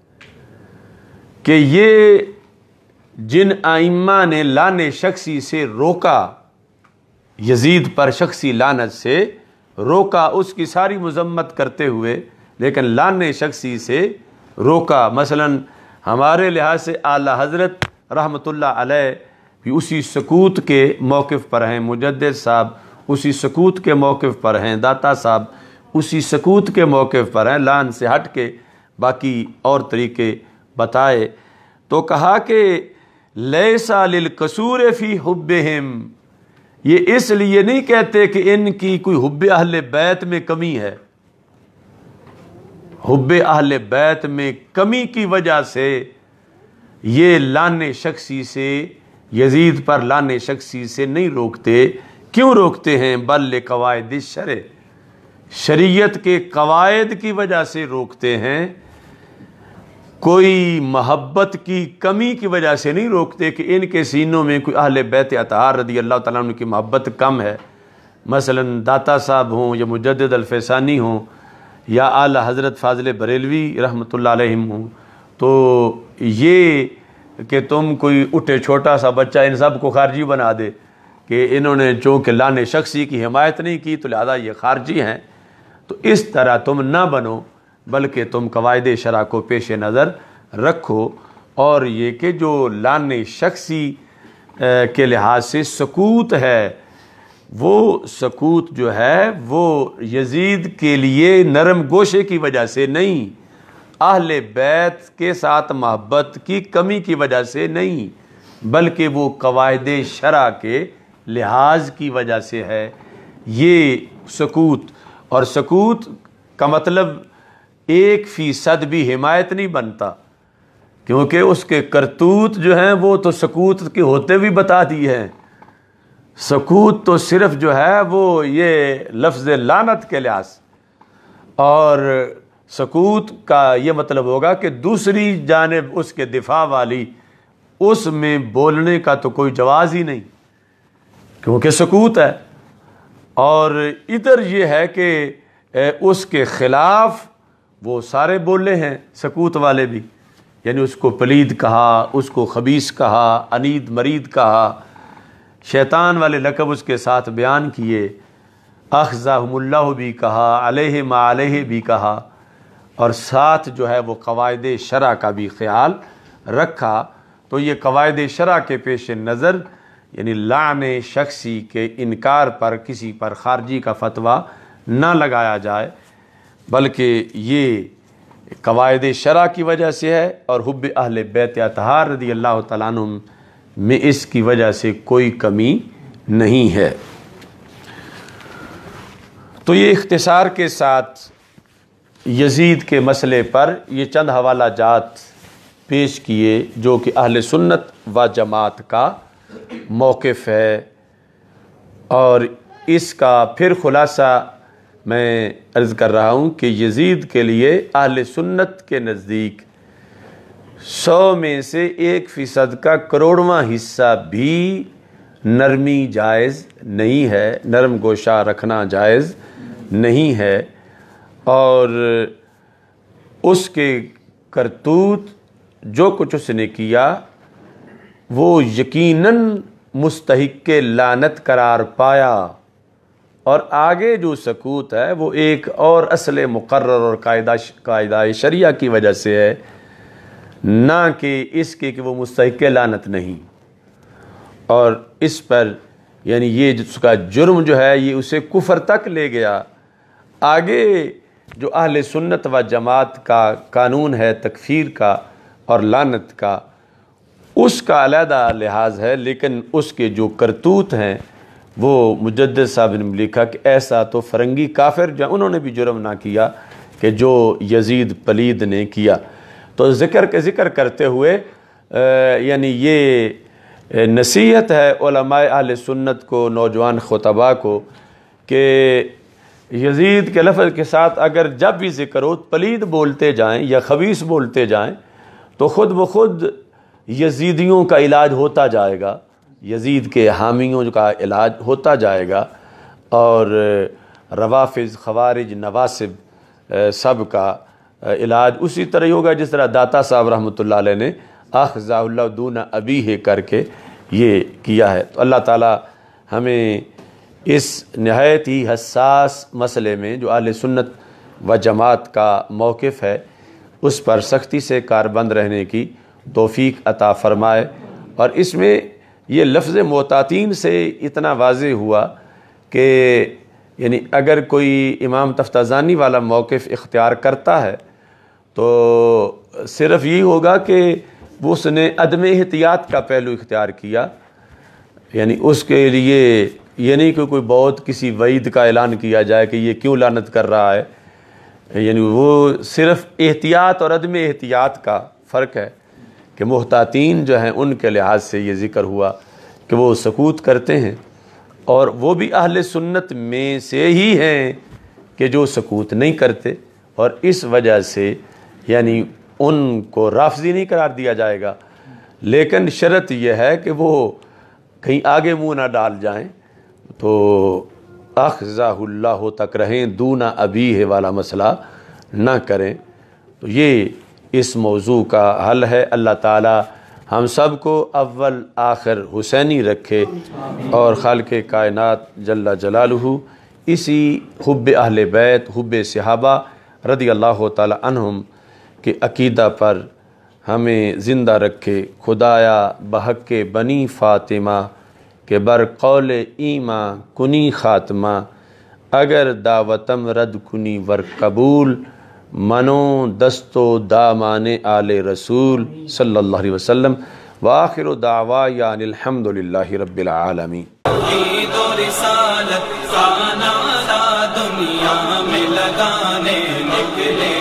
کہ یہ جن ائمہ نے لعن شخصی سے روکا، یزید پر شخصی لعنت سے روکا، اس کی ساری مذمت کرتے ہوئے لیکن لعن شخصی سے روکا، مثلا ہمارے لحاظ سے اعلیٰ حضرت رحمۃ اللہ علیہ بھی اسی سکوت کے موقف پر ہیں، مجدد صاحب اسی سکوت کے موقف پر ہیں، داتا صاحب اسی سکوت کے موقف پر ہیں، لعن سے ہٹ کے باقی اور طریقے بتائے۔ تو کہا کہ لیس للقصور فی حبہم، یہ اس لیے نہیں کہتے کہ ان کی کوئی حب اہل بیت میں کمی ہے، حب اہل بیت میں کمی کی وجہ سے یہ لعن شخصی سے، یزید پر لعن شخصی سے نہیں روکتے۔ کیوں روکتے ہیں؟ بل لقواعد الشرع، شریعت کے قواعد کی وجہ سے روکتے ہیں، کوئی محبت کی کمی کی وجہ سے نہیں روکتے کہ ان کے سینوں میں کوئی اہل بیت اطہار رضی اللہ تعالیٰ عنہ کی محبت کم ہے، مثلا داتا صاحب ہوں یا مجدد الفیسانی ہوں یا اعلیٰ حضرت فاضل بریلوی رحمۃ اللہ علیہم ہوں، تو یہ کہ تم کوئی اٹھے چھوٹا سا بچہ ان سب کو خارجی بنا دے کہ انہوں نے چونکہ لعن شخصی کی حمایت نہیں کی تو لہذا یہ خارجی ہیں، تو اس طرح تم نہ بنو، بلکہ تم قواعد شرع کو پیش نظر رکھو، اور یہ کہ جو لعن شخصی کے لحاظ سے سکوت ہے، وہ سکوت جو ہے وہ یزید کے لیے نرم گوشے کی وجہ سے نہیں، اہل بیت کے ساتھ محبت کی کمی کی وجہ سے نہیں، بلکہ وہ قواعد شرع کے لحاظ کی وجہ سے ہے یہ سکوت۔ اور سکوت کا مطلب ایک فیصد بھی حمایت نہیں بنتا، کیونکہ اس کے کرتوت جو ہیں وہ تو سکوت کے ہوتے بھی بتا دی ہیں، سکوت تو صرف جو ہے وہ یہ لفظ لعنت کے لحاظ، اور سکوت کا یہ مطلب ہوگا کہ دوسری جانب اس کے دفاع والی اس میں بولنے کا تو کوئی جواز ہی نہیں کیونکہ سکوت ہے، اور ادھر یہ ہے کہ اس کے خلاف وہ سارے بولے ہیں سکوت والے بھی، یعنی اس کو پلید کہا، اس کو خبیث کہا، انید مرید کہا، شیطان والے لقب اس کے ساتھ بیان کیے، اخزاہم اللہ بھی کہا، علیہ ما علیہ بھی کہا، اور ساتھ جو ہے وہ قواعد شرع کا بھی خیال رکھا۔ تو یہ قواعد شرع کے پیش نظر یعنی لعن شخصی کے انکار پر کسی پر خارجی کا فتویٰ نہ لگایا جائے، بلکہ یہ قواعد شرع کی وجہ سے ہے، اور حب اہل بیت اطہار رضی اللہ تعالیٰ عنہ میں اس کی وجہ سے کوئی کمی نہیں ہے۔ تو یہ اختصار کے ساتھ یزید کے مسئلے پر یہ چند حوالہ جات پیش کیے جو کہ اہل سنت و جماعت کا موقف ہے، اور اس کا پھر خلاصہ میں عرض کر رہا ہوں کہ یزید کے لیے اہل سنت کے نزدیک سو میں سے ایک فیصد کا کروڑواں حصہ بھی نرمی جائز نہیں ہے، نرم گوشہ رکھنا جائز نہیں ہے، اور اس کے کرتوت جو کچھ اس نے کیا وہ یقیناً مستحق لعنت قرار پایا، اور آگے جو سکوت ہے وہ ایک اور اصل مقرر اور قاعدہ قاعدہ شریعہ کی وجہ سے ہے، نہ کہ اس کے کہ وہ مستحق لعنت نہیں۔ اور اس پر یعنی یہ اس کا جرم جو ہے یہ اسے کفر تک لے گیا۔ آگے جو اہل سنت و جماعت کا قانون ہے تکفیر کا اور لعنت کا، اس کا علیحدہ لحاظ ہے، لیکن اس کے جو کرتوت ہیں وہ مجدد صاحب نے لکھا کہ ایسا تو فرنگی کافر جو انہوں نے بھی جرم نہ کیا کہ جو یزید پلید نے کیا۔ تو ذکر کے ذکر کرتے ہوئے یعنی یہ نصیحت ہے علماء اہل سنت کو، نوجوان خطباء کو، کہ یزید کے لفظ کے ساتھ اگر جب بھی ذکر ہو پلید بولتے جائیں یا خبیث بولتے جائیں تو خود بخود یزیدیوں کا علاج ہوتا جائے گا، یزید کے حامیوں کا علاج ہوتا جائے گا، اور روافض، خوارج، نواسب سب کا علاج اسی طرح ہی ہوگا جس طرح داتا صاحب رحمۃ اللہ علیہ نے اخذہ اللہ دون ابیہ کر کے یہ کیا ہے۔ تو اللہ تعالی ہمیں اس نہایت ہی حساس مسئلے میں جو اہل سنت و جماعت کا موقف ہے اس پر سختی سے کاربند رہنے کی توفیق عطا فرمائے۔ اور اس میں یہ لفظ معتاتین سے اتنا واضح ہوا کہ یعنی اگر کوئی امام تفتازانی والا موقف اختیار کرتا ہے تو صرف یہی ہوگا کہ وہ اس نے عدم احتیاط کا پہلو اختیار کیا، یعنی اس کے لیے یہ نہیں کہ کوئی بہت کسی وعید کا اعلان کیا جائے کہ یہ کیوں لعنت کر رہا ہے، یعنی وہ صرف احتیاط اور عدم احتیاط کا فرق ہے کہ محتاطین جو ہیں ان کے لحاظ سے یہ ذکر ہوا کہ وہ سکوت کرتے ہیں، اور وہ بھی اہل سنت میں سے ہی ہیں کہ جو سکوت نہیں کرتے، اور اس وجہ سے یعنی ان کو رافضی نہیں قرار دیا جائے گا، لیکن شرط یہ ہے کہ وہ کہیں آگے منہ نہ ڈال جائیں، تو اخذہ اللہ تک رہیں، دون ابیہ والا مسئلہ نہ کریں۔ تو یہ اس موضوع کا حل ہے۔ اللہ تعالی ہم سب کو اول آخر حسینی رکھے، اور خالق کائنات جل جلالہ اسی حب اہل بیت، حب صحابہ رضی اللہ تعالی عنہم کے عقیدہ پر ہمیں زندہ رکھے۔ خدایا بحق بنی فاطمہ کہ بر قول ایماں کنی خاتمہ، اگر دعوتم رد کنی ور قبول، منو دستو دامان آل رسول صلی اللہ علیہ وسلم، وآخر دعوایا ان الحمد للہ رب العالمین۔ توحید و رسالت کا نعرہ دنیا میں لگانے نکلے